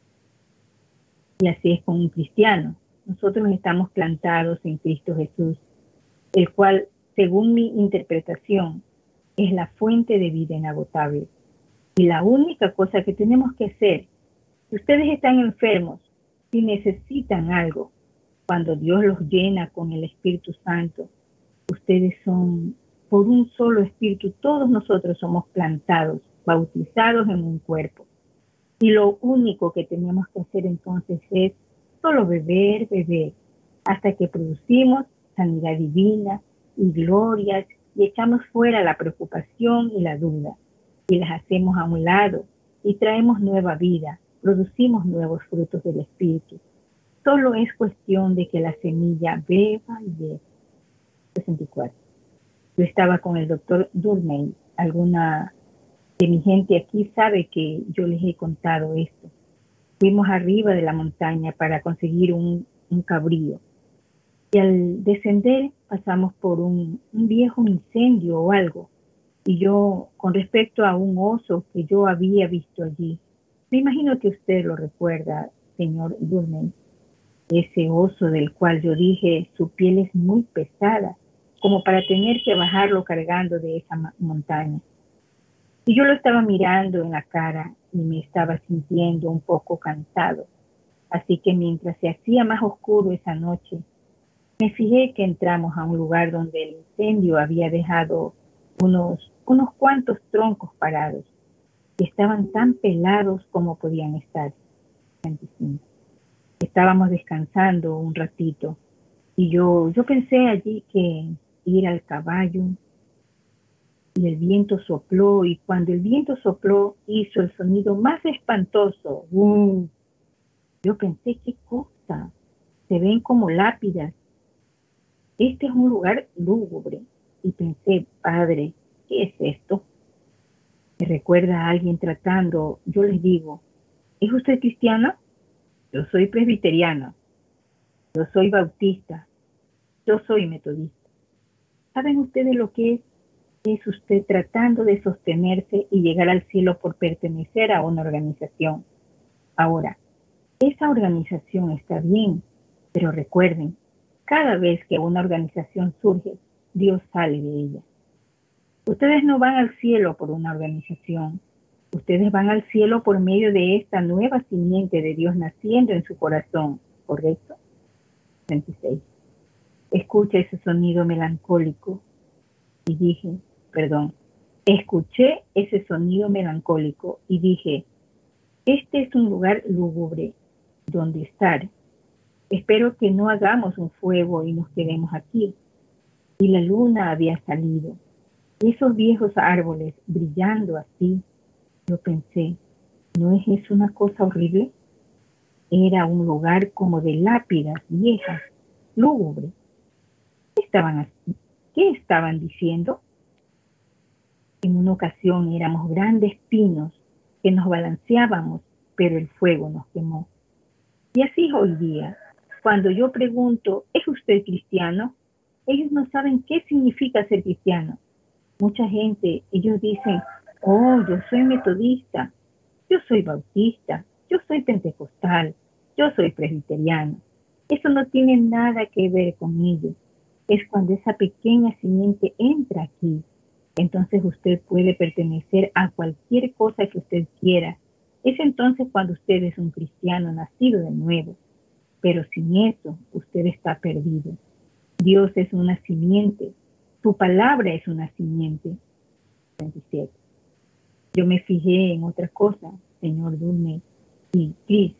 Y así es con un cristiano. Nosotros estamos plantados en Cristo Jesús, el cual, según mi interpretación, es la fuente de vida inagotable. Y la única cosa que tenemos que hacer, si ustedes están enfermos, si necesitan algo, cuando Dios los llena con el Espíritu Santo, ustedes son, por un solo Espíritu, todos nosotros somos plantados, bautizados en un cuerpo. Y lo único que tenemos que hacer entonces es solo beber, beber, hasta que producimos sanidad divina y glorias y echamos fuera la preocupación y la duda y las hacemos a un lado y traemos nueva vida, producimos nuevos frutos del Espíritu. Solo es cuestión de que la semilla beba y beba. 64. Yo estaba con el doctor Durmey. Alguna de mi gente aquí sabe que yo les he contado esto. Fuimos arriba de la montaña para conseguir un cabrío. Y al descender pasamos por un viejo incendio o algo. Y yo, con respecto a un oso que yo había visto allí, me imagino que usted lo recuerda, señor Durmey, ese oso del cual yo dije, su piel es muy pesada, como para tener que bajarlo cargando de esa montaña. Y yo lo estaba mirando en la cara y me estaba sintiendo un poco cansado. Así que mientras se hacía más oscuro esa noche, me fijé que entramos a un lugar donde el incendio había dejado unos cuantos troncos parados, que estaban tan pelados como podían estar. 25. Estábamos descansando un ratito y yo pensé allí que ir al caballo, y el viento sopló, y cuando el viento sopló hizo el sonido más espantoso. Yo pensé, ¿qué cosa? Se ven como lápidas. Este es un lugar lúgubre. Y pensé, Padre, ¿qué es esto? Me recuerda a alguien tratando. Yo les digo, ¿es usted cristiano? Yo soy presbiteriano. Yo soy bautista. Yo soy metodista. ¿Saben ustedes lo que es? Es usted tratando de sostenerse y llegar al cielo por pertenecer a una organización. Ahora, esa organización está bien, pero recuerden, cada vez que una organización surge, Dios sale de ella. Ustedes no van al cielo por una organización. Ustedes van al cielo por medio de esta nueva simiente de Dios naciendo en su corazón, ¿correcto? 26. Escucha ese sonido melancólico. Y dije, escuché ese sonido melancólico y dije, este es un lugar lúgubre donde estar. Espero que no hagamos un fuego y nos quedemos aquí. Y la luna había salido. Esos viejos árboles brillando así, yo pensé, ¿no es eso una cosa horrible? Era un lugar como de lápidas viejas, lúgubre. ¿Qué estaban diciendo? En una ocasión éramos grandes pinos que nos balanceábamos, pero el fuego nos quemó. Y así es hoy día. Cuando yo pregunto, ¿es usted cristiano? Ellos no saben qué significa ser cristiano. Mucha gente, ellos dicen, oh, yo soy metodista, yo soy bautista, yo soy pentecostal, yo soy presbiteriano. Eso no tiene nada que ver con ellos. Es cuando esa pequeña simiente entra aquí. Entonces usted puede pertenecer a cualquier cosa que usted quiera. Es entonces cuando usted es un cristiano nacido de nuevo. Pero sin eso, usted está perdido. Dios es una simiente. Su palabra es una simiente. 27. Yo me fijé en otra cosa, señor Dulme y Chris.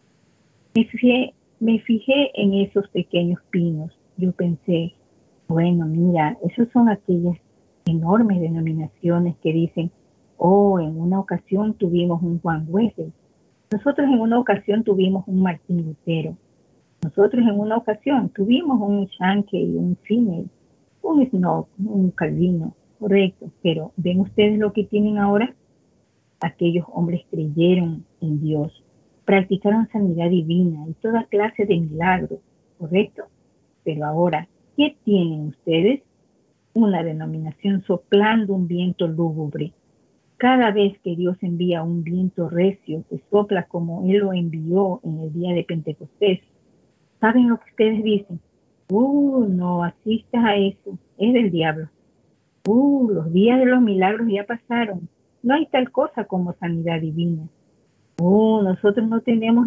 Me fijé en esos pequeños pinos. Yo pensé, bueno, mira, esos son aquellas enormes denominaciones que dicen, oh, en una ocasión tuvimos un Juan Wesley. Nosotros en una ocasión tuvimos un Martín Lutero. Nosotros en una ocasión tuvimos un Shankey, un Finney, un Snob, un Calvino, correcto. Pero ¿ven ustedes lo que tienen ahora? Aquellos hombres creyeron en Dios, practicaron sanidad divina y toda clase de milagros, correcto. Pero ahora, ¿qué tienen ustedes? Una denominación soplando un viento lúgubre. Cada vez que Dios envía un viento recio que sopla como Él lo envió en el día de Pentecostés, ¿saben lo que ustedes dicen? No asistas a eso, es del diablo. Los días de los milagros ya pasaron. No hay tal cosa como sanidad divina. Nosotros lo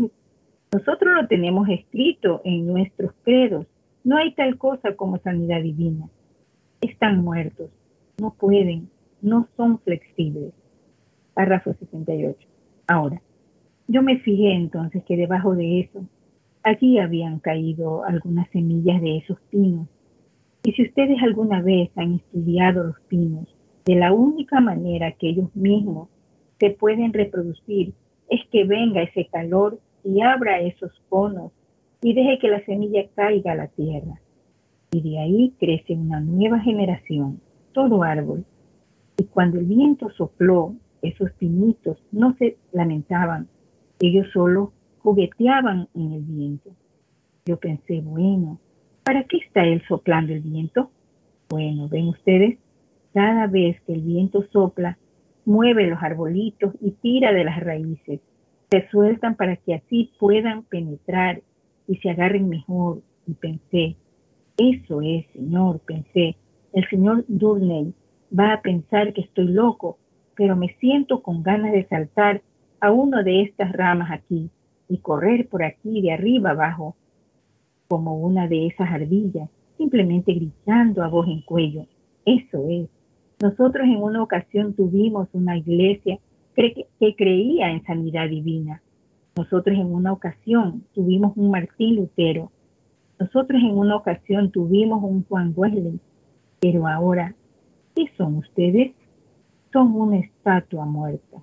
tenemos escrito en nuestros credos. No hay tal cosa como sanidad divina. Están muertos, no pueden, no son flexibles. Párrafo 68. Ahora, yo me fijé entonces que debajo de eso, allí habían caído algunas semillas de esos pinos. Y si ustedes alguna vez han estudiado los pinos, de la única manera que ellos mismos se pueden reproducir es que venga ese calor y abra esos conos y deje que la semilla caiga a la tierra. Y de ahí crece una nueva generación, todo árbol. Y cuando el viento sopló, esos pinitos no se lamentaban, ellos solo jugueteaban en el viento. Yo pensé, bueno, ¿para qué está él soplando el viento? Bueno, ven ustedes, cada vez que el viento sopla, mueve los arbolitos y tira de las raíces. Se sueltan para que así puedan penetrar y se agarren mejor. Y pensé, eso es, Señor, pensé, el señor Durney va a pensar que estoy loco, pero me siento con ganas de saltar a una de estas ramas aquí y correr por aquí de arriba abajo, como una de esas ardillas, simplemente gritando a voz en cuello. Eso es. Nosotros en una ocasión tuvimos una iglesia que creía en sanidad divina. Nosotros en una ocasión tuvimos un Martín Lutero. Nosotros en una ocasión tuvimos un Juan Wesley. Pero ahora, ¿qué son ustedes? Son una estatua muerta.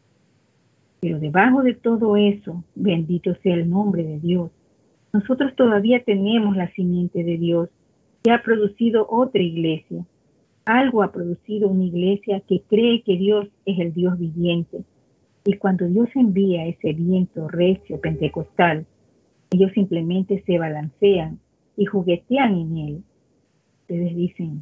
Pero debajo de todo eso, bendito sea el nombre de Dios, nosotros todavía tenemos la simiente de Dios que ha producido otra iglesia. Algo ha producido una iglesia que cree que Dios es el Dios viviente. Y cuando Dios envía ese viento recio pentecostal, ellos simplemente se balancean y juguetean en él. Ustedes dicen,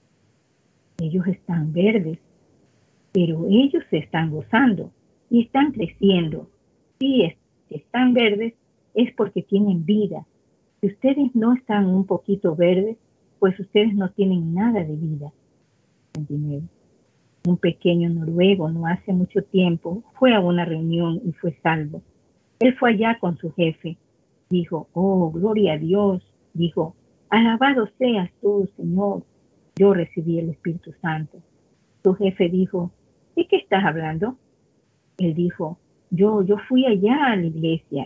ellos están verdes, pero ellos se están gozando y están creciendo. Si están verdes, es porque tienen vida. Si ustedes no están un poquito verdes, pues ustedes no tienen nada de vida. 29. Un pequeño noruego no hace mucho tiempo fue a una reunión y fue salvo. Él fue allá con su jefe. Dijo, oh, gloria a Dios. Dijo, alabado seas tú, Señor. Yo recibí el Espíritu Santo. Su jefe dijo, ¿de qué estás hablando? Él dijo, yo fui allá a la iglesia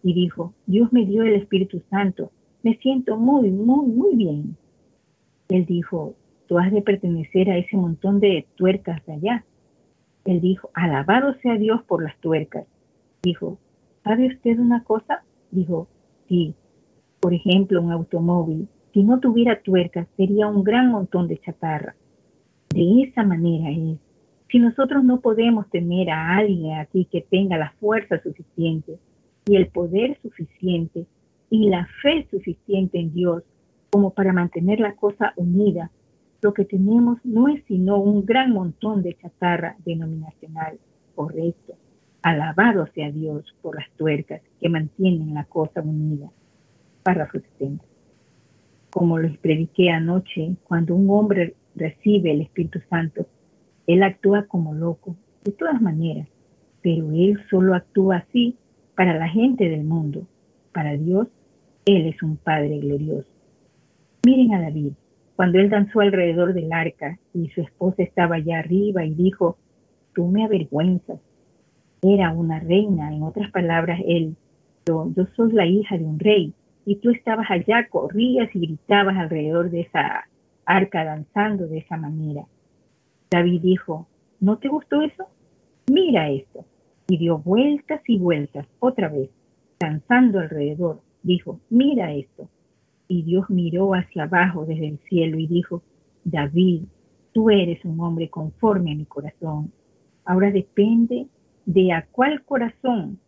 y dijo, Dios me dio el Espíritu Santo, me siento muy, muy, muy bien. Él dijo, tú has de pertenecer a ese montón de tuercas de allá. Él dijo, alabado sea Dios por las tuercas. Dijo, ¿sabe usted una cosa? Dijo, sí, por ejemplo, un automóvil, si no tuviera tuercas, sería un gran montón de chatarra. De esa manera es. Si nosotros no podemos tener a alguien aquí que tenga la fuerza suficiente y el poder suficiente y la fe suficiente en Dios como para mantener la cosa unida, lo que tenemos no es sino un gran montón de chatarra denominacional, correcto. Alabado sea Dios por las tuercas que mantienen la cosa unida. Párrafo 70. Como les prediqué anoche, cuando un hombre recibe el Espíritu Santo, él actúa como loco, de todas maneras, pero él solo actúa así para la gente del mundo. Para Dios, él es un Padre glorioso. Miren a David, cuando él danzó alrededor del arca y su esposa estaba allá arriba y dijo, tú me avergüenzas. Era una reina, en otras palabras, yo soy la hija de un rey, y tú estabas allá, corrías y gritabas alrededor de esa arca danzando de esa manera. David dijo, ¿no te gustó eso? Mira esto. Y dio vueltas y vueltas, otra vez, danzando alrededor. Dijo, mira esto. Y Dios miró hacia abajo desde el cielo y dijo, David, tú eres un hombre conforme a mi corazón. Ahora depende de a cuál corazón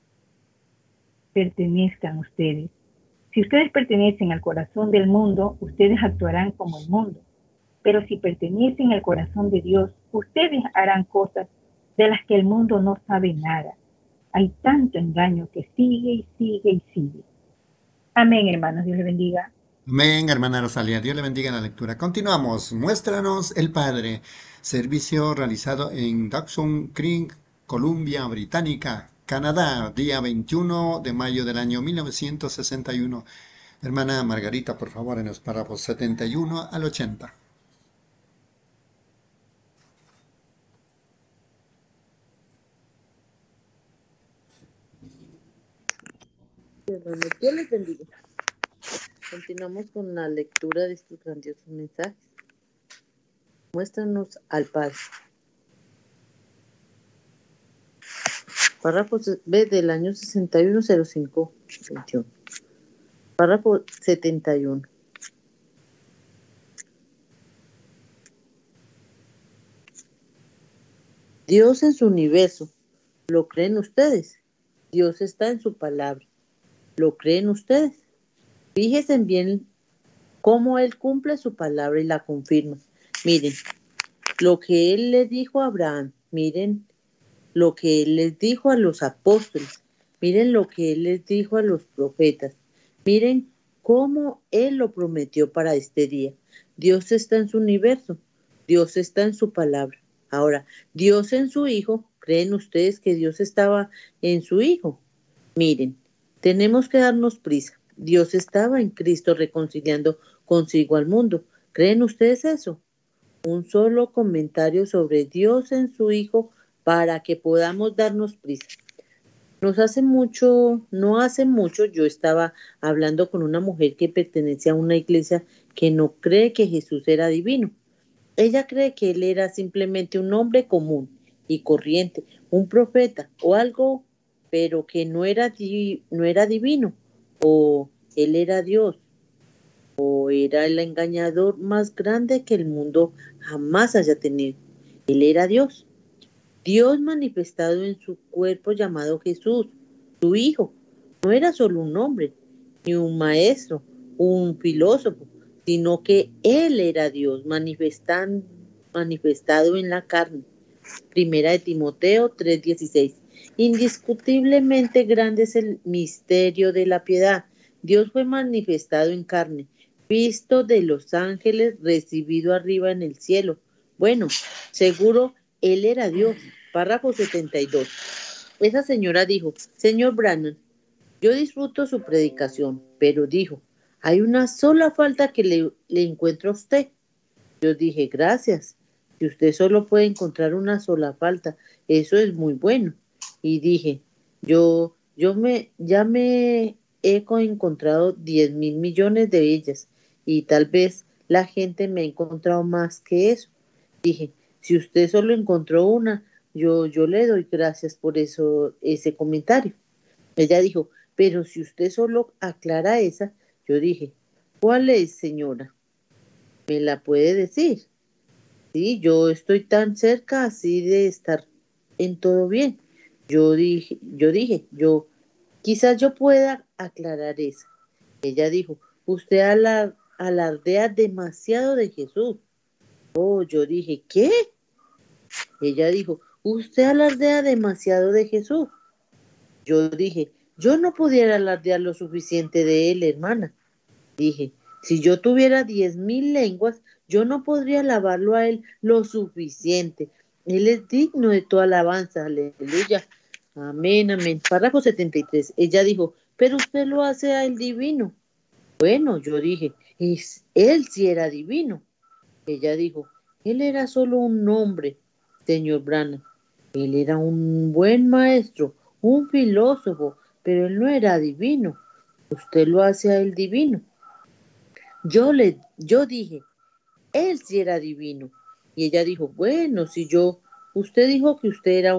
pertenezcan ustedes. Si ustedes pertenecen al corazón del mundo, ustedes actuarán como el mundo. Pero si pertenecen al corazón de Dios, ustedes harán cosas de las que el mundo no sabe nada. Hay tanto engaño que sigue y sigue y sigue. Amén, hermanos. Dios les bendiga. Amén, hermana Rosalía. Dios le bendiga en la lectura. Continuamos. Muéstranos el Padre. Servicio realizado en Dawson Creek, Columbia Británica, Canadá, día 21 de mayo del año 1961. Hermana Margarita, por favor, en los párrafos 71 al 80. Hermanos, Dios les bendiga. Continuamos con la lectura de estos grandiosos mensajes. Muéstranos al Padre. Párrafo B del año 6105-21. Párrafo 71. Dios en su universo. ¿Lo creen ustedes? Dios está en su palabra. ¿Lo creen ustedes? Fíjense bien cómo Él cumple su palabra y la confirma. Miren lo que Él le dijo a Abraham. Miren lo que Él les dijo a los apóstoles. Miren lo que Él les dijo a los profetas. Miren cómo Él lo prometió para este día. Dios está en su universo. Dios está en su palabra. Ahora, Dios en su Hijo. ¿Creen ustedes que Dios estaba en su Hijo? Miren, tenemos que darnos prisa. Dios estaba en Cristo reconciliando consigo al mundo. ¿Creen ustedes eso? Un solo comentario sobre Dios en su Hijo para que podamos darnos prisa. No hace mucho, yo estaba hablando con una mujer que pertenece a una iglesia que no cree que Jesús era divino. Ella cree que Él era simplemente un hombre común y corriente, un profeta o algo, pero que no era divino, o Él era Dios, o era el engañador más grande que el mundo jamás haya tenido. Él era Dios. Dios manifestado en su cuerpo llamado Jesús, su Hijo. No era solo un hombre, ni un maestro, un filósofo, sino que Él era Dios manifestado en la carne. Primera de Timoteo 3:16. Indiscutiblemente grande es el misterio de la piedad. Dios fue manifestado en carne, visto de los ángeles, recibido arriba en el cielo. Bueno, seguro Él era Dios. Párrafo 72. Esa señora dijo, señor Brannan, yo disfruto su predicación, pero dijo, hay una sola falta que le encuentro a usted. Yo dije, gracias. Si usted solo puede encontrar una sola falta, eso es muy bueno. Y dije, yo ya me he encontrado 10.000 millones de ellas y tal vez la gente me ha encontrado más que eso. Dije, si usted solo encontró una, yo le doy gracias por eso, ese comentario. Ella dijo, pero si usted solo aclara esa, yo dije, ¿cuál es, señora? ¿Me la puede decir? Sí, yo estoy tan cerca así de estar en todo bien. Yo quizás yo pueda aclarar eso. Ella dijo, usted alardea demasiado de Jesús. Oh, yo dije, ¿qué? Ella dijo, usted alardea demasiado de Jesús. Yo dije, yo no pudiera alardear lo suficiente de él, hermana. Dije, si yo tuviera 10.000 lenguas, yo no podría alabarlo a él lo suficiente. Él es digno de toda alabanza, aleluya. Amén, amén. Párrafo 73. Ella dijo, pero usted lo hace a él divino. Bueno, yo dije, él sí era divino. Ella dijo, él era solo un hombre, señor Branham. Él era un buen maestro, un filósofo, pero él no era divino. Usted lo hace a él divino. Yo dije, él sí era divino. Y ella dijo, bueno, usted dijo que usted era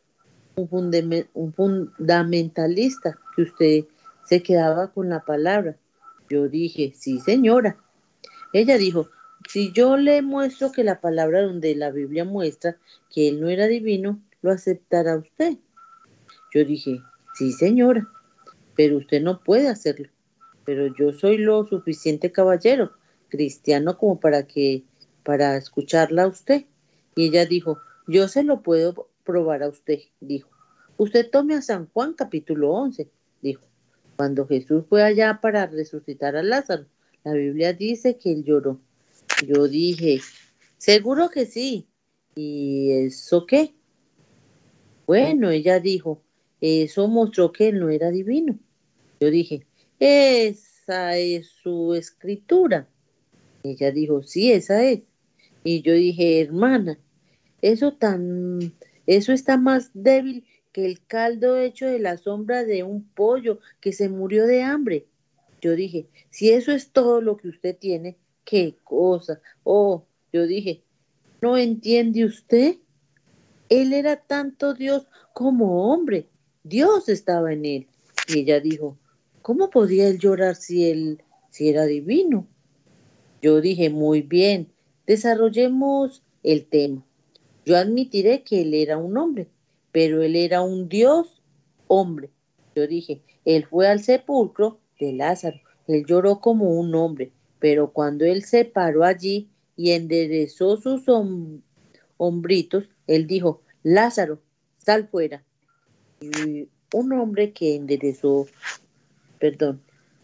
un fundamentalista, que usted se quedaba con la palabra. Yo dije, sí, señora. Ella dijo, si yo le muestro que la palabra donde la Biblia muestra que él no era divino, lo aceptará usted. Yo dije, sí, señora, pero usted no puede hacerlo. Pero yo soy lo suficiente caballero, cristiano como para escucharla a usted. Y ella dijo, yo se lo puedo probar a usted, dijo. Usted tome a San Juan capítulo 11, dijo. Cuando Jesús fue allá para resucitar a Lázaro, la Biblia dice que él lloró. Yo dije, seguro que sí. ¿Y eso qué? Bueno, ella dijo, eso mostró que él no era divino. Yo dije, esa es su escritura. Ella dijo, sí, esa es. Y yo dije, hermana, eso tan, eso está más débil que el caldo hecho de la sombra de un pollo que se murió de hambre. Yo dije, si eso es todo lo que usted tiene, qué cosa. Oh, yo dije, ¿no entiende usted? Él era tanto Dios como hombre. Dios estaba en él. Y ella dijo, ¿cómo podía él llorar si era divino? Yo dije, muy bien, desarrollemos el tema. Yo admitiré que él era un hombre, pero él era un Dios hombre. Yo dije, él fue al sepulcro de Lázaro, él lloró como un hombre, pero cuando él se paró allí y enderezó sus hombritos, él dijo, Lázaro, sal fuera. Y un hombre que enderezó, perdón,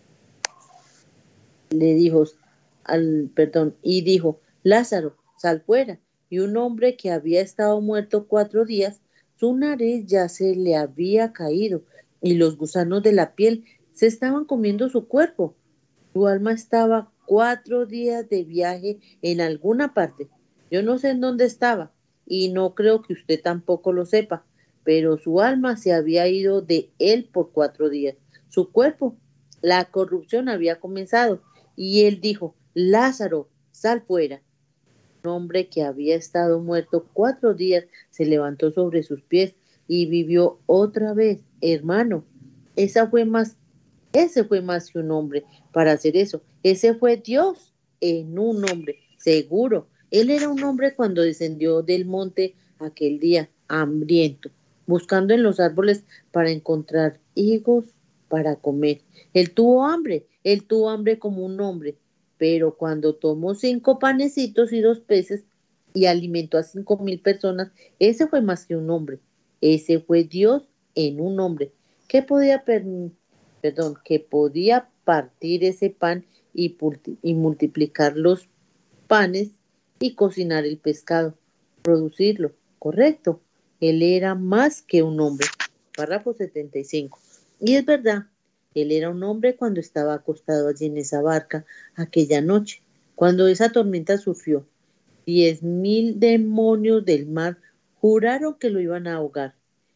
le dijo y dijo, Lázaro, sal fuera. Y un hombre que había estado muerto 4 días, su nariz ya se le había caído y los gusanos de la piel se estaban comiendo su cuerpo. Su alma estaba 4 días de viaje en alguna parte. Yo no sé en dónde estaba y no creo que usted tampoco lo sepa, pero su alma se había ido de él por 4 días. Su cuerpo, la corrupción había comenzado y él dijo, Lázaro, sal fuera. Un hombre que había estado muerto 4 días se levantó sobre sus pies y vivió otra vez. Hermano, esa fue más ese fue más que un hombre para hacer eso. Ese fue Dios en un hombre, seguro. Él era un hombre cuando descendió del monte aquel día, hambriento, buscando en los árboles para encontrar higos para comer. Él tuvo hambre como un hombre, pero cuando tomó 5 panecitos y 2 peces y alimentó a 5.000 personas, ese fue más que un hombre. Ese fue Dios en un hombre. ¿Qué podía que podía partir ese pan y multiplicar los panes y cocinar el pescado, producirlo, correcto. Él era más que un hombre. Párrafo 75. Y es verdad, él era un hombre cuando estaba acostado allí en esa barca aquella noche, cuando esa tormenta surgió. 10.000 demonios del mar juraron que lo iban a ahogar.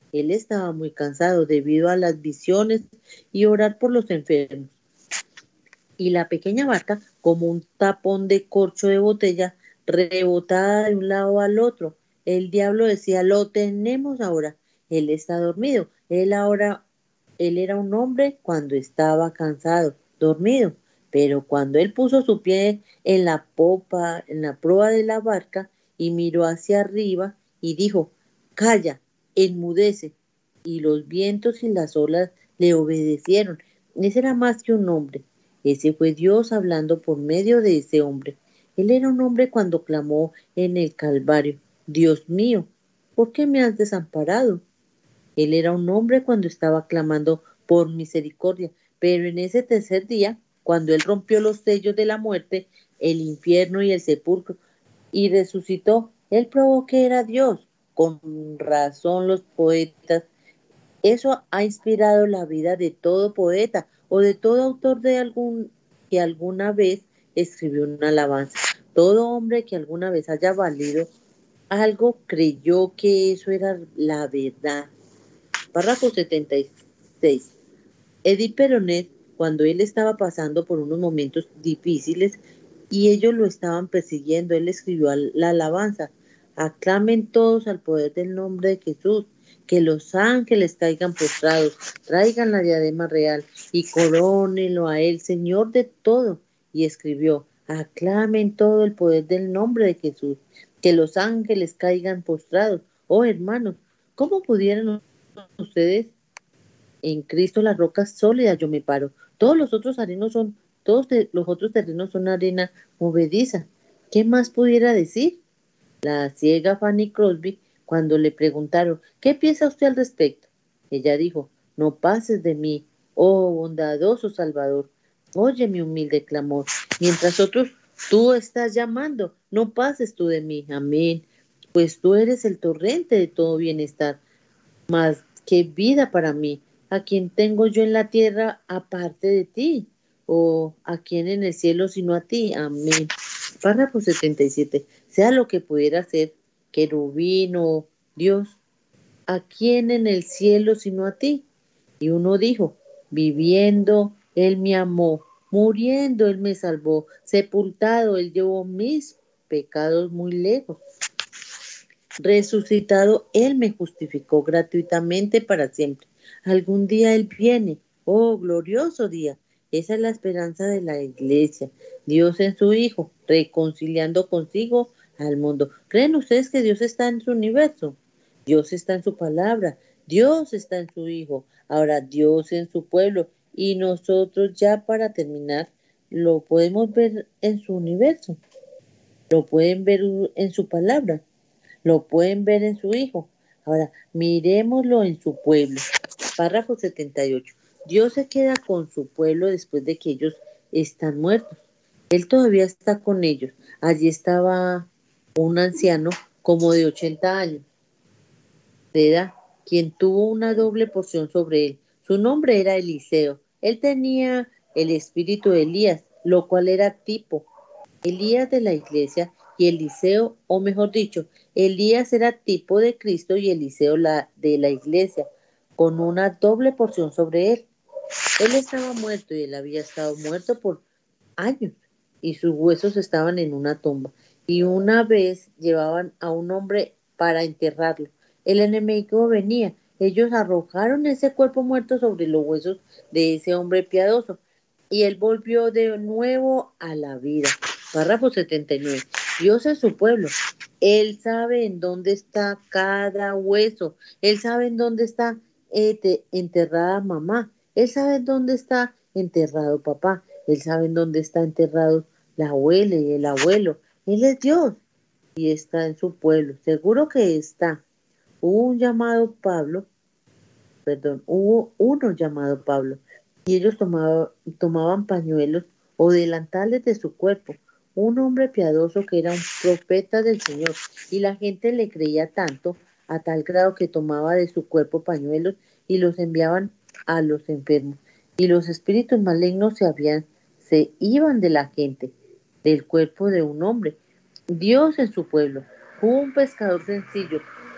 Él estaba muy cansado debido a las visiones y orar por los enfermos. Y la pequeña barca, como un tapón de corcho de botella, rebotaba de un lado al otro. El diablo decía, lo tenemos ahora. Él está dormido. Él era un hombre cuando estaba cansado, dormido. Pero cuando él puso su pie en la popa, en la proa de la barca, y miró hacia arriba y dijo, calla, enmudece. Y los vientos y las olas le obedecieron. Ese era más que un hombre. Ese fue Dios hablando por medio de ese hombre. Él era un hombre cuando clamó en el Calvario, Dios mío, ¿por qué me has desamparado? Él era un hombre cuando estaba clamando por misericordia, pero en ese tercer día, cuando él rompió los sellos de la muerte, el infierno y el sepulcro, y resucitó, él probó que era Dios. Con razón los poetas eso ha inspirado la vida de todo poeta o de todo autor que alguna vez escribió una alabanza. Todo hombre que alguna vez haya valido algo creyó que eso era la verdad. Párrafo 76. Edith Peronet, cuando él estaba pasando por unos momentos difíciles y ellos lo estaban persiguiendo, él escribió la alabanza. Aclamen todos al poder del nombre de Jesús, que los ángeles caigan postrados, traigan la diadema real y corónenlo a él, Señor de todo. Y escribió, aclamen todo el poder del nombre de Jesús, que los ángeles caigan postrados. Oh hermanos, ¿cómo pudieran ustedes en Cristo la roca sólida yo me paro? Los otros terrenos son arena movediza. ¿Qué más pudiera decir? La ciega Fanny Crosby, cuando le preguntaron, ¿qué piensa usted al respecto? Ella dijo, no pases de mí, oh bondadoso Salvador, oye mi humilde clamor, mientras otros tú estás llamando, no pases tú de mí, amén, pues tú eres el torrente de todo bienestar, más que vida para mí, a quien tengo yo en la tierra aparte de ti, o a quien en el cielo sino a ti, amén. Párrafo 77. Sea lo que pudiera ser, querubín o Dios, ¿a quién en el cielo sino a ti? Y uno dijo, viviendo, Él me amó, muriendo, Él me salvó, sepultado, Él llevó mis pecados muy lejos. Resucitado, Él me justificó gratuitamente para siempre. Algún día Él viene, oh glorioso día. Esa es la esperanza de la iglesia. Dios en su Hijo, reconciliando consigo al mundo. ¿Creen ustedes que Dios está en su universo? Dios está en su palabra. Dios está en su Hijo. Ahora Dios en su pueblo. Y nosotros ya para terminar, lo podemos ver en su universo. Lo pueden ver en su palabra. Lo pueden ver en su Hijo. Ahora, miremoslo en su pueblo. Párrafo 78. Dios se queda con su pueblo después de que ellos están muertos. Él todavía está con ellos. Allí estaba un anciano como de 80 años de edad, quien tuvo una doble porción sobre él. Su nombre era Eliseo. Él tenía el espíritu de Elías, lo cual era tipo Elías de la iglesia y Eliseo, o mejor dicho, Elías era tipo de Cristo y Eliseo de la iglesia, con una doble porción sobre él. Él estaba muerto y él había estado muerto por años y sus huesos estaban en una tumba. Y una vez llevaban a un hombre para enterrarlo. El enemigo venía. Ellos arrojaron ese cuerpo muerto sobre los huesos de ese hombre piadoso y él volvió de nuevo a la vida. Párrafo 79. Dios es su pueblo. Él sabe en dónde está cada hueso. Él sabe en dónde está enterrada mamá. Él sabe en dónde está enterrado papá. Él sabe en dónde está enterrado la abuela y el abuelo. Él es Dios y está en su pueblo. Seguro que está. Hubo uno llamado Pablo y ellos tomaban pañuelos o delantales de su cuerpo. Un hombre piadoso que era un profeta del Señor y la gente le creía tanto a tal grado que tomaba de su cuerpo pañuelos y los enviaban a los enfermos y los espíritus malignos se iban de la gente, del cuerpo de un hombre. Dios en su pueblo. Hubo un pescador sencillo,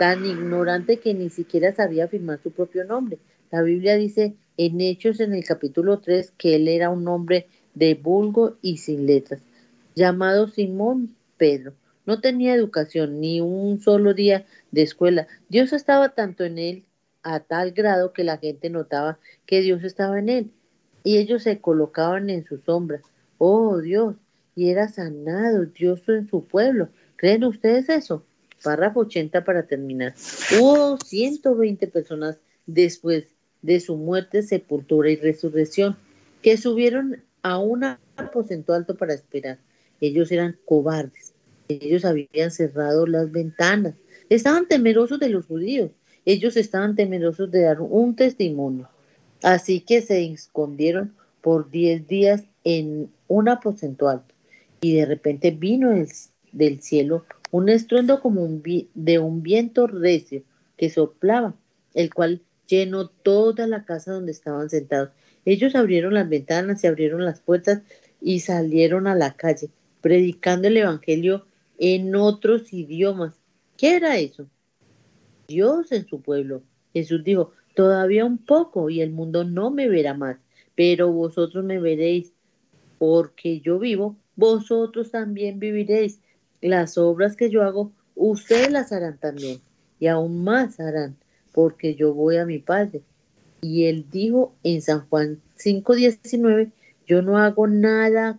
tan ignorante que ni siquiera sabía firmar su propio nombre. La Biblia dice en Hechos, en el capítulo 3, que él era un hombre de vulgo y sin letras, llamado Simón Pedro. No tenía educación, ni un solo día de escuela. Dios estaba tanto en él, a tal grado que la gente notaba que Dios estaba en él, y ellos se colocaban en su sombra. Oh Dios, y era sanado Dios en su pueblo. ¿Creen ustedes eso? Párrafo 80 para terminar. Hubo 120 personas después de su muerte, sepultura y resurrección, que subieron a un aposento alto para esperar. Ellos eran cobardes. Ellos habían cerrado las ventanas. Estaban temerosos de los judíos. Ellos estaban temerosos de dar un testimonio. Así que se escondieron por 10 días en un aposento alto. Y de repente vino del cielo un estruendo como de un viento recio que soplaba, el cual llenó toda la casa donde estaban sentados. Ellos abrieron las ventanas y abrieron las puertas y salieron a la calle, predicando el evangelio en otros idiomas. ¿Qué era eso? Dios en su pueblo. Jesús dijo, todavía un poco y el mundo no me verá más, pero vosotros me veréis, porque yo vivo, vosotros también viviréis. Las obras que yo hago, ustedes las harán también, y aún más harán, porque yo voy a mi Padre. Y él dijo en San Juan 5:19, yo no hago nada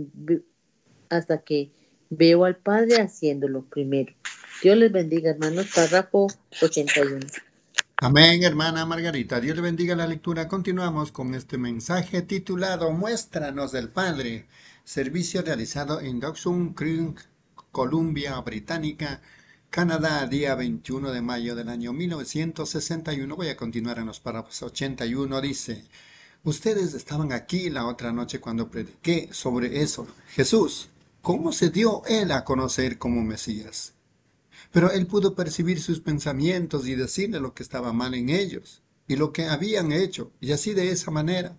hasta que veo al Padre haciéndolo primero. Dios les bendiga, hermanos. Párrafo 81. Amén, hermana Margarita. Dios le bendiga la lectura. Continuamos con este mensaje titulado Muéstranos del Padre. Servicio realizado en Dawson Creek, Columbia Británica, Canadá, día 21 de mayo del año 1961. Voy a continuar en los párrafos 81. Dice, ustedes estaban aquí la otra noche cuando prediqué sobre eso. Jesús, ¿cómo se dio él a conocer como Mesías? Pero él pudo percibir sus pensamientos y decirle lo que estaba mal en ellos y lo que habían hecho, y así de esa manera.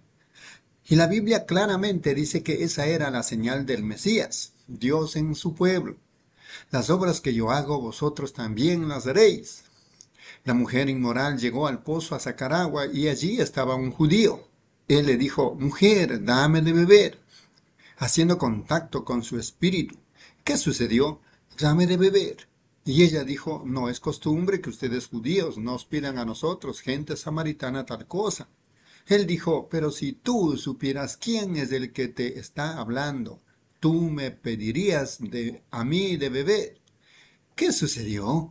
Y la Biblia claramente dice que esa era la señal del Mesías, Dios en su pueblo. Las obras que yo hago, vosotros también las haréis. La mujer inmoral llegó al pozo a sacar agua y allí estaba un judío. Él le dijo, mujer, dame de beber, haciendo contacto con su espíritu. ¿Qué sucedió? Dame de beber. Y ella dijo, no es costumbre que ustedes judíos nos pidan a nosotros, gente samaritana, tal cosa. Él dijo, pero si tú supieras quién es el que te está hablando, tú me pedirías a mí de beber. ¿Qué sucedió?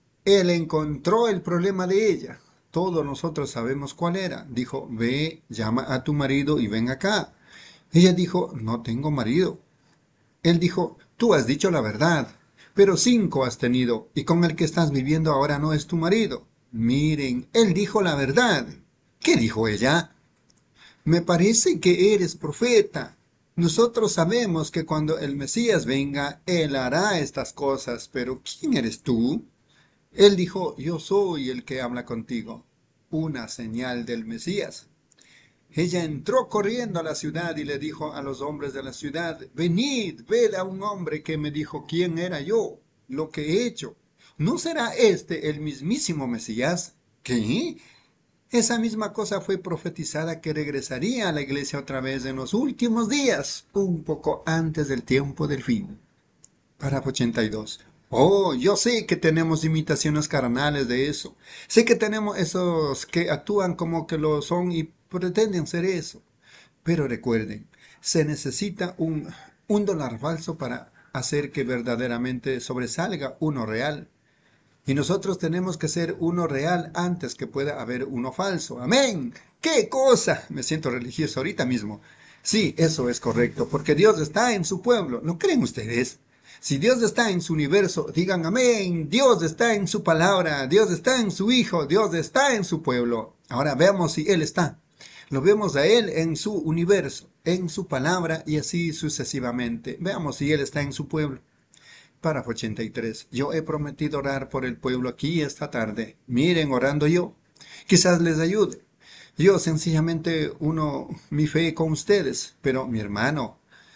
Él encontró el problema de ella. Todos nosotros sabemos cuál era. Dijo, ve, llama a tu marido y ven acá. Ella dijo, no tengo marido. Él dijo, tú has dicho la verdad. Pero 5 has tenido, y con el que estás viviendo ahora no es tu marido. Miren, él dijo la verdad. ¿Qué dijo ella? Me parece que eres profeta. Nosotros sabemos que cuando el Mesías venga, él hará estas cosas, pero ¿quién eres tú? Él dijo, yo soy el que habla contigo. Una señal del Mesías. Ella entró corriendo a la ciudad y le dijo a los hombres de la ciudad, venid, ved a un hombre que me dijo quién era yo, lo que he hecho. ¿No será este el mismísimo Mesías? ¿Qué? Esa misma cosa fue profetizada que regresaría a la iglesia otra vez en los últimos días, un poco antes del tiempo del fin. Párrafo 82. Oh, yo sé que tenemos imitaciones carnales de eso. Sé que tenemos esos que actúan como que lo son y pretenden ser eso. Pero recuerden, se necesita un dólar falso para hacer que verdaderamente sobresalga uno real. Y nosotros tenemos que ser uno real antes que pueda haber uno falso. ¡Amén! ¡Qué cosa! Me siento religioso ahorita mismo. Sí, eso es correcto, porque Dios está en su pueblo. ¿No creen ustedes? Si Dios está en su universo, digan amén. Dios está en su palabra, Dios está en su Hijo, Dios está en su pueblo. Ahora veamos si Él está. Lo vemos a Él en su universo, en su palabra y así sucesivamente. Veamos si Él está en su pueblo. Párrafo 83. Yo he prometido orar por el pueblo aquí esta tarde. Miren, orando yo. Quizás les ayude. Yo sencillamente uno mi fe con ustedes. Pero mi hermano,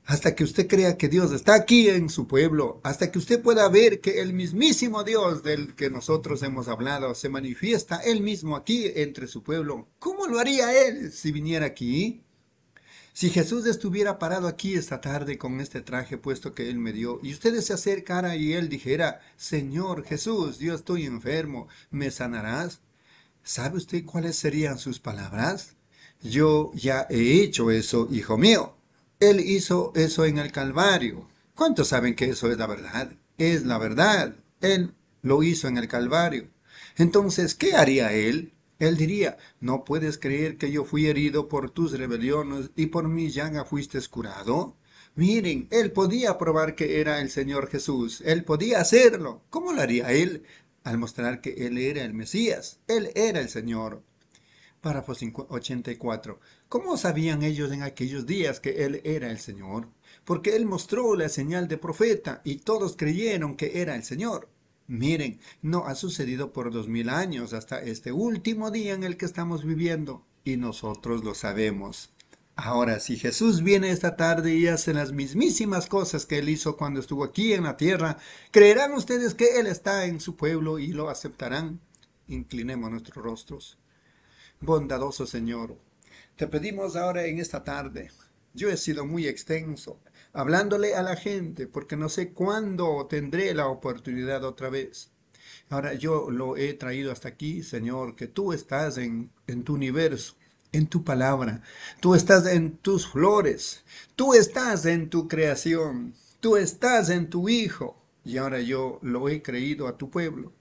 hasta que usted crea que Dios está aquí en su pueblo, hasta que usted pueda ver que el mismísimo Dios del que nosotros hemos hablado se manifiesta Él mismo aquí entre su pueblo. ¿Cómo lo haría Él si viniera aquí? Si Jesús estuviera parado aquí esta tarde con este traje puesto que Él me dio, y ustedes se acercaran y Él dijera, Señor Jesús, yo estoy enfermo, ¿me sanarás? ¿Sabe usted cuáles serían sus palabras? Yo ya he hecho eso, hijo mío. Él hizo eso en el Calvario. ¿Cuántos saben que eso es la verdad? Es la verdad. Él lo hizo en el Calvario. Entonces, ¿qué haría Él? Él diría, no puedes creer que yo fui herido por tus rebeliones y por mi llaga fuiste curado. Miren, Él podía probar que era el Señor Jesús. Él podía hacerlo. ¿Cómo lo haría Él? Al mostrar que Él era el Mesías. Él era el Señor. Párrafo 84. ¿Cómo sabían ellos en aquellos días que Él era el Señor? Porque Él mostró la señal de profeta y todos creyeron que era el Señor. Miren, no ha sucedido por 2000 años hasta este último día en el que estamos viviendo y nosotros lo sabemos. Ahora, si Jesús viene esta tarde y hace las mismísimas cosas que Él hizo cuando estuvo aquí en la tierra, ¿creerán ustedes que Él está en su pueblo y lo aceptarán? Inclinemos nuestros rostros. Bondadoso Señor, te pedimos ahora en esta tarde, yo he sido muy extenso, hablándole a la gente, porque no sé cuándo tendré la oportunidad otra vez. Ahora yo lo he traído hasta aquí, Señor, que tú estás en tu universo, en tu palabra, tú estás en tus flores, tú estás en tu creación, tú estás en tu Hijo, y ahora yo lo he creído a tu pueblo.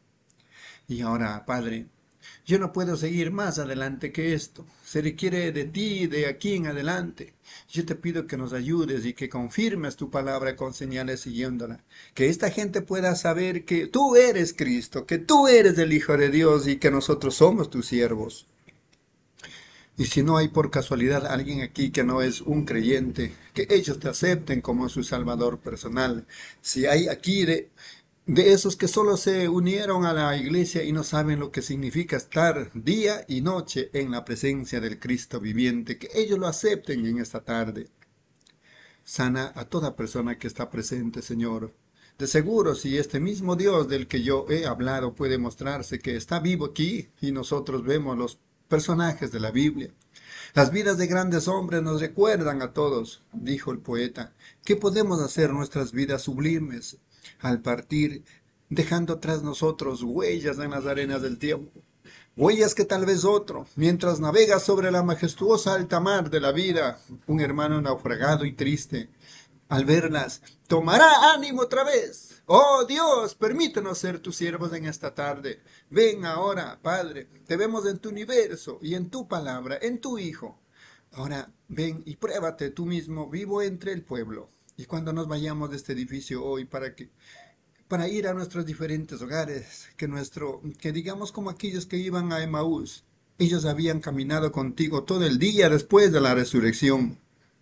Y ahora, Padre, yo no puedo seguir más adelante que esto. Se requiere de ti de aquí en adelante. Yo te pido que nos ayudes y que confirmes tu palabra con señales siguiéndola. Que esta gente pueda saber que tú eres Cristo, que tú eres el Hijo de Dios y que nosotros somos tus siervos. Y si no hay por casualidad alguien aquí que no es un creyente, que ellos te acepten como su Salvador personal. Si hay aquí de esos que solo se unieron a la iglesia y no saben lo que significa estar día y noche en la presencia del Cristo viviente, que ellos lo acepten en esta tarde. Sana a toda persona que está presente, Señor. De seguro, si este mismo Dios del que yo he hablado puede mostrarse que está vivo aquí y nosotros vemos los personajes de la Biblia. Las vidas de grandes hombres nos recuerdan a todos, dijo el poeta, que podemos hacer nuestras vidas sublimes al partir, dejando tras nosotros huellas en las arenas del tiempo. Huellas que tal vez otro, mientras navega sobre la majestuosa alta mar de la vida, un hermano naufragado y triste, al verlas, tomará ánimo otra vez. Oh Dios, permítenos ser tus siervos en esta tarde. Ven ahora, Padre, te vemos en tu universo y en tu palabra, en tu Hijo. Ahora ven y pruébate tú mismo vivo entre el pueblo. Y cuando nos vayamos de este edificio hoy para ir a nuestros diferentes hogares, que digamos como aquellos que iban a Emaús, ellos habían caminado contigo todo el día después de la resurrección,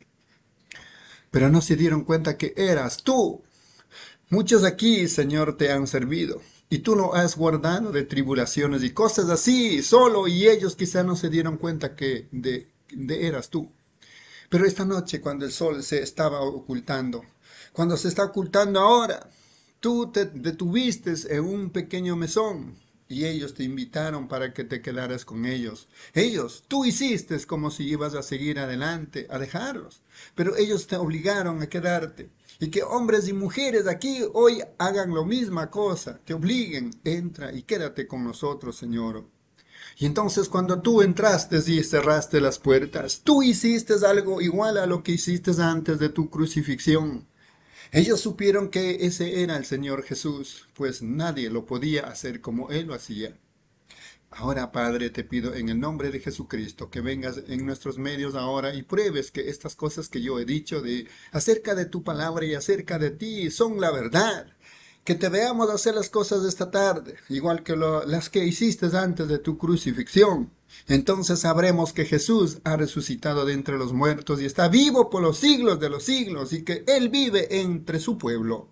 pero no se dieron cuenta que eras tú. Muchos aquí, Señor, te han servido, y tú lo has guardado de tribulaciones y cosas así, solo, y ellos quizá no se dieron cuenta que eras tú. Pero esta noche, cuando el sol se estaba ocultando, cuando se está ocultando ahora, tú te detuviste en un pequeño mesón y ellos te invitaron para que te quedaras con ellos. Tú hiciste como si ibas a seguir adelante, a dejarlos, pero ellos te obligaron a quedarte. Y que hombres y mujeres aquí hoy hagan la misma cosa, te obliguen, entra y quédate con nosotros, Señor. Y entonces cuando tú entraste y cerraste las puertas, tú hiciste algo igual a lo que hiciste antes de tu crucifixión. Ellos supieron que ese era el Señor Jesús, pues nadie lo podía hacer como Él lo hacía. Ahora, Padre, te pido en el nombre de Jesucristo que vengas en nuestros medios ahora y pruebes que estas cosas que yo he dicho acerca de tu palabra y acerca de ti son la verdad. Que te veamos hacer las cosas de esta tarde, igual que las que hiciste antes de tu crucifixión. Entonces sabremos que Jesús ha resucitado de entre los muertos y está vivo por los siglos de los siglos y que Él vive entre su pueblo.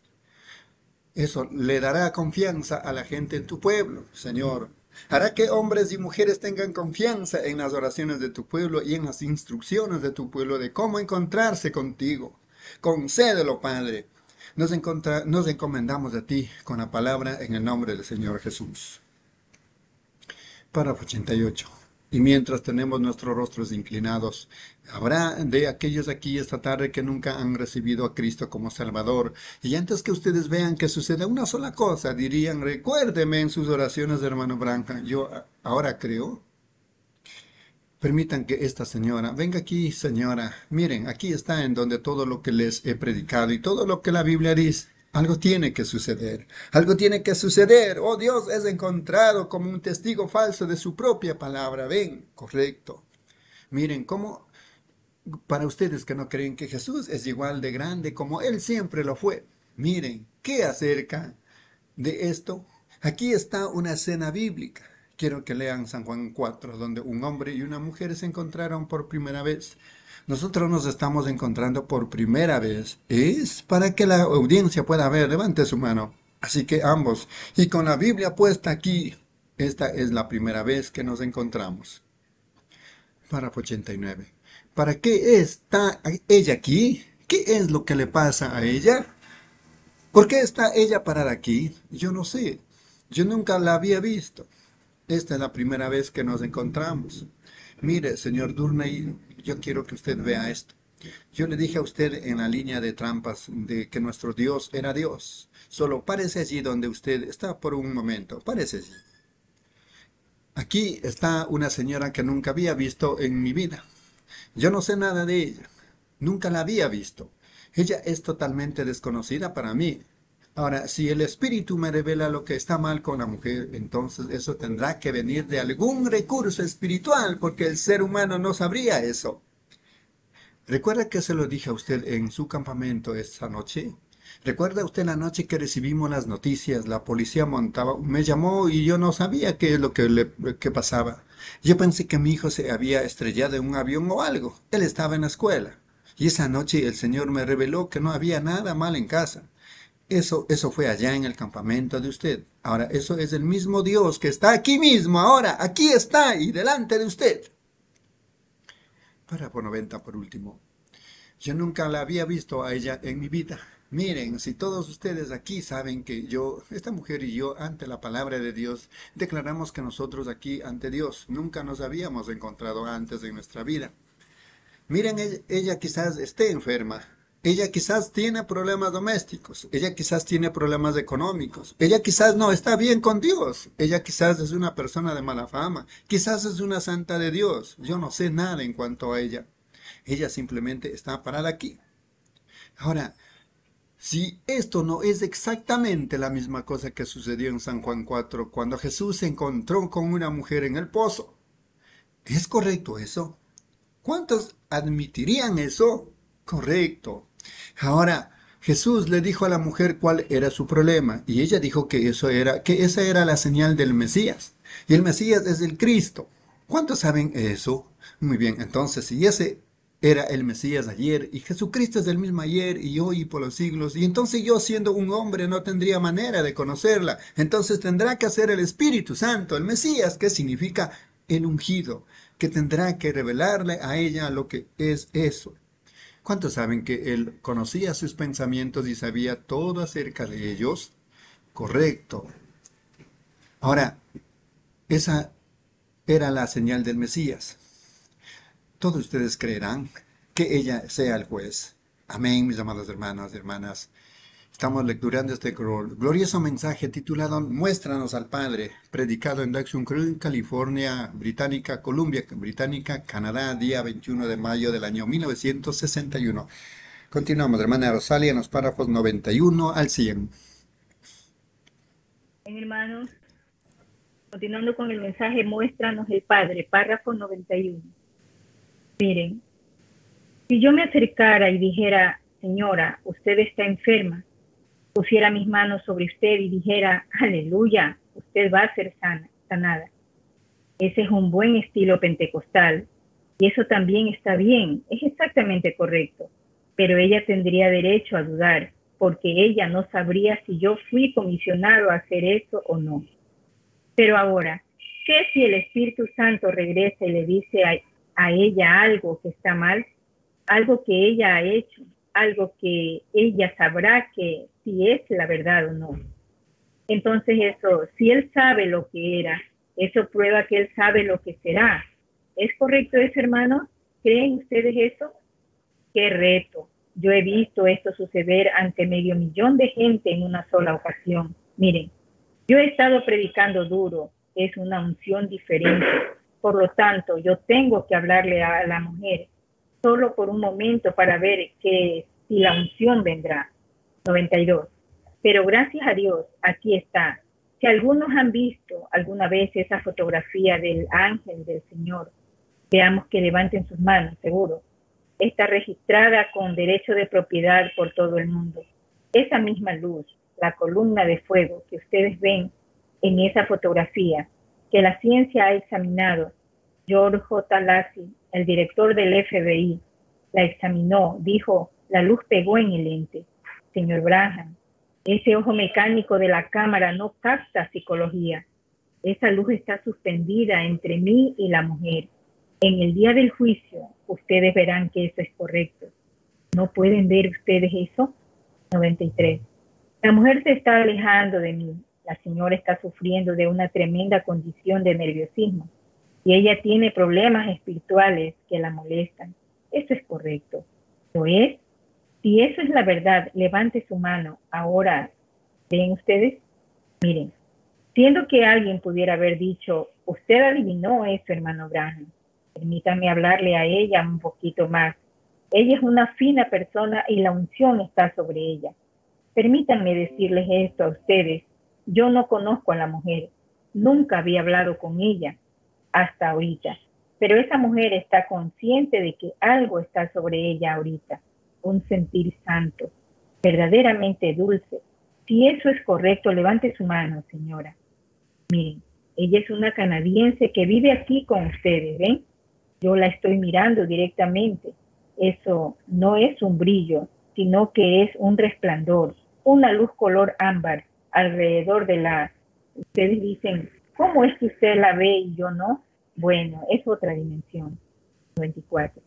Eso le dará confianza a la gente en tu pueblo, Señor. Hará que hombres y mujeres tengan confianza en las oraciones de tu pueblo y en las instrucciones de tu pueblo de cómo encontrarse contigo. Concédelo, Padre. Nos encomendamos a ti con la palabra en el nombre del Señor Jesús. Párrafo 88. Y mientras tenemos nuestros rostros inclinados, habrá de aquellos aquí esta tarde que nunca han recibido a Cristo como Salvador. Y antes que ustedes vean que sucede una sola cosa, dirían, recuérdeme en sus oraciones, hermano Branca, yo ahora creo. Permitan que esta señora, venga aquí, señora, miren, aquí está en donde todo lo que les he predicado y todo lo que la Biblia dice. Algo tiene que suceder, algo tiene que suceder. Oh, Dios es encontrado como un testigo falso de su propia palabra. Ven, correcto. Miren, cómo para ustedes que no creen que Jesús es igual de grande como Él siempre lo fue. Miren, ¿qué acerca de esto? Aquí está una escena bíblica. Quiero que lean San Juan 4, donde un hombre y una mujer se encontraron por primera vez. Nosotros nos estamos encontrando por primera vez. Es para que la audiencia pueda ver. Levante su mano. Así que ambos. Y con la Biblia puesta aquí, esta es la primera vez que nos encontramos. Párrafo 89. ¿Para qué está ella aquí? ¿Qué es lo que le pasa a ella? ¿Por qué está ella parada aquí? Yo no sé. Yo nunca la había visto. Esta es la primera vez que nos encontramos. Mire, señor Durney, yo quiero que usted vea esto. Yo le dije a usted en la línea de trampas de que nuestro Dios era Dios. Solo párese allí donde usted está por un momento. Párese allí. Aquí está una señora que nunca había visto en mi vida. Yo no sé nada de ella. Nunca la había visto. Ella es totalmente desconocida para mí. Ahora, si el Espíritu me revela lo que está mal con la mujer, entonces eso tendrá que venir de algún recurso espiritual, porque el ser humano no sabría eso. ¿Recuerda que se lo dije a usted en su campamento esta noche? ¿Recuerda usted la noche que recibimos las noticias? La policía me llamó y yo no sabía qué es lo que pasaba. Yo pensé que mi hijo se había estrellado en un avión o algo. Él estaba en la escuela. Y esa noche el Señor me reveló que no había nada mal en casa. Eso fue allá en el campamento de usted. Ahora, eso es el mismo Dios que está aquí mismo, ahora, aquí está y delante de usted. Párrafo 90 por último. Yo nunca la había visto a ella en mi vida. Miren, si todos ustedes aquí saben que esta mujer y yo, ante la palabra de Dios, declaramos que nosotros aquí, ante Dios, nunca nos habíamos encontrado antes en nuestra vida. Miren, ella quizás esté enferma. Ella quizás tiene problemas domésticos, ella quizás tiene problemas económicos, ella quizás no está bien con Dios, ella quizás es una persona de mala fama, quizás es una santa de Dios, yo no sé nada en cuanto a ella. Ella simplemente está parada aquí. Ahora, si esto no es exactamente la misma cosa que sucedió en San Juan 4, cuando Jesús se encontró con una mujer en el pozo, ¿es correcto eso? ¿Cuántos admitirían eso? Correcto. Ahora, Jesús le dijo a la mujer cuál era su problema, y ella dijo que esa era la señal del Mesías, y el Mesías es el Cristo. ¿Cuántos saben eso? Muy bien, entonces, si ese era el Mesías ayer, y Jesucristo es el mismo ayer, y hoy, y por los siglos, y entonces yo siendo un hombre no tendría manera de conocerla, entonces tendrá que ser el Espíritu Santo, el Mesías, que significa el ungido, que tendrá que revelarle a ella lo que es eso. ¿Cuántos saben que él conocía sus pensamientos y sabía todo acerca de ellos? Correcto. Ahora, esa era la señal del Mesías. Todos ustedes creerán que ella sea el juez. Amén, mis amados hermanos y hermanas. Estamos lecturando este glorioso mensaje titulado Muéstranos al Padre, predicado en Dawson Creek, California, Columbia Británica, Canadá, día 21 de mayo del año 1961. Continuamos, hermana Rosalia, en los párrafos 91 al 100. Hermanos, continuando con el mensaje Muéstranos el Padre, párrafo 91. Miren, si yo me acercara y dijera, señora, usted está enferma, pusiera mis manos sobre usted y dijera, aleluya, usted va a ser sanada. Ese es un buen estilo pentecostal y eso también está bien, es exactamente correcto, pero ella tendría derecho a dudar porque ella no sabría si yo fui comisionado a hacer eso o no. Pero ahora, ¿qué si el Espíritu Santo regresa y le dice a ella algo que está mal? Algo que ella ha hecho, algo que ella sabrá que si es la verdad o no. Entonces eso, si él sabe lo que era, eso prueba que él sabe lo que será. ¿Es correcto eso, hermanos? ¿Creen ustedes eso? ¡Qué reto! Yo he visto esto suceder ante 500,000 de gente en una sola ocasión. Miren, yo he estado predicando duro, es una unción diferente. Por lo tanto, yo tengo que hablarle a la mujer solo por un momento para ver que si la unción vendrá. 92. Pero gracias a Dios, aquí está. Si algunos han visto alguna vez esa fotografía del ángel del Señor, veamos que levanten sus manos, seguro. Está registrada con derecho de propiedad por todo el mundo. Esa misma luz, la columna de fuego que ustedes ven en esa fotografía, que la ciencia ha examinado, George J. Lacy, el director del FBI, la examinó, dijo, la luz pegó en el lente. Señor Branham, ese ojo mecánico de la cámara no capta psicología. Esa luz está suspendida entre mí y la mujer. En el día del juicio, ustedes verán que eso es correcto. ¿No pueden ver ustedes eso? 93. La mujer se está alejando de mí. La señora está sufriendo de una tremenda condición de nerviosismo y ella tiene problemas espirituales que la molestan. Eso es correcto. ¿Lo es? Si eso es la verdad, levante su mano. Ahora, ¿ven ustedes? Miren, siendo que alguien pudiera haber dicho, usted adivinó eso, hermano Branham. Permítanme hablarle a ella un poquito más. Ella es una fina persona y la unción está sobre ella. Permítanme decirles esto a ustedes. Yo no conozco a la mujer. Nunca había hablado con ella hasta ahorita. Pero esa mujer está consciente de que algo está sobre ella ahorita. Un sentir santo, verdaderamente dulce. Si eso es correcto, levante su mano, señora. Miren, ella es una canadiense que vive aquí con ustedes, ¿ven? Yo la estoy mirando directamente. Eso no es un brillo, sino que es un resplandor, una luz color ámbar alrededor de la... Ustedes dicen, ¿cómo es que usted la ve y yo no? Bueno, es otra dimensión. 24.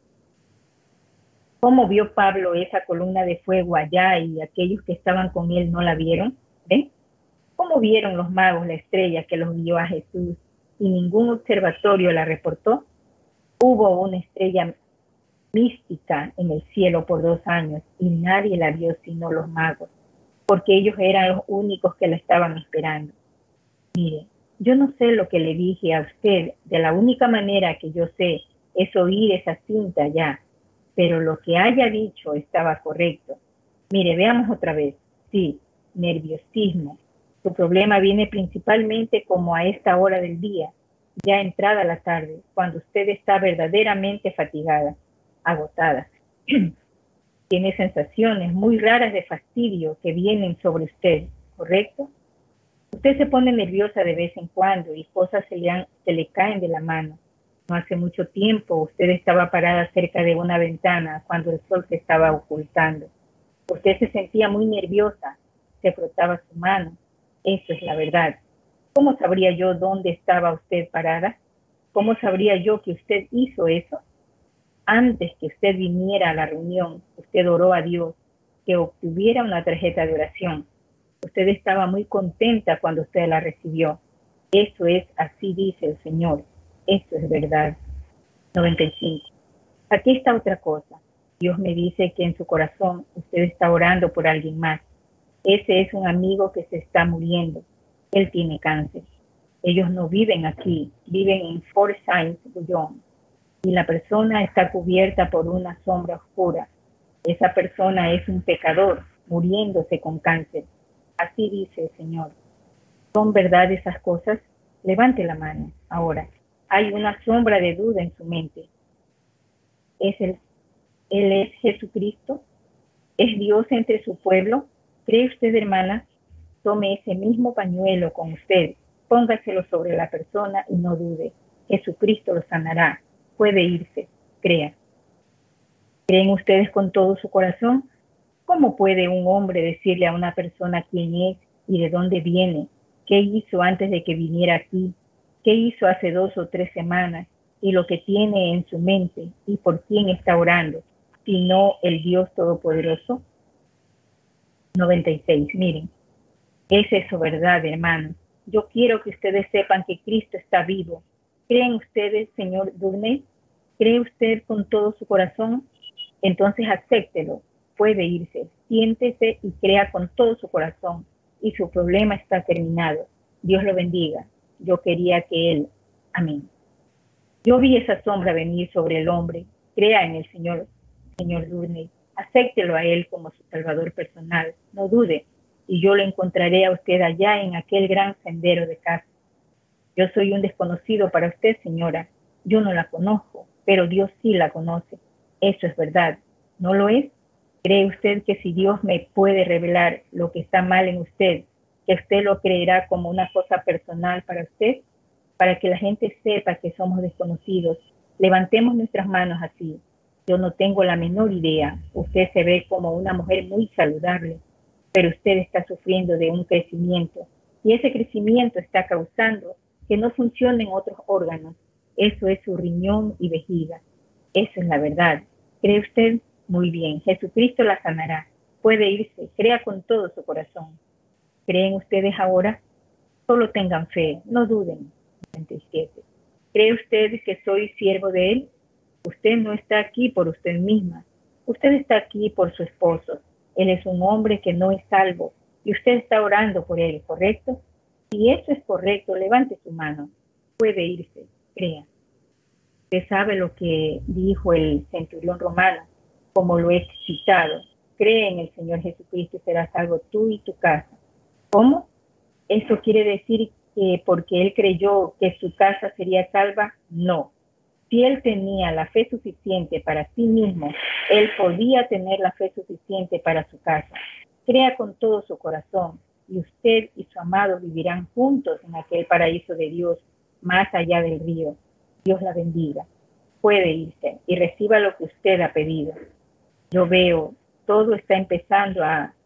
¿Cómo vio Pablo esa columna de fuego allá y aquellos que estaban con él no la vieron? ¿Ven? ¿Cómo vieron los magos la estrella que los guió a Jesús y ningún observatorio la reportó? Hubo una estrella mística en el cielo por 2 años y nadie la vio sino los magos, porque ellos eran los únicos que la estaban esperando. Mire, yo no sé lo que le dije a usted, de la única manera que yo sé es oír esa cinta ya, pero lo que haya dicho estaba correcto. Mire, veamos otra vez. Sí, nerviosismo. Su problema viene principalmente como a esta hora del día, ya entrada la tarde, cuando usted está verdaderamente fatigada, agotada. Tiene sensaciones muy raras de fastidio que vienen sobre usted, ¿correcto? Usted se pone nerviosa de vez en cuando y cosas se le caen de la mano. No hace mucho tiempo usted estaba parada cerca de una ventana cuando el sol se estaba ocultando. Usted se sentía muy nerviosa, se frotaba su mano. Eso es la verdad. ¿Cómo sabría yo dónde estaba usted parada? ¿Cómo sabría yo que usted hizo eso? Antes que usted viniera a la reunión, usted oró a Dios que obtuviera una tarjeta de oración. Usted estaba muy contenta cuando usted la recibió. Eso es, así dice el Señor. Eso es verdad. 95. Aquí está otra cosa. Dios me dice que en su corazón usted está orando por alguien más. Ese es un amigo que se está muriendo. Él tiene cáncer. Ellos no viven aquí, viven en Forsyth, Wyoming. Y la persona está cubierta por una sombra oscura. Esa persona es un pecador, muriéndose con cáncer. Así dice el Señor. ¿Son verdad esas cosas? Levante la mano. Ahora, hay una sombra de duda en su mente. ¿Él es Jesucristo? ¿Es Dios entre su pueblo? ¿Cree usted, hermana? Tome ese mismo pañuelo con usted, póngaselo sobre la persona y no dude. Jesucristo lo sanará. Puede irse, crea. ¿Creen ustedes con todo su corazón? ¿Cómo puede un hombre decirle a una persona quién es y de dónde viene? ¿Qué hizo antes de que viniera aquí? ¿Qué hizo hace 2 o 3 semanas? Y lo que tiene en su mente y por quién está orando. sino el Dios Todopoderoso. 96. Miren, es eso verdad, hermanos. Yo quiero que ustedes sepan que Cristo está vivo. ¿Creen ustedes, señor Durney? ¿Cree usted con todo su corazón? Entonces acéptelo. Puede irse. Siéntese y crea con todo su corazón. Y su problema está terminado. Dios lo bendiga. Yo quería que Él. Amén. Yo vi esa sombra venir sobre el hombre. Crea en el señor Durney. Acéptelo a Él como su salvador personal. No dude. Y yo lo encontraré a usted allá en aquel gran sendero de casa. Yo soy un desconocido para usted, señora. Yo no la conozco, pero Dios sí la conoce. Eso es verdad. ¿No lo es? ¿Cree usted que si Dios me puede revelar lo que está mal en usted, que usted lo creerá como una cosa personal para usted? Para que la gente sepa que somos desconocidos, levantemos nuestras manos así. Yo no tengo la menor idea. Usted se ve como una mujer muy saludable, pero usted está sufriendo de un crecimiento y ese crecimiento está causando que no funcionen otros órganos. Eso es su riñón y vejiga. Eso es la verdad. ¿Cree usted? Muy bien. Jesucristo la sanará. Puede irse. Crea con todo su corazón. ¿Creen ustedes ahora? Solo tengan fe. No duden. 97. ¿Cree usted que soy siervo de Él? Usted no está aquí por usted misma. Usted está aquí por su esposo. Él es un hombre que no es salvo y usted está orando por él, ¿correcto? Si eso es correcto, levante su mano. Puede irse, crea. Usted sabe lo que dijo el centurión romano, como lo he citado. Cree en el Señor Jesucristo y serás salvo tú y tu casa. ¿Cómo? ¿Eso quiere decir que porque él creyó que su casa sería salva? No. Si él tenía la fe suficiente para sí mismo, él podía tener la fe suficiente para su casa. Crea con todo su corazón y usted y su amado vivirán juntos en aquel paraíso de Dios, más allá del río. Dios la bendiga. Puede irse y reciba lo que usted ha pedido. Yo veo, todo está empezando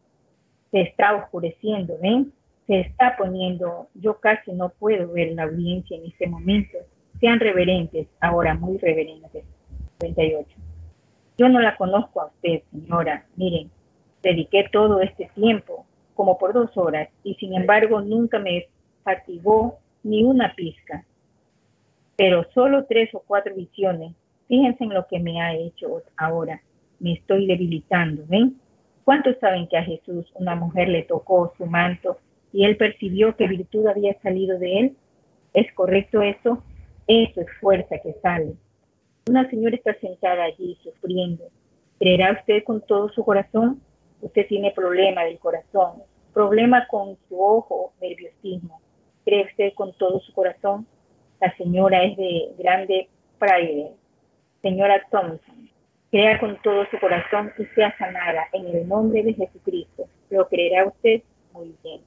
se está oscureciendo, ¿ven? Se está poniendo, yo casi no puedo ver la audiencia en ese momento. Sean reverentes, ahora muy reverentes. 98. Yo no la conozco a usted, señora. Miren, dediqué todo este tiempo, como por 2 horas, y sin embargo nunca me fatigó ni una pizca. Pero solo 3 o 4 visiones. Fíjense en lo que me ha hecho ahora. Me estoy debilitando, ¿ven? ¿Cuántos saben que a Jesús una mujer le tocó su manto y él percibió que virtud había salido de él? ¿Es correcto eso? Eso es fuerza que sale. Una señora está sentada allí sufriendo. ¿Creerá usted con todo su corazón? Usted tiene problema del corazón, problema con su ojo, nerviosismo. ¿Cree usted con todo su corazón? La señora es de Grande Prairie. Señora Thompson, crea con todo su corazón y sea sanada en el nombre de Jesucristo. ¿Lo creerá usted? Muy bien.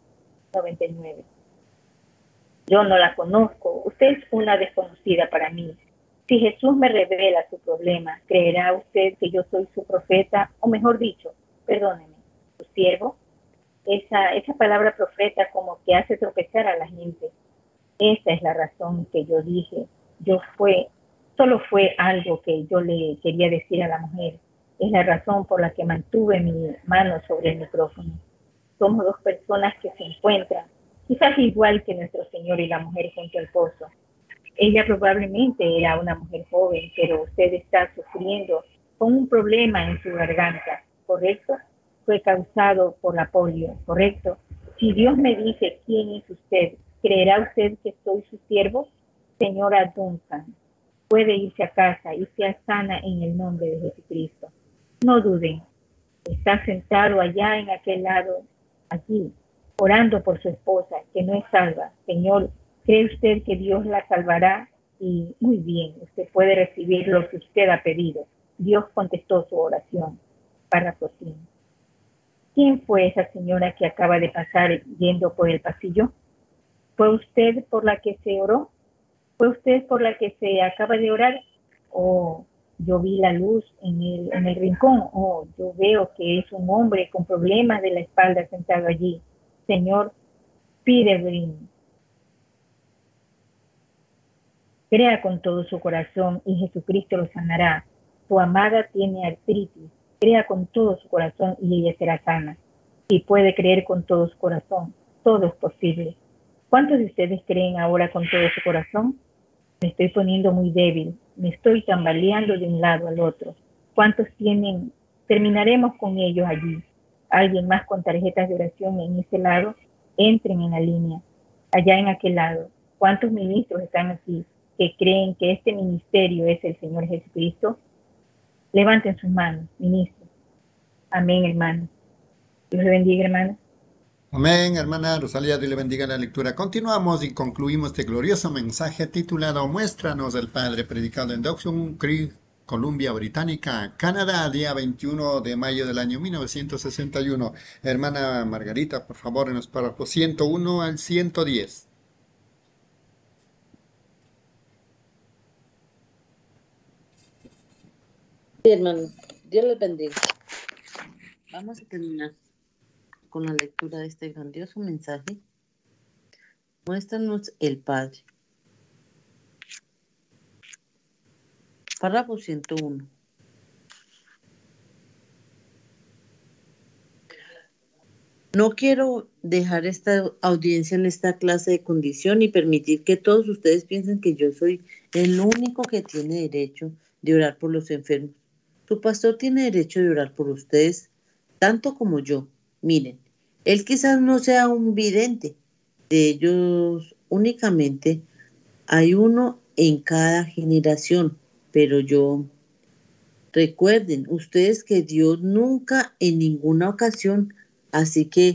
99. Yo no la conozco. Usted es una desconocida para mí. Si Jesús me revela su problema, ¿creerá usted que yo soy su profeta? O mejor dicho, perdóneme, su siervo. Esa palabra profeta como que hace tropezar a la gente. Esa es la razón que yo dije. Solo fue algo que yo le quería decir a la mujer. Es la razón por la que mantuve mi mano sobre el micrófono. Somos 2 personas que se encuentran, quizás igual que nuestro Señor y la mujer junto al pozo. Ella probablemente era una mujer joven, pero usted está sufriendo con un problema en su garganta, ¿correcto? Fue causado por la polio, ¿correcto? Si Dios me dice quién es usted, ¿creerá usted que soy su siervo? Señora Duncan, puede irse a casa y sea sana en el nombre de Jesucristo. No duden. Está sentado allá en aquel lado, allí, orando por su esposa, que no es salva. Señor, ¿cree usted que Dios la salvará? Y muy bien, usted puede recibir lo que usted ha pedido. Dios contestó su oración. Párrafo 5. ¿Quién fue esa señora que acaba de pasar yendo por el pasillo? ¿Fue usted por la que se oró? ¿Fue usted por la que se acaba de orar? Oh, yo vi la luz en el rincón. Oh, yo veo que es un hombre con problemas de la espalda sentado allí. Señor Peregrine, crea con todo su corazón y Jesucristo lo sanará. su amada tiene artritis. Crea con todo su corazón y ella será sana. Y puede creer con todo su corazón. Todo es posible. ¿Cuántos de ustedes creen ahora con todo su corazón? Me estoy poniendo muy débil. Me estoy tambaleando de un lado al otro. ¿Cuántos tienen? Terminaremos con ellos allí. Alguien más con tarjetas de oración en ese lado, entren en la línea. Allá en aquel lado. ¿Cuántos ministros están aquí que creen que este ministerio es el Señor Jesucristo? Levanten sus manos, ministros. Amén, hermano. Dios le bendiga, hermano. Amén, hermana Rosalía, Dios le bendiga la lectura. Continuamos y concluimos este glorioso mensaje titulado Muéstranos el Padre, predicado en Dawson Creek, Columbia Británica, Canadá, día 21 de mayo del año 1961. Hermana Margarita, por favor, en los párrafos 101 al 110. Sí, hermano, Dios les bendiga. Vamos a terminar con la lectura de este grandioso mensaje. Muéstranos el Padre. Párrafo 101. No quiero dejar esta audiencia en esta clase de condición y permitir que todos ustedes piensen que yo soy el único que tiene derecho de orar por los enfermos. Su pastor tiene derecho de orar por ustedes, tanto como yo. Miren, él quizás no sea un vidente. De ellos únicamente hay uno en cada generación, pero yo... Recuerden ustedes que Dios nunca en ninguna ocasión, así que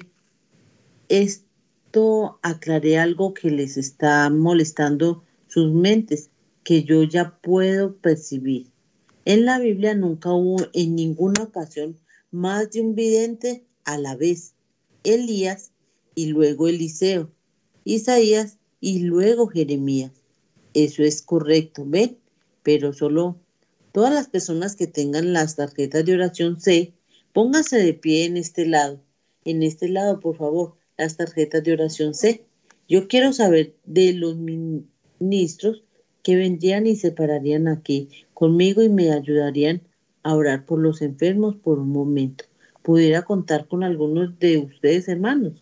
esto aclaré algo que les está molestando sus mentes, que yo ya puedo percibir. En la Biblia nunca hubo en ninguna ocasión más de un vidente a la vez. Elías y luego Eliseo, Isaías y luego Jeremías. Eso es correcto, ¿ven? Pero solo todas las personas que tengan las tarjetas de oración C, pónganse de pie en este lado. En este lado, por favor, las tarjetas de oración C. Yo quiero saber de los ministros que vendrían y se pararían aquí conmigo y me ayudarían a orar por los enfermos por un momento. ¿Pudiera contar con algunos de ustedes, hermanos?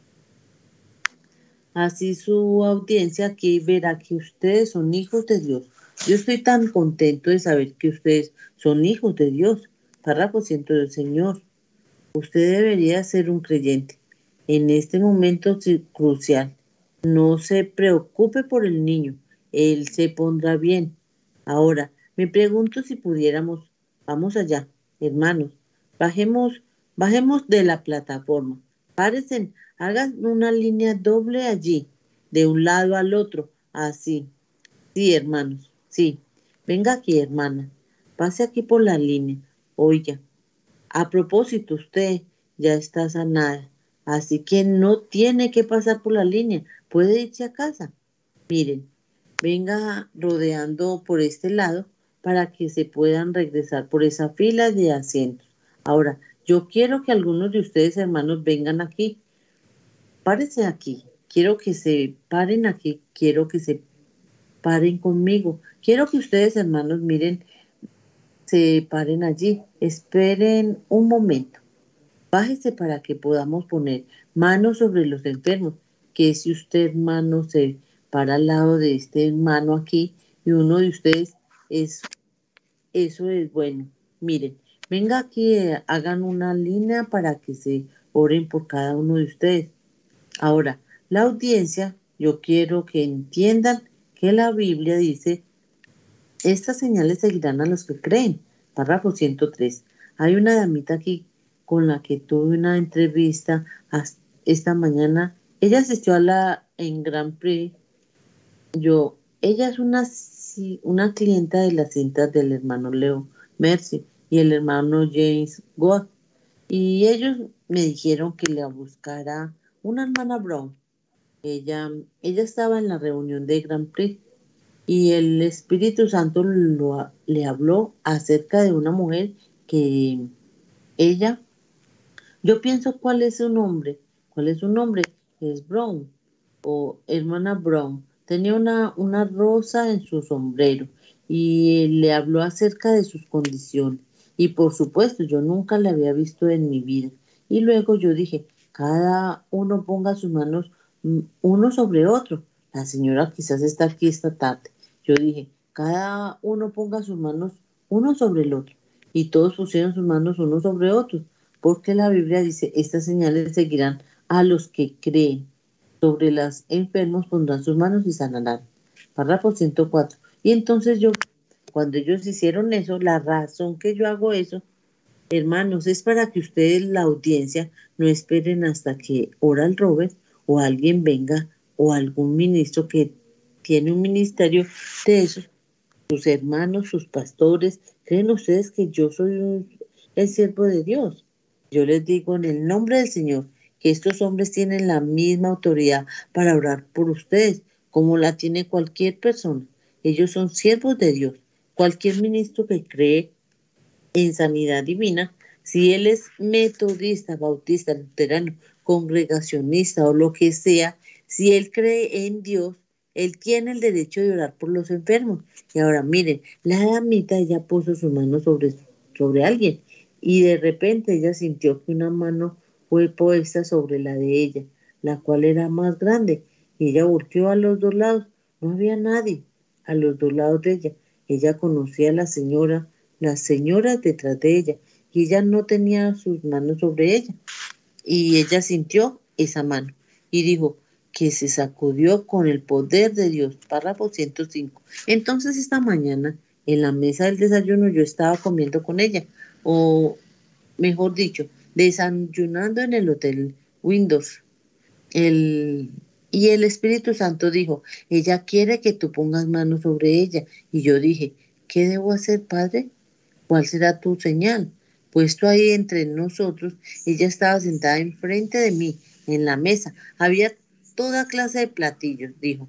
Así su audiencia aquí verá que ustedes son hijos de Dios. Yo estoy tan contento de saber que ustedes son hijos de Dios. Párrafo 100 del Señor. Usted debería ser un creyente. En este momento crucial, no se preocupe por el niño. Él se pondrá bien. Ahora, me pregunto si pudiéramos, vamos allá, hermanos, bajemos de la plataforma. Párense, hagan una línea doble allí, de un lado al otro, así. Sí, hermanos, sí. Venga aquí, hermana. Pase aquí por la línea. Oiga, a propósito, usted ya está sanada, así que no tiene que pasar por la línea. Puede irse a casa. Miren, venga rodeando por este lado para que se puedan regresar por esa fila de asientos. Ahora, yo quiero que algunos de ustedes, hermanos, vengan aquí. Párense aquí. Quiero que se paren aquí. Quiero que se paren conmigo. Quiero que ustedes, hermanos, miren, se paren allí. Esperen un momento. Bájese para que podamos poner manos sobre los enfermos. Que si usted, hermano, se para al lado de este hermano aquí y uno de ustedes eso es bueno. Miren, venga aquí, hagan una línea para que se oren por cada uno de ustedes. Ahora, la audiencia, yo quiero que entiendan que la Biblia dice, estas señales seguirán a los que creen. Párrafo 103. Hay una damita aquí con la que tuve una entrevista esta mañana. Ella asistió en Grand Prix. Ella es una clienta de las cintas del hermano Leo Mercy y el hermano James Goff. Y ellos me dijeron que le buscara una hermana Brown. Ella estaba en la reunión de Grand Prix y el Espíritu Santo le habló acerca de una mujer que yo pienso cuál es su nombre, es Brown o hermana Brown. Tenía una rosa en su sombrero y le habló acerca de sus condiciones. Y por supuesto, yo nunca le había visto en mi vida. Y luego yo dije, cada uno ponga sus manos uno sobre otro. La señora quizás está aquí esta tarde. Yo dije, cada uno ponga sus manos uno sobre el otro. Y todos pusieron sus manos uno sobre otros, porque la Biblia dice, estas señales seguirán a los que creen. Sobre los enfermos pondrán sus manos y sanarán. Párrafo 104. Y entonces yo, cuando ellos hicieron eso, la razón que yo hago eso, hermanos, es para que ustedes, la audiencia, no esperen hasta que ora el Robert o alguien venga o algún ministro que tiene un ministerio de esos, sus hermanos, sus pastores. ¿Creen ustedes que yo soy el siervo de Dios? Yo les digo en el nombre del Señor que estos hombres tienen la misma autoridad para orar por ustedes como la tiene cualquier persona. Ellos son siervos de Dios. Cualquier ministro que cree en sanidad divina, si él es metodista, bautista, luterano, congregacionista o lo que sea, si él cree en Dios, él tiene el derecho de orar por los enfermos. Y ahora miren, la damita ella puso su mano sobre alguien y de repente ella sintió que una mano fue puesta sobre la de ella, la cual era más grande. Y ella volteó a los dos lados, no había nadie a los dos lados de ella. Ella conocía a las señoras detrás de ella, y ella no tenía sus manos sobre ella. Y ella sintió esa mano y dijo que se sacudió con el poder de Dios. Párrafo 105. Entonces esta mañana en la mesa del desayuno yo estaba comiendo con ella, o mejor dicho, desayunando en el Hotel Windows. Y el Espíritu Santo dijo, ella quiere que tú pongas manos sobre ella. Y yo dije, ¿qué debo hacer, Padre? ¿Cuál será tu señal? Puesto ahí entre nosotros, ella estaba sentada enfrente de mí, en la mesa. Había toda clase de platillos, dijo.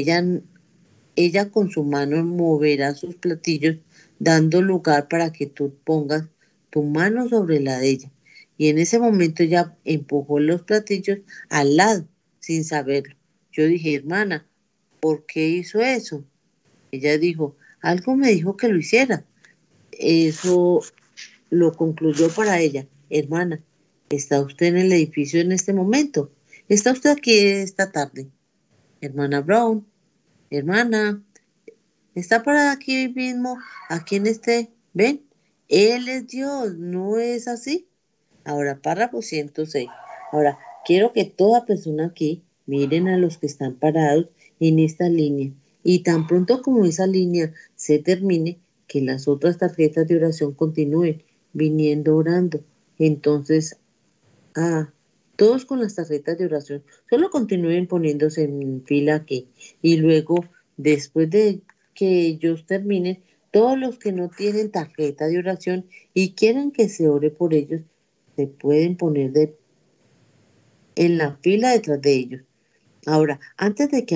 Ella con su mano moverá sus platillos, dando lugar para que tú pongas tu mano sobre la de ella. Y en ese momento ella empujó los platillos al lado, sin saberlo. Yo dije, hermana, ¿por qué hizo eso? Ella dijo, algo me dijo que lo hiciera. Eso lo concluyó para ella. Hermana, ¿está usted en el edificio en este momento? ¿Está usted aquí esta tarde? Hermana Brown, hermana, ¿está para aquí mismo, aquí en este? ¿Ven? Él es Dios, ¿no es así? Ahora, párrafo 106. Ahora, quiero que toda persona aquí miren a los que están parados en esta línea. Y tan pronto como esa línea se termine, que las otras tarjetas de oración continúen viniendo orando. Entonces, todos con las tarjetas de oración, solo continúen poniéndose en fila aquí. Y luego, después de que ellos terminen, todos los que no tienen tarjeta de oración y quieren que se ore por ellos, se pueden poner en la fila detrás de ellos. Ahora, antes de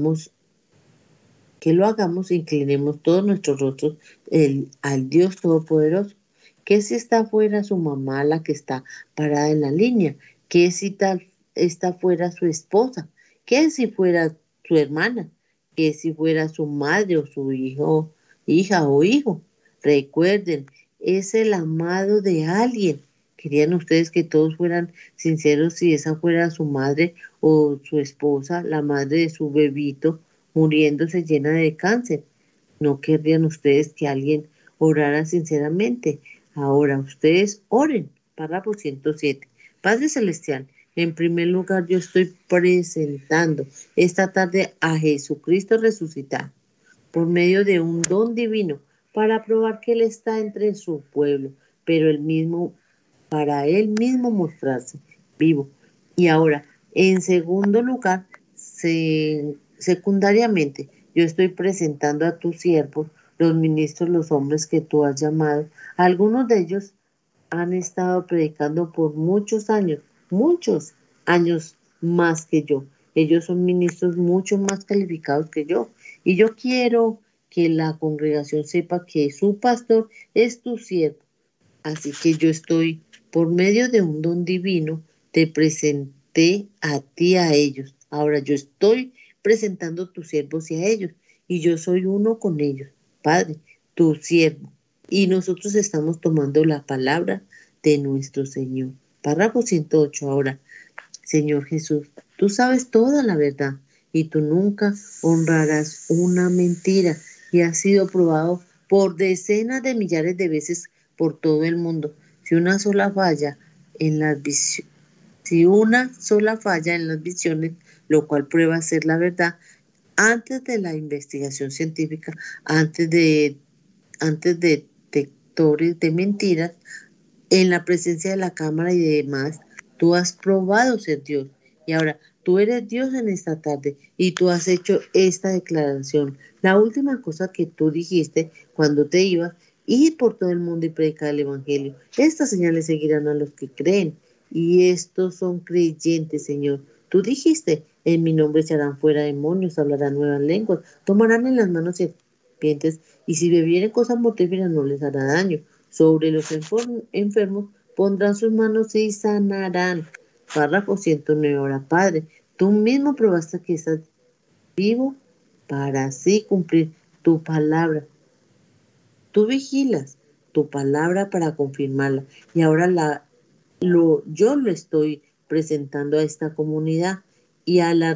que lo hagamos, inclinemos todos nuestros rostros al Dios Todopoderoso. ¿Qué si está afuera su mamá, la que está parada en la línea? ¿Qué si está fuera su esposa? ¿Qué si fuera su hermana? ¿Qué si fuera su madre o su hijo, hija o hijo? Recuerden, es el amado de alguien. ¿Querían ustedes que todos fueran sinceros si esa fuera su madre o su esposa, la madre de su bebito, muriéndose llena de cáncer? ¿No querrían ustedes que alguien orara sinceramente? Ahora ustedes oren. Párrafo 107. Padre Celestial, en primer lugar yo estoy presentando esta tarde a Jesucristo resucitado por medio de un don divino para probar que Él está entre su pueblo, pero para Él mismo mostrarse vivo. Y ahora, en segundo lugar, secundariamente, yo estoy presentando a tus siervos, los ministros, los hombres que tú has llamado. Algunos de ellos han estado predicando por muchos años más que yo. Ellos son ministros mucho más calificados que yo. Y yo quiero que la congregación sepa que su pastor es tu siervo. Así que yo estoy, por medio de un don divino, te presenté a ti, a ellos. Ahora yo estoy presentando a tus siervos y a ellos. Y yo soy uno con ellos. Padre, tu siervo. Y nosotros estamos tomando la palabra de nuestro Señor. Párrafo 108 ahora. Señor Jesús, tú sabes toda la verdad y tú nunca honrarás una mentira y has sido probado por decenas de millares de veces por todo el mundo. Si una sola falla en las visiones, si una sola falla en las visiones, lo cual prueba ser la verdad, antes de la investigación científica, antes de detectores de mentiras, en la presencia de la cámara y demás, tú has probado ser Dios. Y ahora, tú eres Dios en esta tarde y tú has hecho esta declaración. La última cosa que tú dijiste cuando te ibas, ir por todo el mundo y predicar el Evangelio. Estas señales seguirán a los que creen. Y estos son creyentes, Señor. Tú dijiste, en mi nombre echarán fuera demonios, hablarán nuevas lenguas, tomarán en las manos serpientes y si bebieren cosas mortíferas no les hará daño. Sobre los enfermos pondrán sus manos y sanarán. Párrafo 109. Ahora, Padre, tú mismo probaste que estás vivo para así cumplir tu palabra. Tú vigilas tu palabra para confirmarla. Y ahora yo lo estoy presentando a esta comunidad y a las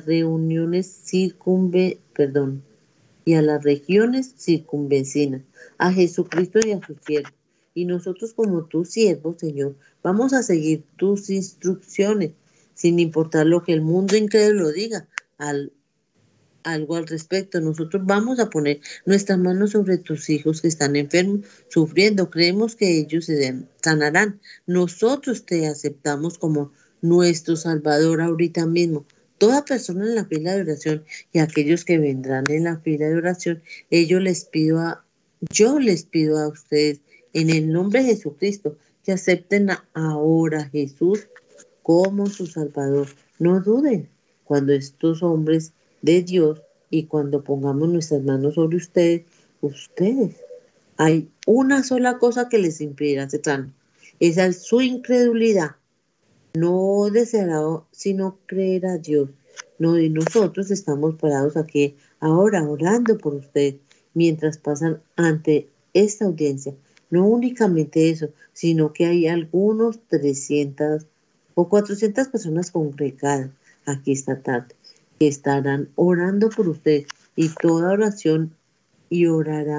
y a las regiones circunvecinas, a Jesucristo y a sus siervos. Y nosotros como tus siervos, Señor, vamos a seguir tus instrucciones, sin importar lo que el mundo incrédulo diga algo al respecto. Nosotros vamos a poner nuestras manos sobre tus hijos que están enfermos, sufriendo. Creemos que ellos se sanarán. Nosotros te aceptamos como nuestro Salvador ahorita mismo. Toda persona en la fila de oración y aquellos que vendrán en la fila de oración, yo les pido a ustedes, en el nombre de Jesucristo, que acepten ahora a Jesús como su Salvador. No duden cuando estos hombres de Dios y cuando pongamos nuestras manos sobre ustedes, hay una sola cosa que les impedirá aceptarlo. Esa es su incredulidad. No deseará sino creer a Dios. No, y nosotros estamos parados aquí ahora orando por ustedes mientras pasan ante esta audiencia. No únicamente eso, sino que hay algunos 300 o 400 personas congregadas aquí esta tarde que estarán orando por ustedes y toda oración y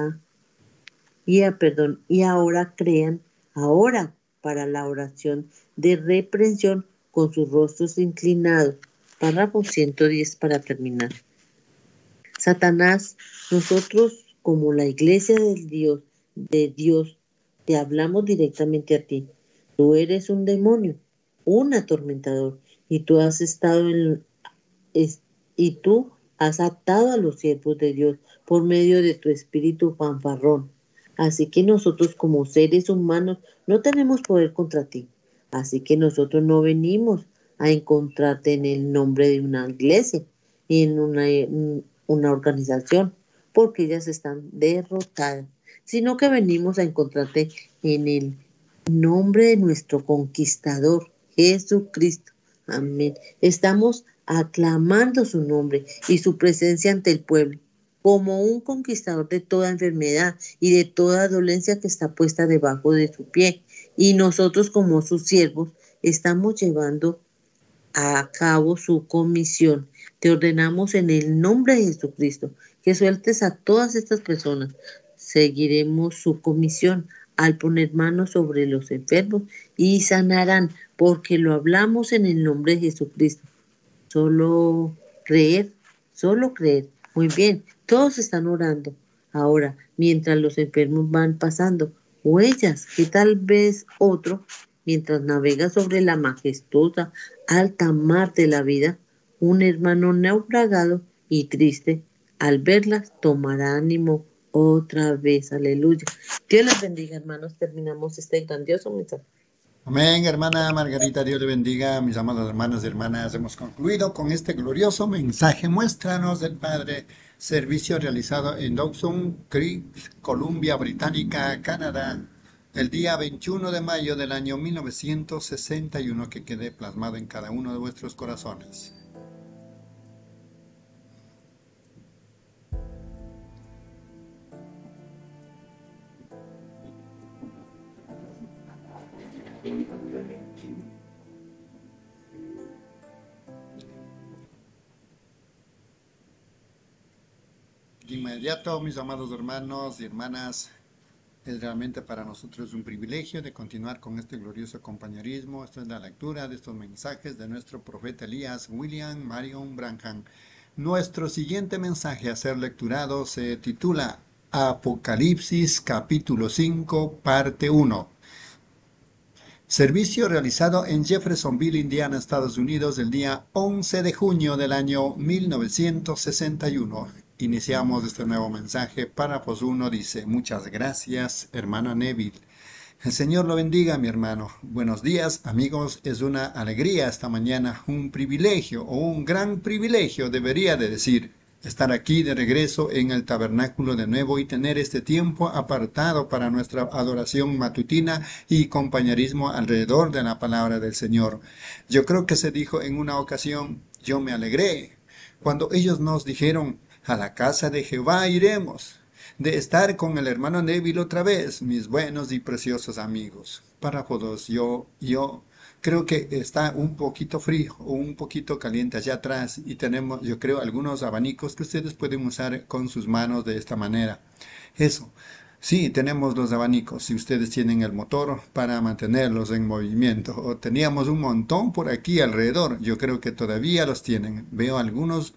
ahora crean ahora para la oración de reprensión con sus rostros inclinados. Párrafo 110 para terminar. Satanás, nosotros como la iglesia de Dios, te hablamos directamente a ti. Tú eres un demonio, un atormentador, y tú has atado a los siervos de Dios por medio de tu espíritu fanfarrón. Así que nosotros como seres humanos no tenemos poder contra ti. Así que nosotros no venimos a encontrarte en el nombre de una iglesia y en una organización, porque ellas están derrotadas, sino que venimos a encontrarte en el nombre de nuestro conquistador, Jesucristo. Amén. Estamos aclamando su nombre y su presencia ante el pueblo como un conquistador de toda enfermedad y de toda dolencia que está puesta debajo de su pie. Y nosotros como sus siervos estamos llevando a cabo su comisión. Te ordenamos en el nombre de Jesucristo que sueltes a todas estas personas. Seguiremos su comisión al poner manos sobre los enfermos y sanarán, porque lo hablamos en el nombre de Jesucristo. Solo creer. Muy bien, todos están orando. Ahora, mientras los enfermos van pasando huellas que tal vez otro, mientras navega sobre la majestuosa alta mar de la vida, un hermano naufragado y triste, al verlas, tomará ánimo otra vez. Aleluya. Dios les bendiga, hermanos. Terminamos este grandioso mensaje. Amén, hermana Margarita, Dios le bendiga, mis amados hermanos y hermanas. Hemos concluido con este glorioso mensaje. Muéstranos del Padre, servicio realizado en Dawson Creek, Columbia Británica, Canadá, el día 21 de mayo del año 1961, que quede plasmado en cada uno de vuestros corazones. inmediato, mis amados hermanos y hermanas. Es realmente para nosotros un privilegio de continuar con este glorioso compañerismo. Esta es la lectura de estos mensajes de nuestro profeta Elías William Marion Branham. Nuestro siguiente mensaje a ser lecturado se titula Apocalipsis capítulo 5, parte 1. Servicio realizado en Jeffersonville, Indiana, Estados Unidos, el día 11 de junio del año 1961. Iniciamos este nuevo mensaje. Párrafos 1 dice: muchas gracias, hermano Neville. El Señor lo bendiga, mi hermano. Buenos días, amigos. Es una alegría esta mañana, un privilegio o un gran privilegio, debería de decir, estar aquí de regreso en el tabernáculo de nuevo y tener este tiempo apartado para nuestra adoración matutina y compañerismo alrededor de la palabra del Señor. Yo creo que se dijo en una ocasión, yo me alegré cuando ellos nos dijeron, a la casa de Jehová iremos, de estar con el hermano Neville otra vez, mis buenos y preciosos amigos. Párrafo 2. Yo creo que está un poquito frío o un poquito caliente allá atrás y tenemos, yo creo, algunos abanicos que ustedes pueden usar con sus manos de esta manera. Eso. Sí, tenemos los abanicos, si ustedes tienen el motor para mantenerlos en movimiento. O teníamos un montón por aquí alrededor, yo creo que todavía los tienen. Veo algunos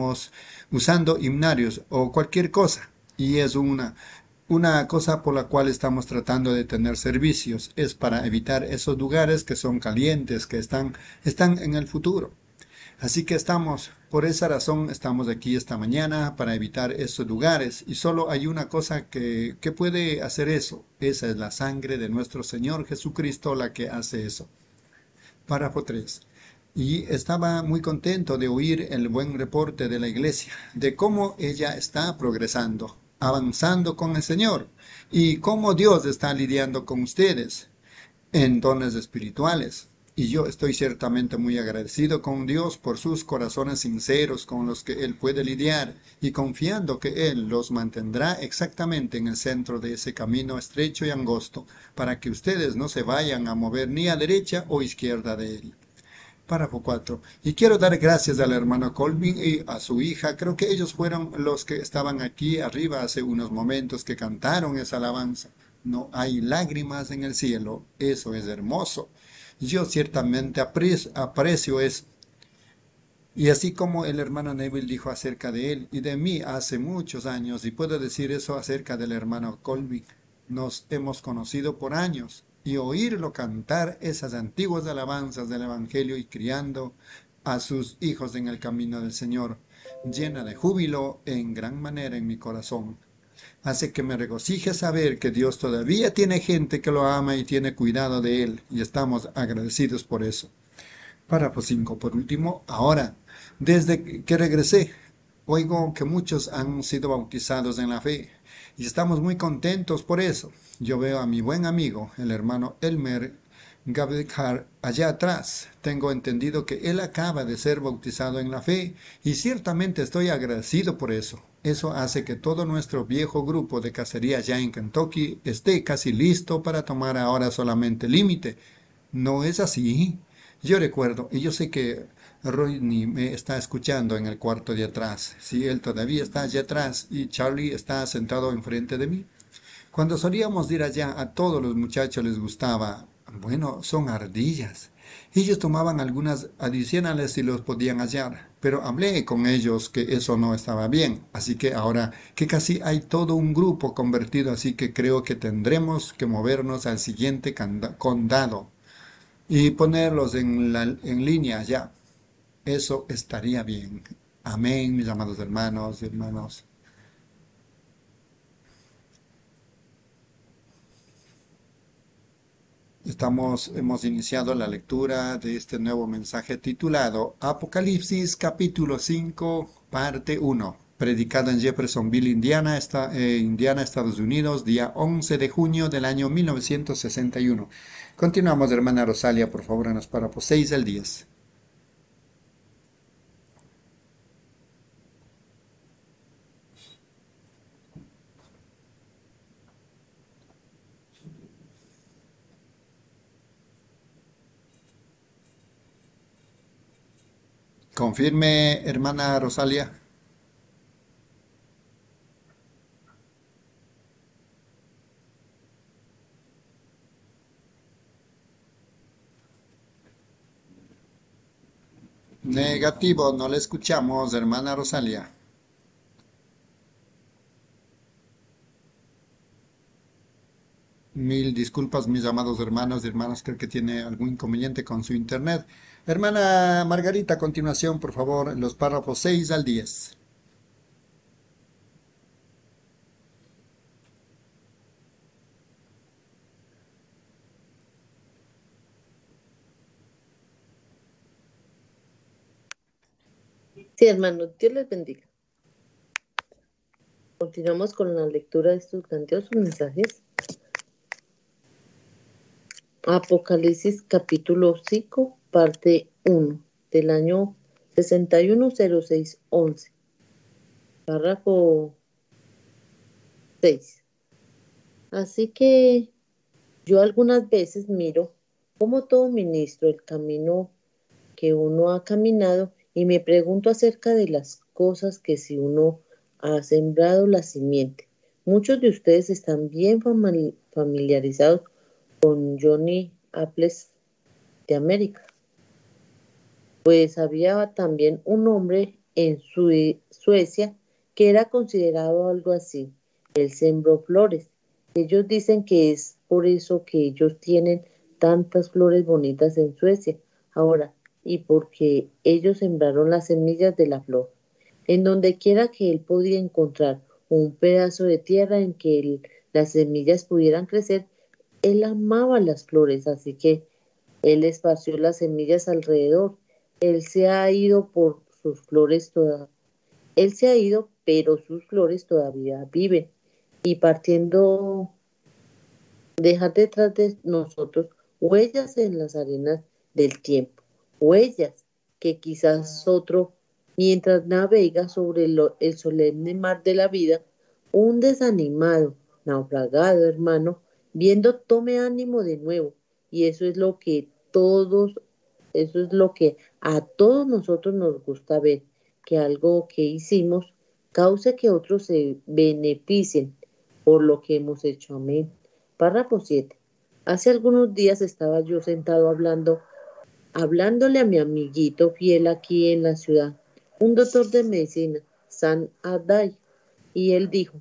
usando himnarios o cualquier cosa. Y es una cosa por la cual estamos tratando de tener servicios. Es para evitar esos lugares que son calientes, que están en el futuro. Así que por esa razón estamos aquí esta mañana para evitar esos lugares. Y solo hay una cosa que puede hacer eso. Esa es la sangre de nuestro Señor Jesucristo la que hace eso. Párrafo 3. Y estaba muy contento de oír el buen reporte de la iglesia, de cómo ella está progresando, avanzando con el Señor, y cómo Dios está lidiando con ustedes en dones espirituales. Y yo estoy ciertamente muy agradecido con Dios por sus corazones sinceros con los que Él puede lidiar y confiando que Él los mantendrá exactamente en el centro de ese camino estrecho y angosto para que ustedes no se vayan a mover ni a derecha o izquierda de Él. Párrafo 4. Y quiero dar gracias al hermano Colvin y a su hija. Creo que ellos fueron los que estaban aquí arriba hace unos momentos que cantaron esa alabanza. No hay lágrimas en el cielo. Eso es hermoso. Yo ciertamente aprecio eso. Y así como el hermano Neville dijo acerca de él y de mí hace muchos años, y puedo decir eso acerca del hermano Colvin, nos hemos conocido por años, y oírlo cantar esas antiguas alabanzas del Evangelio y criando a sus hijos en el camino del Señor, llena de júbilo en gran manera en mi corazón. Hace que me regocije saber que Dios todavía tiene gente que lo ama y tiene cuidado de él, y estamos agradecidos por eso. Párrafo 5. Por último, ahora, desde que regresé, oigo que muchos han sido bautizados en la fe, y estamos muy contentos por eso. Yo veo a mi buen amigo, el hermano Elmer Gabekar, allá atrás. Tengo entendido que él acaba de ser bautizado en la fe, y ciertamente estoy agradecido por eso. Eso hace que todo nuestro viejo grupo de cacería allá en Kentucky esté casi listo para tomar ahora solamente límite. ¿No es así? Yo recuerdo, y yo sé que Rodney me está escuchando en el cuarto de atrás. Sí, él todavía está allá atrás y Charlie está sentado enfrente de mí. Cuando solíamos ir allá, a todos los muchachos les gustaba. Bueno, son ardillas. Ellos tomaban algunas adicionales si los podían hallar, pero hablé con ellos que eso no estaba bien. Así que ahora que casi hay todo un grupo convertido, así que creo que tendremos que movernos al siguiente condado y ponerlos en línea ya. Eso estaría bien. Amén, mis amados hermanos y hermanos. Hemos iniciado la lectura de este nuevo mensaje titulado Apocalipsis capítulo 5, parte 1, predicado en Jeffersonville, Indiana, Estados Unidos, día 11 de junio del año 1961. Continuamos, hermana Rosalia, por favor, en los párrafos 6 al 10. Confirme, hermana Rosalia. Negativo, no le escuchamos, hermana Rosalia. Mil disculpas, mis amados hermanos y hermanas, creo que tiene algún inconveniente con su internet. Hermana Margarita, a continuación, por favor, los párrafos 6 al 10. Sí, hermano, Dios les bendiga. Continuamos con la lectura de estos grandiosos mensajes. Apocalipsis capítulo 5, parte 1, del año 610611, párrafo 6. Así que yo algunas veces miro como todo ministro el camino que uno ha caminado y me pregunto acerca de las cosas que si uno ha sembrado la simiente. Muchos de ustedes están bien familiarizados con Johnny Apples de América. Pues había también un hombre en Suecia que era considerado algo así. Él sembró flores. Ellos dicen que es por eso que ellos tienen tantas flores bonitas en Suecia. Ahora, y porque ellos sembraron las semillas de la flor. En donde quiera que él podía encontrar un pedazo de tierra en que las semillas pudieran crecer, él amaba las flores, así que él esparció las semillas alrededor. Él se ha ido por sus flores toda. Él se ha ido, pero sus flores todavía viven. Y partiendo, dejar detrás de nosotros huellas en las arenas del tiempo. Huellas que quizás otro, mientras navega sobre el solemne mar de la vida, un desanimado, naufragado hermano, viendo tome ánimo de nuevo. Y eso es lo que a todos nosotros nos gusta ver, que algo que hicimos cause que otros se beneficien por lo que hemos hecho. Amén. Párrafo 7. Hace algunos días estaba yo sentado hablándole a mi amiguito fiel aquí en la ciudad, un doctor de medicina, San Adai, y él dijo,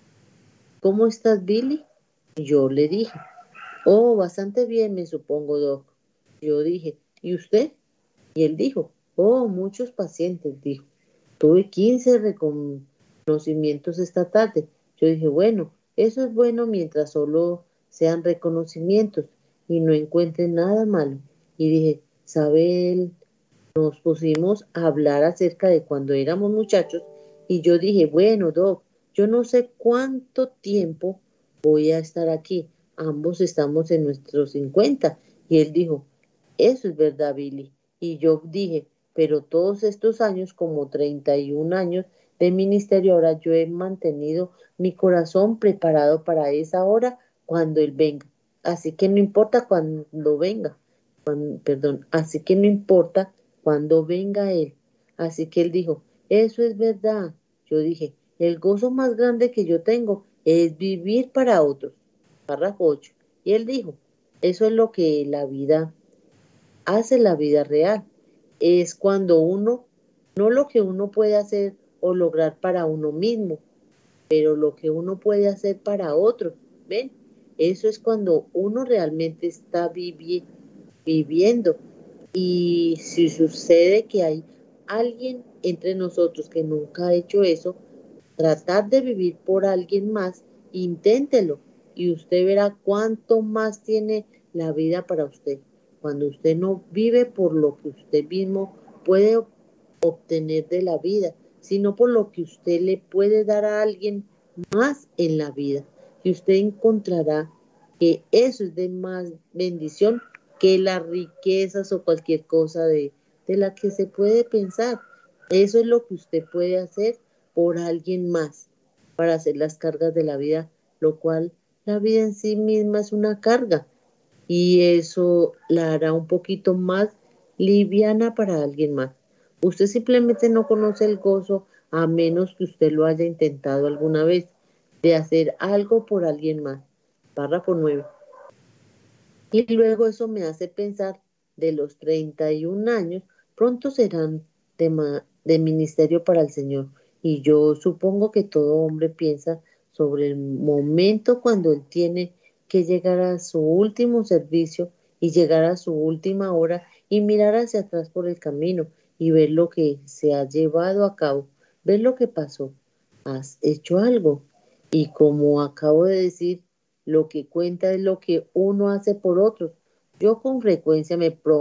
¿cómo estás, Billy? Y yo le dije, oh, bastante bien, me supongo, doc. Yo dije, ¿y usted? Y él dijo, oh, muchos pacientes, dijo. Tuve 15 reconocimientos esta tarde. Yo dije, bueno, eso es bueno mientras solo sean reconocimientos y no encuentren nada malo. Y dije, ¿sabe él? Nos pusimos a hablar acerca de cuando éramos muchachos y yo dije, bueno, Doc, yo no sé cuánto tiempo voy a estar aquí. Ambos estamos en nuestros 50. Y él dijo, eso es verdad, Billy. Y yo dije, pero todos estos años, como 31 años de ministerio, ahora yo he mantenido mi corazón preparado para esa hora cuando él venga. Así que no importa cuando venga, perdón, así que no importa cuando venga él. Así que él dijo, eso es verdad. Yo dije, el gozo más grande que yo tengo es vivir para otros. Párrafo 8. Y él dijo, eso es lo que la vida hace, la vida real. Es cuando uno, no lo que uno puede hacer o lograr para uno mismo, pero lo que uno puede hacer para otros. ¿Ven? Eso es cuando uno realmente está viviendo. Y si sucede que hay alguien entre nosotros que nunca ha hecho eso, tratar de vivir por alguien más, inténtelo y usted verá cuánto más tiene la vida para usted. Cuando usted no vive por lo que usted mismo puede obtener de la vida, sino por lo que usted le puede dar a alguien más en la vida. Y usted encontrará que eso es de más bendición que las riquezas o cualquier cosa de la que se puede pensar. Eso es lo que usted puede hacer por alguien más para hacer las cargas de la vida, lo cual la vida en sí misma es una carga y eso la hará un poquito más liviana para alguien más. Usted simplemente no conoce el gozo a menos que usted lo haya intentado alguna vez de hacer algo por alguien más. Párrafo 9. Y luego eso me hace pensar de los 31 años pronto serán de ministerio para el Señor. Y yo supongo que todo hombre piensa sobre el momento cuando él tiene que llegar a su último servicio y llegar a su última hora y mirar hacia atrás por el camino y ver lo que se ha llevado a cabo, ver lo que pasó. ¿Has hecho algo? Y como acabo de decir, lo que cuenta es lo que uno hace por otros. Yo con frecuencia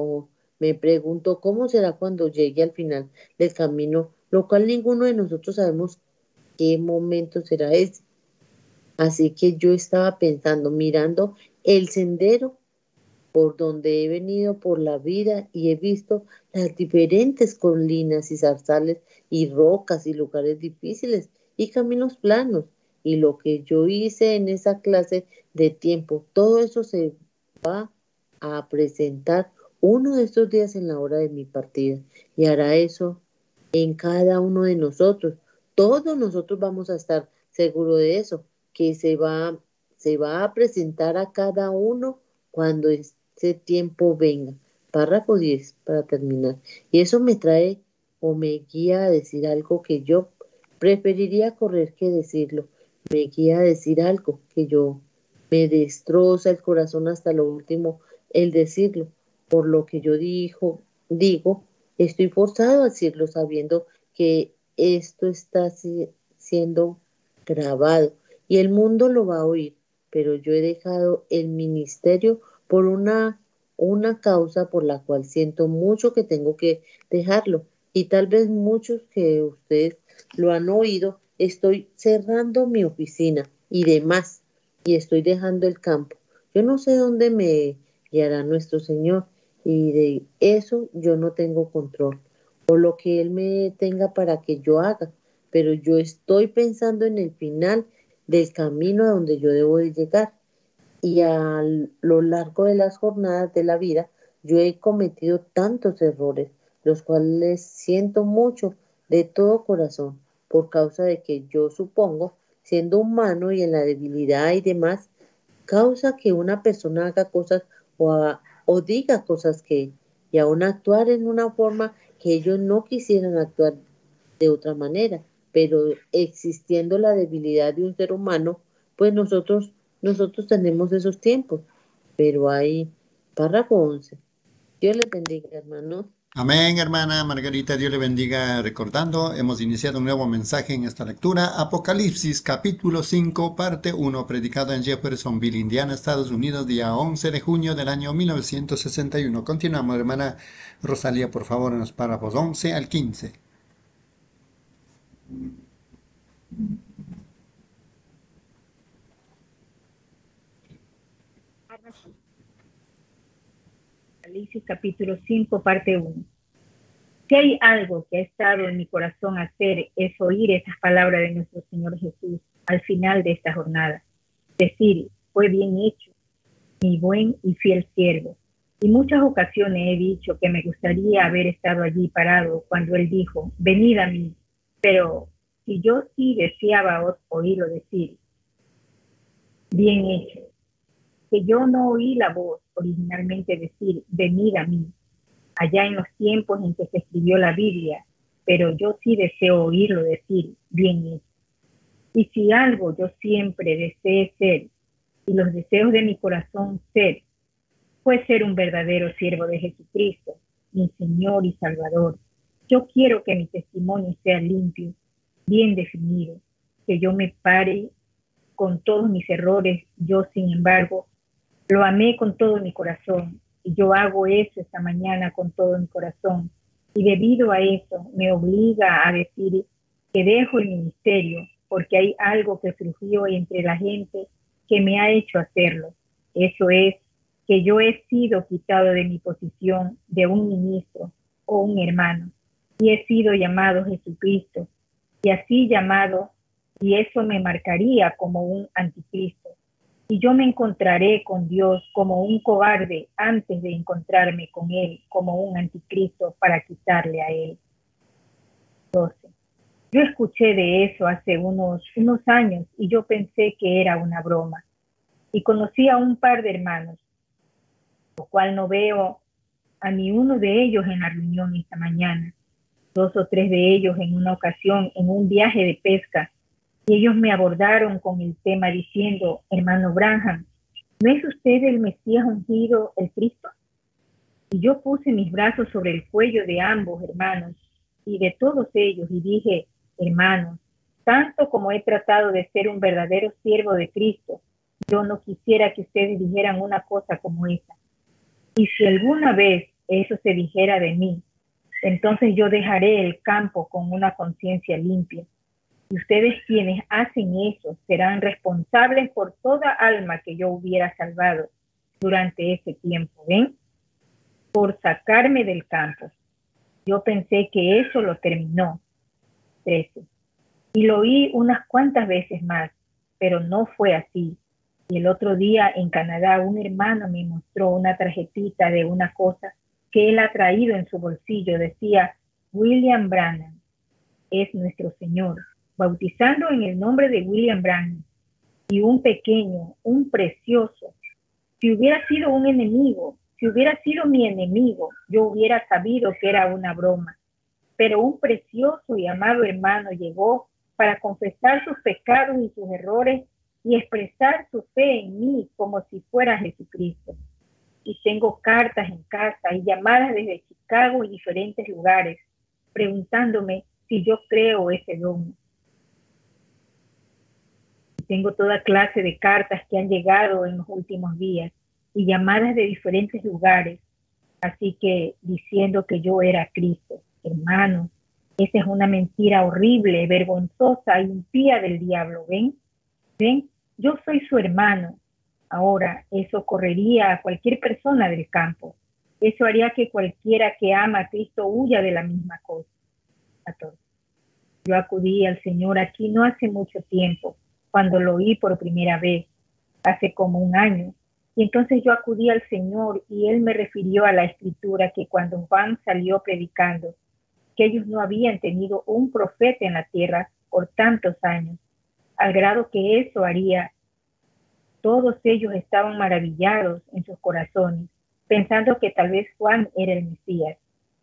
me pregunto cómo será cuando llegue al final del camino, lo cual ninguno de nosotros sabemos qué momento será ese. Así que yo estaba pensando, mirando el sendero por donde he venido por la vida y he visto las diferentes colinas y zarzales y rocas y lugares difíciles y caminos planos. Y lo que yo hice en esa clase de tiempo, todo eso se va a presentar uno de estos días en la hora de mi partida y hará eso en cada uno de nosotros. Todos nosotros vamos a estar seguros de eso, que se va a presentar a cada uno cuando ese tiempo venga. Párrafo 10 para terminar. Y eso me trae o me guía a decir algo que yo preferiría correr que decirlo. Me guía a decir algo que yo me destroza el corazón hasta lo último el decirlo. Por lo que yo digo, estoy forzado a decirlo sabiendo que esto está siendo grabado y el mundo lo va a oír, pero yo he dejado el ministerio por una causa por la cual siento mucho que tengo que dejarlo. Y tal vez muchos que ustedes lo han oído, estoy cerrando mi oficina y demás, y estoy dejando el campo. Yo no sé dónde me guiará nuestro Señor, y de eso yo no tengo control, o lo que Él me tenga para que yo haga, pero yo estoy pensando en el final del camino a donde yo debo de llegar. Y a lo largo de las jornadas de la vida, yo he cometido tantos errores, los cuales siento mucho de todo corazón, por causa de que yo supongo, siendo humano y en la debilidad y demás, causa que una persona haga cosas o diga cosas y aún actuar en una forma que ellos no quisieran actuar de otra manera, pero existiendo la debilidad de un ser humano, pues nosotros tenemos esos tiempos, pero hay párrafo 11. Dios les bendiga, hermanos. Amén, hermana Margarita, Dios le bendiga. Recordando, hemos iniciado un nuevo mensaje en esta lectura, Apocalipsis capítulo 5, parte 1, predicado en Jeffersonville, Indiana, Estados Unidos, día 11 de junio del año 1961. Continuamos, hermana Rosalía, por favor, en los párrafos 11 al 15. Apocalipsis capítulo 5, parte 1. Si hay algo que ha estado en mi corazón hacer, es oír esas palabras de nuestro Señor Jesús al final de esta jornada. Decir, fue bien hecho, mi buen y fiel siervo. Y muchas ocasiones he dicho que me gustaría haber estado allí parado cuando Él dijo, venid a mí. Pero si yo sí deseaba oírlo decir, bien hecho, que yo no oí la voz originalmente decir, venid a mí, allá en los tiempos en que se escribió la Biblia, pero yo sí deseo oírlo decir, bien hecho. Y si algo yo siempre deseé ser, y los deseos de mi corazón ser, fue ser un verdadero siervo de Jesucristo, mi Señor y Salvador. Yo quiero que mi testimonio sea limpio, bien definido, que yo me pare con todos mis errores. Yo, sin embargo, lo amé con todo mi corazón y yo hago eso esta mañana con todo mi corazón. Y debido a eso me obliga a decir que dejo el ministerio porque hay algo que surgió entre la gente que me ha hecho hacerlo. Eso es que yo he sido quitado de mi posición de un ministro o un hermano y he sido llamado Jesucristo y así llamado, y eso me marcaría como un anticristo. Y yo me encontraré con Dios como un cobarde antes de encontrarme con Él como un anticristo para quitarle a Él. 12. Yo escuché de eso hace unos años y yo pensé que era una broma. Y conocí a un par de hermanos, lo cual no veo a ni uno de ellos en la reunión esta mañana. 2 o 3 de ellos en una ocasión en un viaje de pesca, y ellos me abordaron con el tema diciendo: hermano Branham, ¿no es usted el Mesías ungido, el Cristo? Y yo puse mis brazos sobre el cuello de ambos hermanos y de todos ellos y dije: hermanos, tanto como he tratado de ser un verdadero siervo de Cristo, yo no quisiera que ustedes dijeran una cosa como esa. Y si alguna vez eso se dijera de mí, entonces yo dejaré el campo con una conciencia limpia. Y ustedes quienes hacen eso serán responsables por toda alma que yo hubiera salvado durante ese tiempo. ¿Ven? Por sacarme del campo. Yo pensé que eso lo terminó. 13. Y lo oí unas cuantas veces más, pero no fue así. Y el otro día en Canadá un hermano me mostró una tarjetita de una cosa que él ha traído en su bolsillo. Decía: William Branham es nuestro Señor, bautizando en el nombre de William Branham. Y un pequeño, un precioso. Si hubiera sido un enemigo, si hubiera sido mi enemigo, yo hubiera sabido que era una broma. Pero un precioso y amado hermano llegó para confesar sus pecados y sus errores y expresar su fe en mí como si fuera Jesucristo. Y tengo cartas en casa y llamadas desde Chicago y diferentes lugares preguntándome si yo creo ese don. Tengo toda clase de cartas que han llegado en los últimos días y llamadas de diferentes lugares, así que diciendo que yo era Cristo. Hermanos, esa es una mentira horrible, vergonzosa e impía del diablo. ¿Ven? ¿Ven? Yo soy su hermano. Ahora, eso correría a cualquier persona del campo. Eso haría que cualquiera que ama a Cristo huya de la misma cosa. 14. Yo acudí al Señor aquí no hace mucho tiempo, cuando lo oí por primera vez, hace como un año. Y entonces yo acudí al Señor y Él me refirió a la Escritura que cuando Juan salió predicando, que ellos no habían tenido un profeta en la tierra por tantos años, al grado que eso haría. Todos ellos estaban maravillados en sus corazones, pensando que tal vez Juan era el Mesías.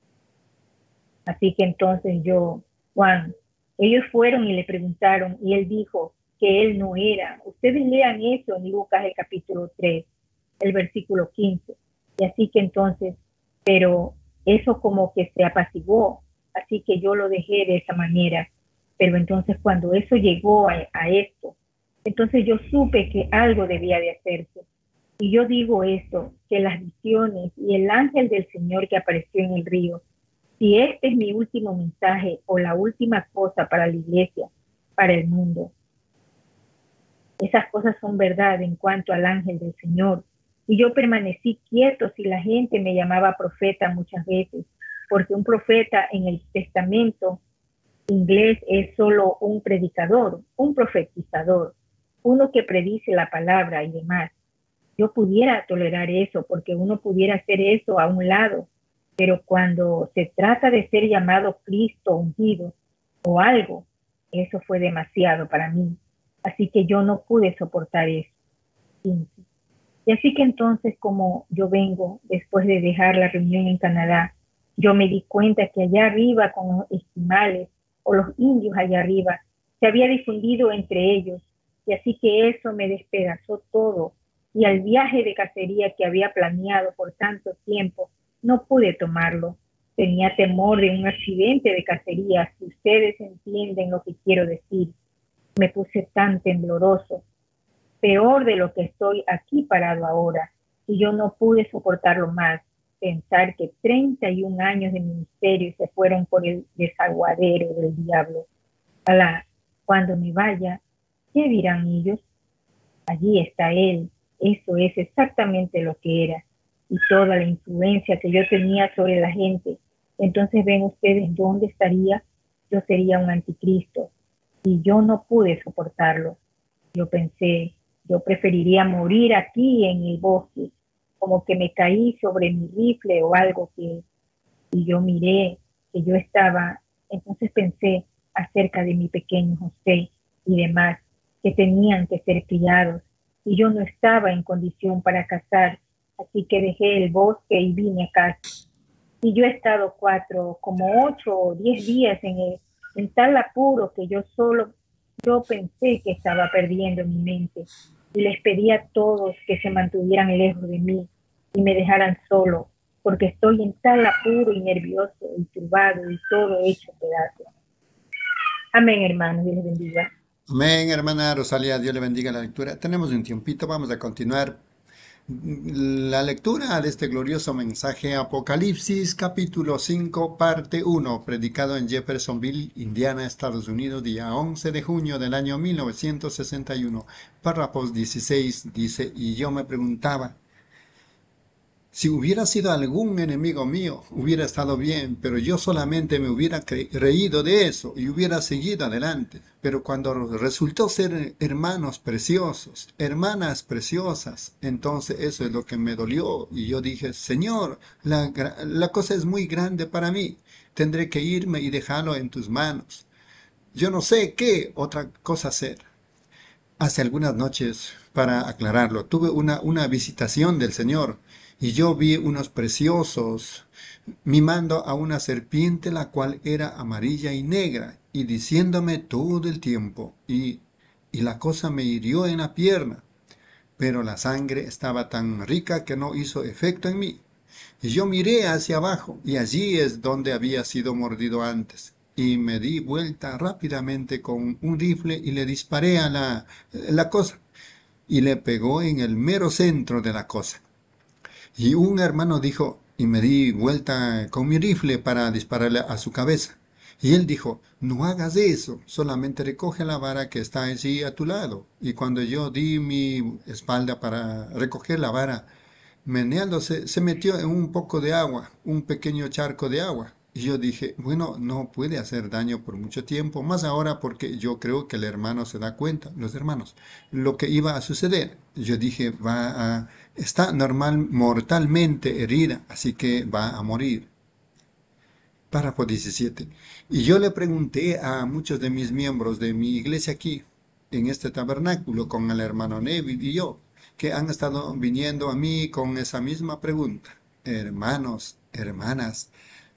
Así que entonces Juan, ellos fueron y le preguntaron, y él dijo que él no era. Ustedes lean eso en Lucas el capítulo 3, el versículo 15. Y así que entonces, pero eso como que se apaciguó, así que yo lo dejé de esa manera. Pero entonces cuando eso llegó a esto, entonces yo supe que algo debía de hacerse. Y yo digo esto, que las visiones y el ángel del Señor que apareció en el río, si este es mi último mensaje o la última cosa para la iglesia, para el mundo, esas cosas son verdad en cuanto al ángel del Señor. Y yo permanecí quieto si la gente me llamaba profeta muchas veces, porque un profeta en el testamento inglés es solo un predicador, un profetizador, uno que predice la palabra y demás. Yo pudiera tolerar eso, porque uno pudiera hacer eso a un lado, pero cuando se trata de ser llamado Cristo ungido o algo, eso fue demasiado para mí. Así que yo no pude soportar eso. 15. Y así que entonces, como yo vengo después de dejar la reunión en Canadá, yo me di cuenta que allá arriba con los esquimales o los indios allá arriba se había difundido entre ellos, y así que eso me despedazó todo, y al viaje de cacería que había planeado por tanto tiempo no pude tomarlo. Tenía temor de un accidente de cacería, si ustedes entienden lo que quiero decir. Me puse tan tembloroso, peor de lo que estoy aquí parado ahora, y yo no pude soportarlo más. Pensar que 31 años de ministerio se fueron por el desaguadero del diablo. Alá, cuando me vaya, ¿qué dirán ellos? Allí está él. Eso es exactamente lo que era. Y toda la influencia que yo tenía sobre la gente. Entonces ven ustedes dónde estaría. Yo sería un anticristo. Y yo no pude soportarlo. Yo pensé, yo preferiría morir aquí en el bosque, como que me caí sobre mi rifle o algo que... Y yo miré que yo estaba, entonces pensé acerca de mi pequeño José y demás, que tenían que ser criados, y yo no estaba en condición para cazar, así que dejé el bosque y vine a casa. Y yo he estado como 8 o 10 días en tal apuro que yo pensé que estaba perdiendo mi mente. Y les pedí a todos que se mantuvieran lejos de mí y me dejaran solo, porque estoy en tal apuro y nervioso y turbado y todo hecho pedazos. Amén, hermanos, Dios les bendiga. Amén, hermana Rosalía, Dios le bendiga la lectura. Tenemos un tiempito, vamos a continuar la lectura de este glorioso mensaje Apocalipsis, capítulo 5, parte 1, predicado en Jeffersonville, Indiana, Estados Unidos, día 11 de junio del año 1961. Párrafos 16 dice, y yo me preguntaba, si hubiera sido algún enemigo mío, hubiera estado bien, pero yo solamente me hubiera reído de eso y hubiera seguido adelante. Pero cuando resultó ser hermanos preciosos, hermanas preciosas, entonces eso es lo que me dolió. Y yo dije, Señor, la cosa es muy grande para mí. Tendré que irme y dejarlo en tus manos. Yo no sé qué otra cosa hacer. Hace algunas noches, para aclararlo, tuve una visitación del Señor y yo vi unos preciosos mimando a una serpiente la cual era amarilla y negra y diciéndome todo el tiempo y la cosa me hirió en la pierna, pero la sangre estaba tan rica que no hizo efecto en mí. Y yo miré hacia abajo y allí es donde había sido mordido antes. Y me di vuelta rápidamente con un rifle y le disparé a la cosa. Y le pegó en el mero centro de la cosa. Y un hermano dijo, y me di vuelta con mi rifle para dispararle a su cabeza. Y él dijo, no hagas eso, solamente recoge la vara que está allí a tu lado. Y cuando yo di mi espalda para recoger la vara, meneándose, se metió en un poco de agua, un pequeño charco de agua. Y yo dije, bueno, no puede hacer daño por mucho tiempo, más ahora porque yo creo que el hermano se da cuenta, los hermanos, lo que iba a suceder. Yo dije, está mortalmente herida, así que va a morir. Párrafo 17. Y yo le pregunté a muchos de mis miembros de mi iglesia aquí, en este tabernáculo, con el hermano Neville y yo, que han estado viniendo a mí con esa misma pregunta. Hermanos, hermanas,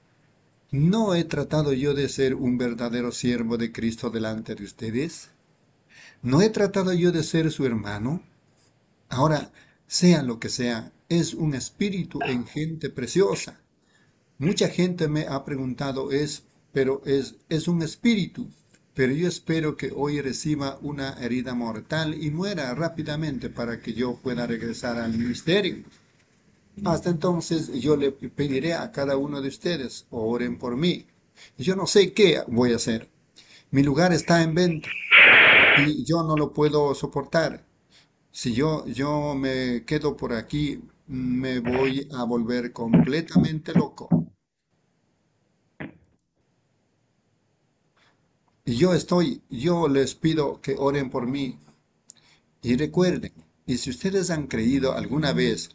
¿no he tratado yo de ser un verdadero siervo de Cristo delante de ustedes? ¿No he tratado yo de ser su hermano? Ahora, sea lo que sea, es un espíritu en gente preciosa. Mucha gente me ha preguntado pero es un espíritu. Pero yo espero que hoy reciba una herida mortal y muera rápidamente para que yo pueda regresar al ministerio. Hasta entonces yo le pediré a cada uno de ustedes, oren por mí. Yo no sé qué voy a hacer. Mi lugar está en venta y yo no lo puedo soportar. Si yo me quedo por aquí, me voy a volver completamente loco. Y yo les pido que oren por mí. Y recuerden, y si ustedes han creído alguna vez,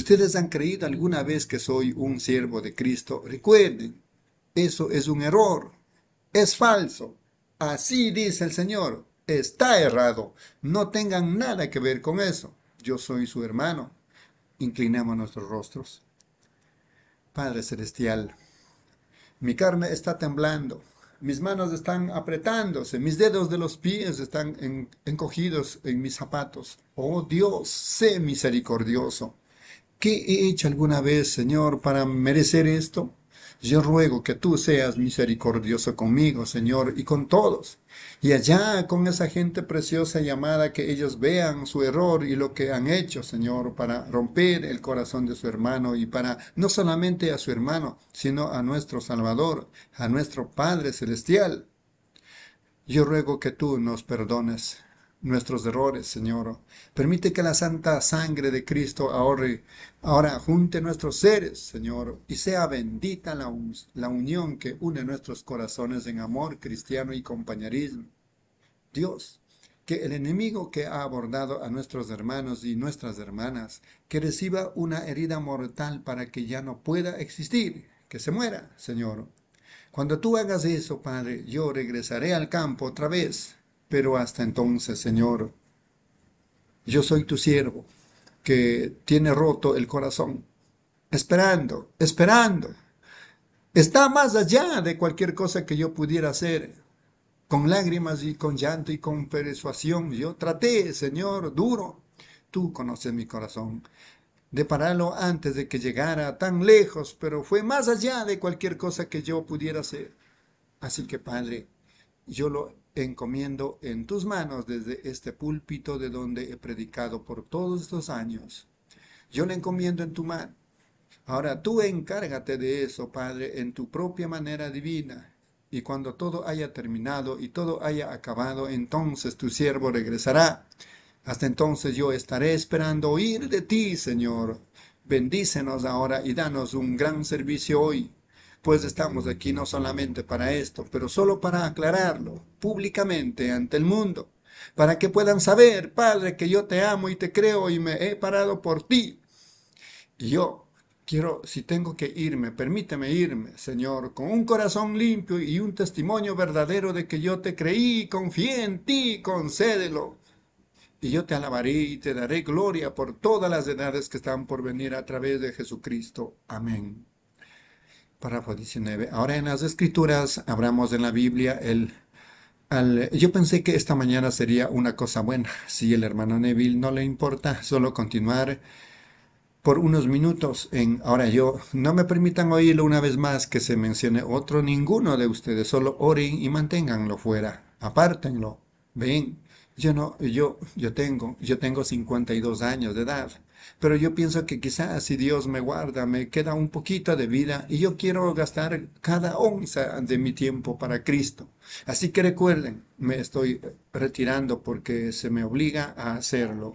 que soy un siervo de Cristo, recuerden, eso es un error, es falso. Así dice el Señor, está errado. No tengan nada que ver con eso. Yo soy su hermano. Inclinamos nuestros rostros. Padre Celestial, mi carne está temblando, mis manos están apretándose, mis dedos de los pies están encogidos en mis zapatos. Oh Dios, sé misericordioso. ¿Qué he hecho alguna vez, Señor, para merecer esto? Yo ruego que tú seas misericordioso conmigo, Señor, y con todos. Y allá con esa gente preciosa llamada, que ellos vean su error y lo que han hecho, Señor, para romper el corazón de su hermano y para no solamente a su hermano, sino a nuestro Salvador, a nuestro Padre Celestial. Yo ruego que tú nos perdones nuestros errores, Señor. Permite que la santa sangre de Cristo ahora junte nuestros seres, Señor, y sea bendita la unión que une nuestros corazones en amor cristiano y compañerismo. Dios, que el enemigo que ha abordado a nuestros hermanos y nuestras hermanas, que reciba una herida mortal para que ya no pueda existir, que se muera, Señor. Cuando tú hagas eso, Padre, yo regresaré al campo otra vez. Pero hasta entonces, Señor, yo soy tu siervo, que tiene roto el corazón, esperando está más allá de cualquier cosa que yo pudiera hacer. Con lágrimas y con llanto y con persuasión, yo traté, Señor, duro. Tú conoces mi corazón, de pararlo antes de que llegara tan lejos, pero fue más allá de cualquier cosa que yo pudiera hacer. Así que, Padre, yo lo encomiendo en tus manos desde este púlpito de donde he predicado por todos estos años. Yo lo encomiendo en tu mano. Ahora tú encárgate de eso, Padre, en tu propia manera divina. Y cuando todo haya terminado y todo haya acabado, entonces tu siervo regresará. Hasta entonces yo estaré esperando oír de ti, Señor. Bendícenos ahora y danos un gran servicio hoy, pues estamos aquí no solamente para esto, pero solo para aclararlo públicamente ante el mundo, para que puedan saber, Padre, que yo te amo y te creo y me he parado por ti. Y yo quiero, si tengo que irme, permíteme irme, Señor, con un corazón limpio y un testimonio verdadero de que yo te creí y confié en ti, concédelo. Y yo te alabaré y te daré gloria por todas las edades que están por venir a través de Jesucristo. Amén. Párrafo 19. Ahora en las Escrituras, abramos en la Biblia yo pensé que esta mañana sería una cosa buena. Si el hermano Neville no le importa, solo continuar por unos minutos ahora no me permitan oírlo una vez más que se mencione ninguno de ustedes, solo oren y manténganlo fuera, apártenlo. Ven, yo tengo 52 años de edad, pero yo pienso que quizás si Dios me guarda, me queda un poquito de vida y yo quiero gastar cada onza de mi tiempo para Cristo. Así que recuerden, me estoy retirando porque se me obliga a hacerlo.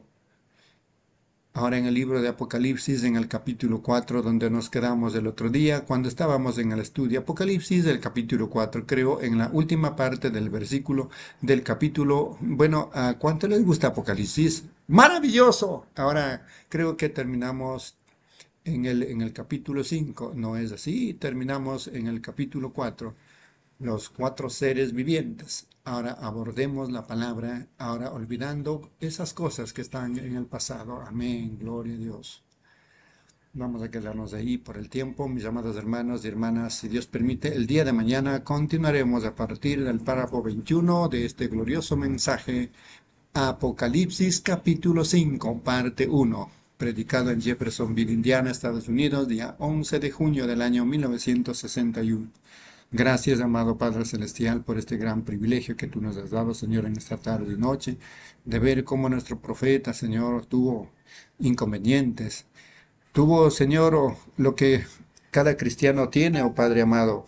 Ahora en el libro de Apocalipsis, en el capítulo 4, donde nos quedamos el otro día, cuando estábamos en el estudio. Apocalipsis, el capítulo 4, creo, en la última parte del versículo del capítulo. Bueno, ¿a cuánto les gusta Apocalipsis? ¡Maravilloso! Ahora creo que terminamos en el capítulo 5, ¿no es así? Terminamos en el capítulo 4. Los 4 seres vivientes. Ahora abordemos la palabra, ahora olvidando esas cosas que están en el pasado. Amén, gloria a Dios. Vamos a quedarnos ahí por el tiempo, mis amados hermanos y hermanas. Si Dios permite, el día de mañana continuaremos a partir del párrafo 21 de este glorioso mensaje, Apocalipsis capítulo 5, parte 1, predicado en Jeffersonville, Indiana, Estados Unidos, día 11 de junio del año 1961. Gracias, amado Padre Celestial, por este gran privilegio que tú nos has dado, Señor, en esta tarde y noche, de ver cómo nuestro profeta, Señor, tuvo inconvenientes. Tuvo, Señor, lo que cada cristiano tiene, oh Padre amado.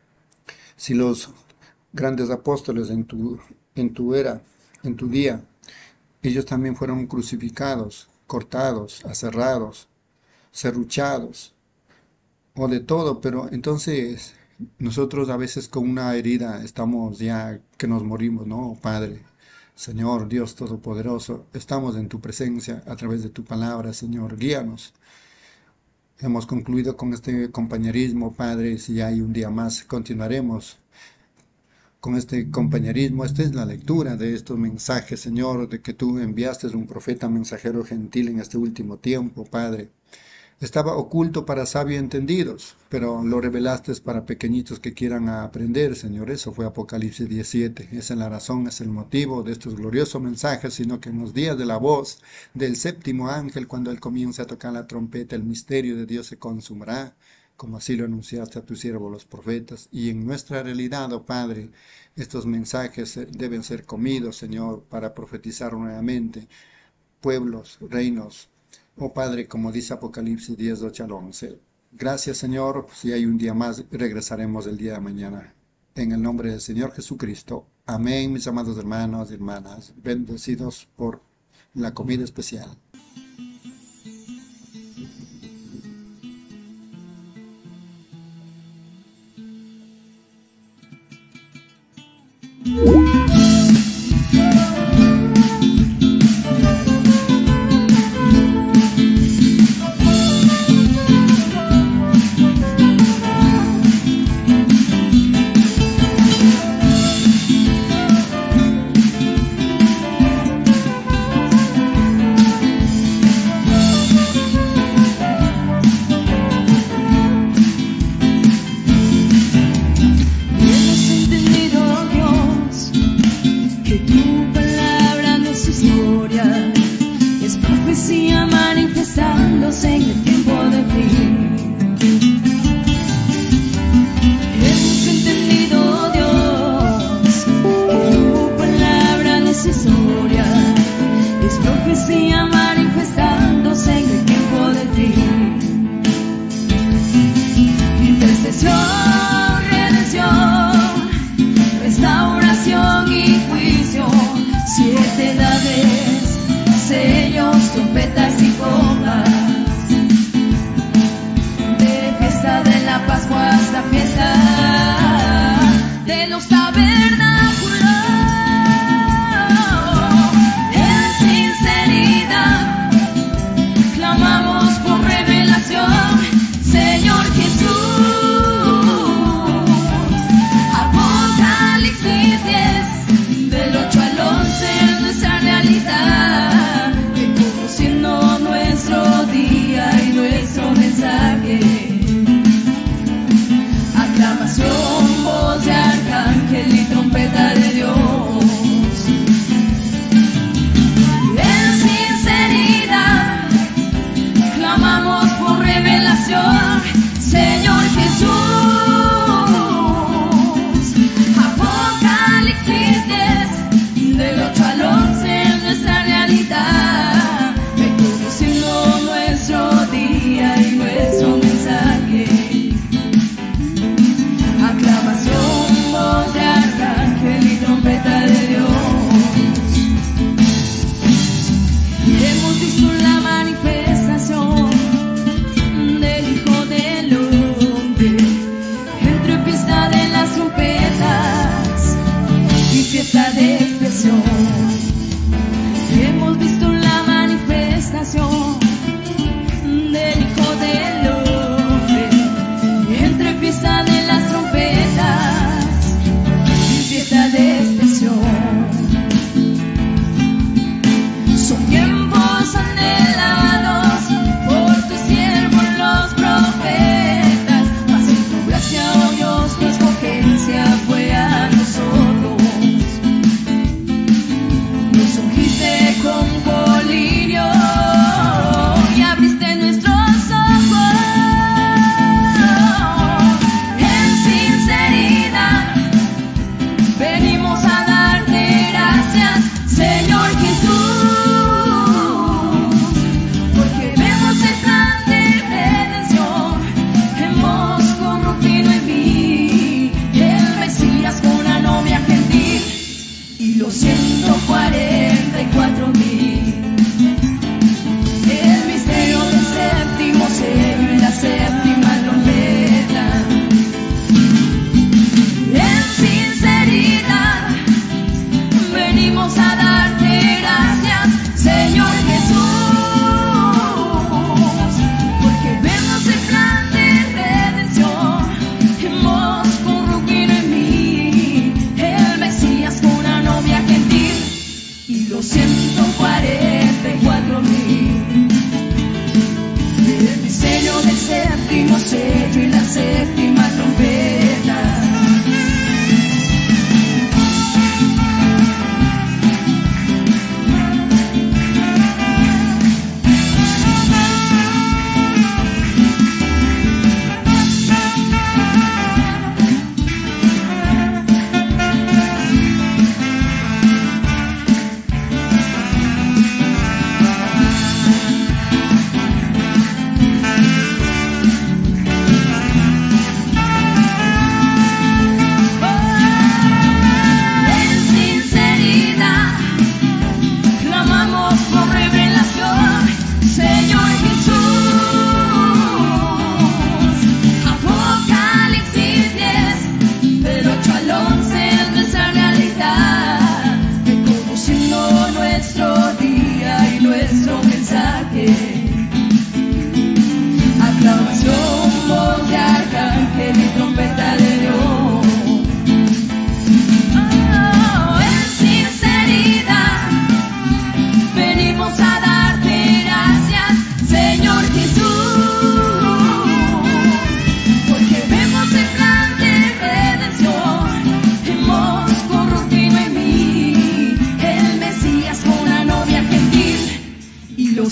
Si los grandes apóstoles en tu era, en tu día, ellos también fueron crucificados, cortados, aserrados, serruchados, o de todo, pero entonces nosotros a veces con una herida estamos ya que nos morimos, ¿no, Padre? Señor, Dios Todopoderoso, estamos en tu presencia a través de tu palabra, Señor, guíanos. Hemos concluido con este compañerismo, Padre, si hay un día más, continuaremos con este compañerismo. Esta es la lectura de estos mensajes, Señor, de que tú enviaste un profeta mensajero gentil en este último tiempo, Padre. Estaba oculto para sabios entendidos, pero lo revelaste para pequeñitos que quieran aprender, Señor. Eso fue Apocalipsis 17. Esa es la razón, es el motivo de estos gloriosos mensajes, sino que en los días de la voz del séptimo ángel, cuando él comience a tocar la trompeta, el misterio de Dios se consumará, como así lo anunciaste a tus siervos los profetas. Y en nuestra realidad, oh Padre, estos mensajes deben ser comidos, Señor, para profetizar nuevamente pueblos, reinos. Oh Padre, como dice Apocalipsis 10, 8 al 11. Gracias, Señor. Si hay un día más, regresaremos el día de mañana. En el nombre del Señor Jesucristo. Amén, mis amados hermanos y hermanas. Bendecidos por la comida especial. profecía manifestándose en el tiempo de fin. Hemos entendido, Dios, que tu palabra no es historia, es profecía manifestándose en el tiempo de fin. Intercesión, redención, restauración y juicio, 7 edades, sellos, trompetas y copas, de fiesta de la Pascua hasta fiesta de los tabernáculos. En sinceridad clamamos por revelación, Señor Jesús. Apocalipsis 10, del 8 al 11 es nuestra realidad, reconociendo nuestro día y nuestro mensaje. Aclamación, voz de arcángel y trompeta de Dios. En sinceridad clamamos por revelación, Señor Jesús. Apocalipsis 10, del 8 al 11 es nuestra realidad, reconociendo nuestro día y nuestro mensaje. Aclamación, voz de arcángel y trompeta de Dios. Hemos visto la manifestación del Hijo del Hombre, entre fiesta de las trompetas y fiesta de expresión. Hemos visto la manifestación del Hijo del Hombre, entre fiesta de las trompetas y fiesta de expresión. Son tiempos anhelados por tu siervo los profetas, mas en tu gracia, oh Dios, tu escogencia fue a nosotros. Nos ungiste con colirio y abriste nuestros ojos. En sinceridad venimos a darte gracias, Señor Jesús, porque vemos el plan de redención. Hemos corrompido en mí el Mesías con una novia gentil y los 144,000. El misterio del séptimo sello y la séptima trompeta. En sinceridad venimos a darte gracias, Señor Jesús, porque vemos el plan de redención. Hemos corrompido en mí el Mesías con una novia gentil y los 144,000. El diseño del séptimo sello y la séptima trompeta.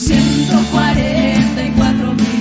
144.000.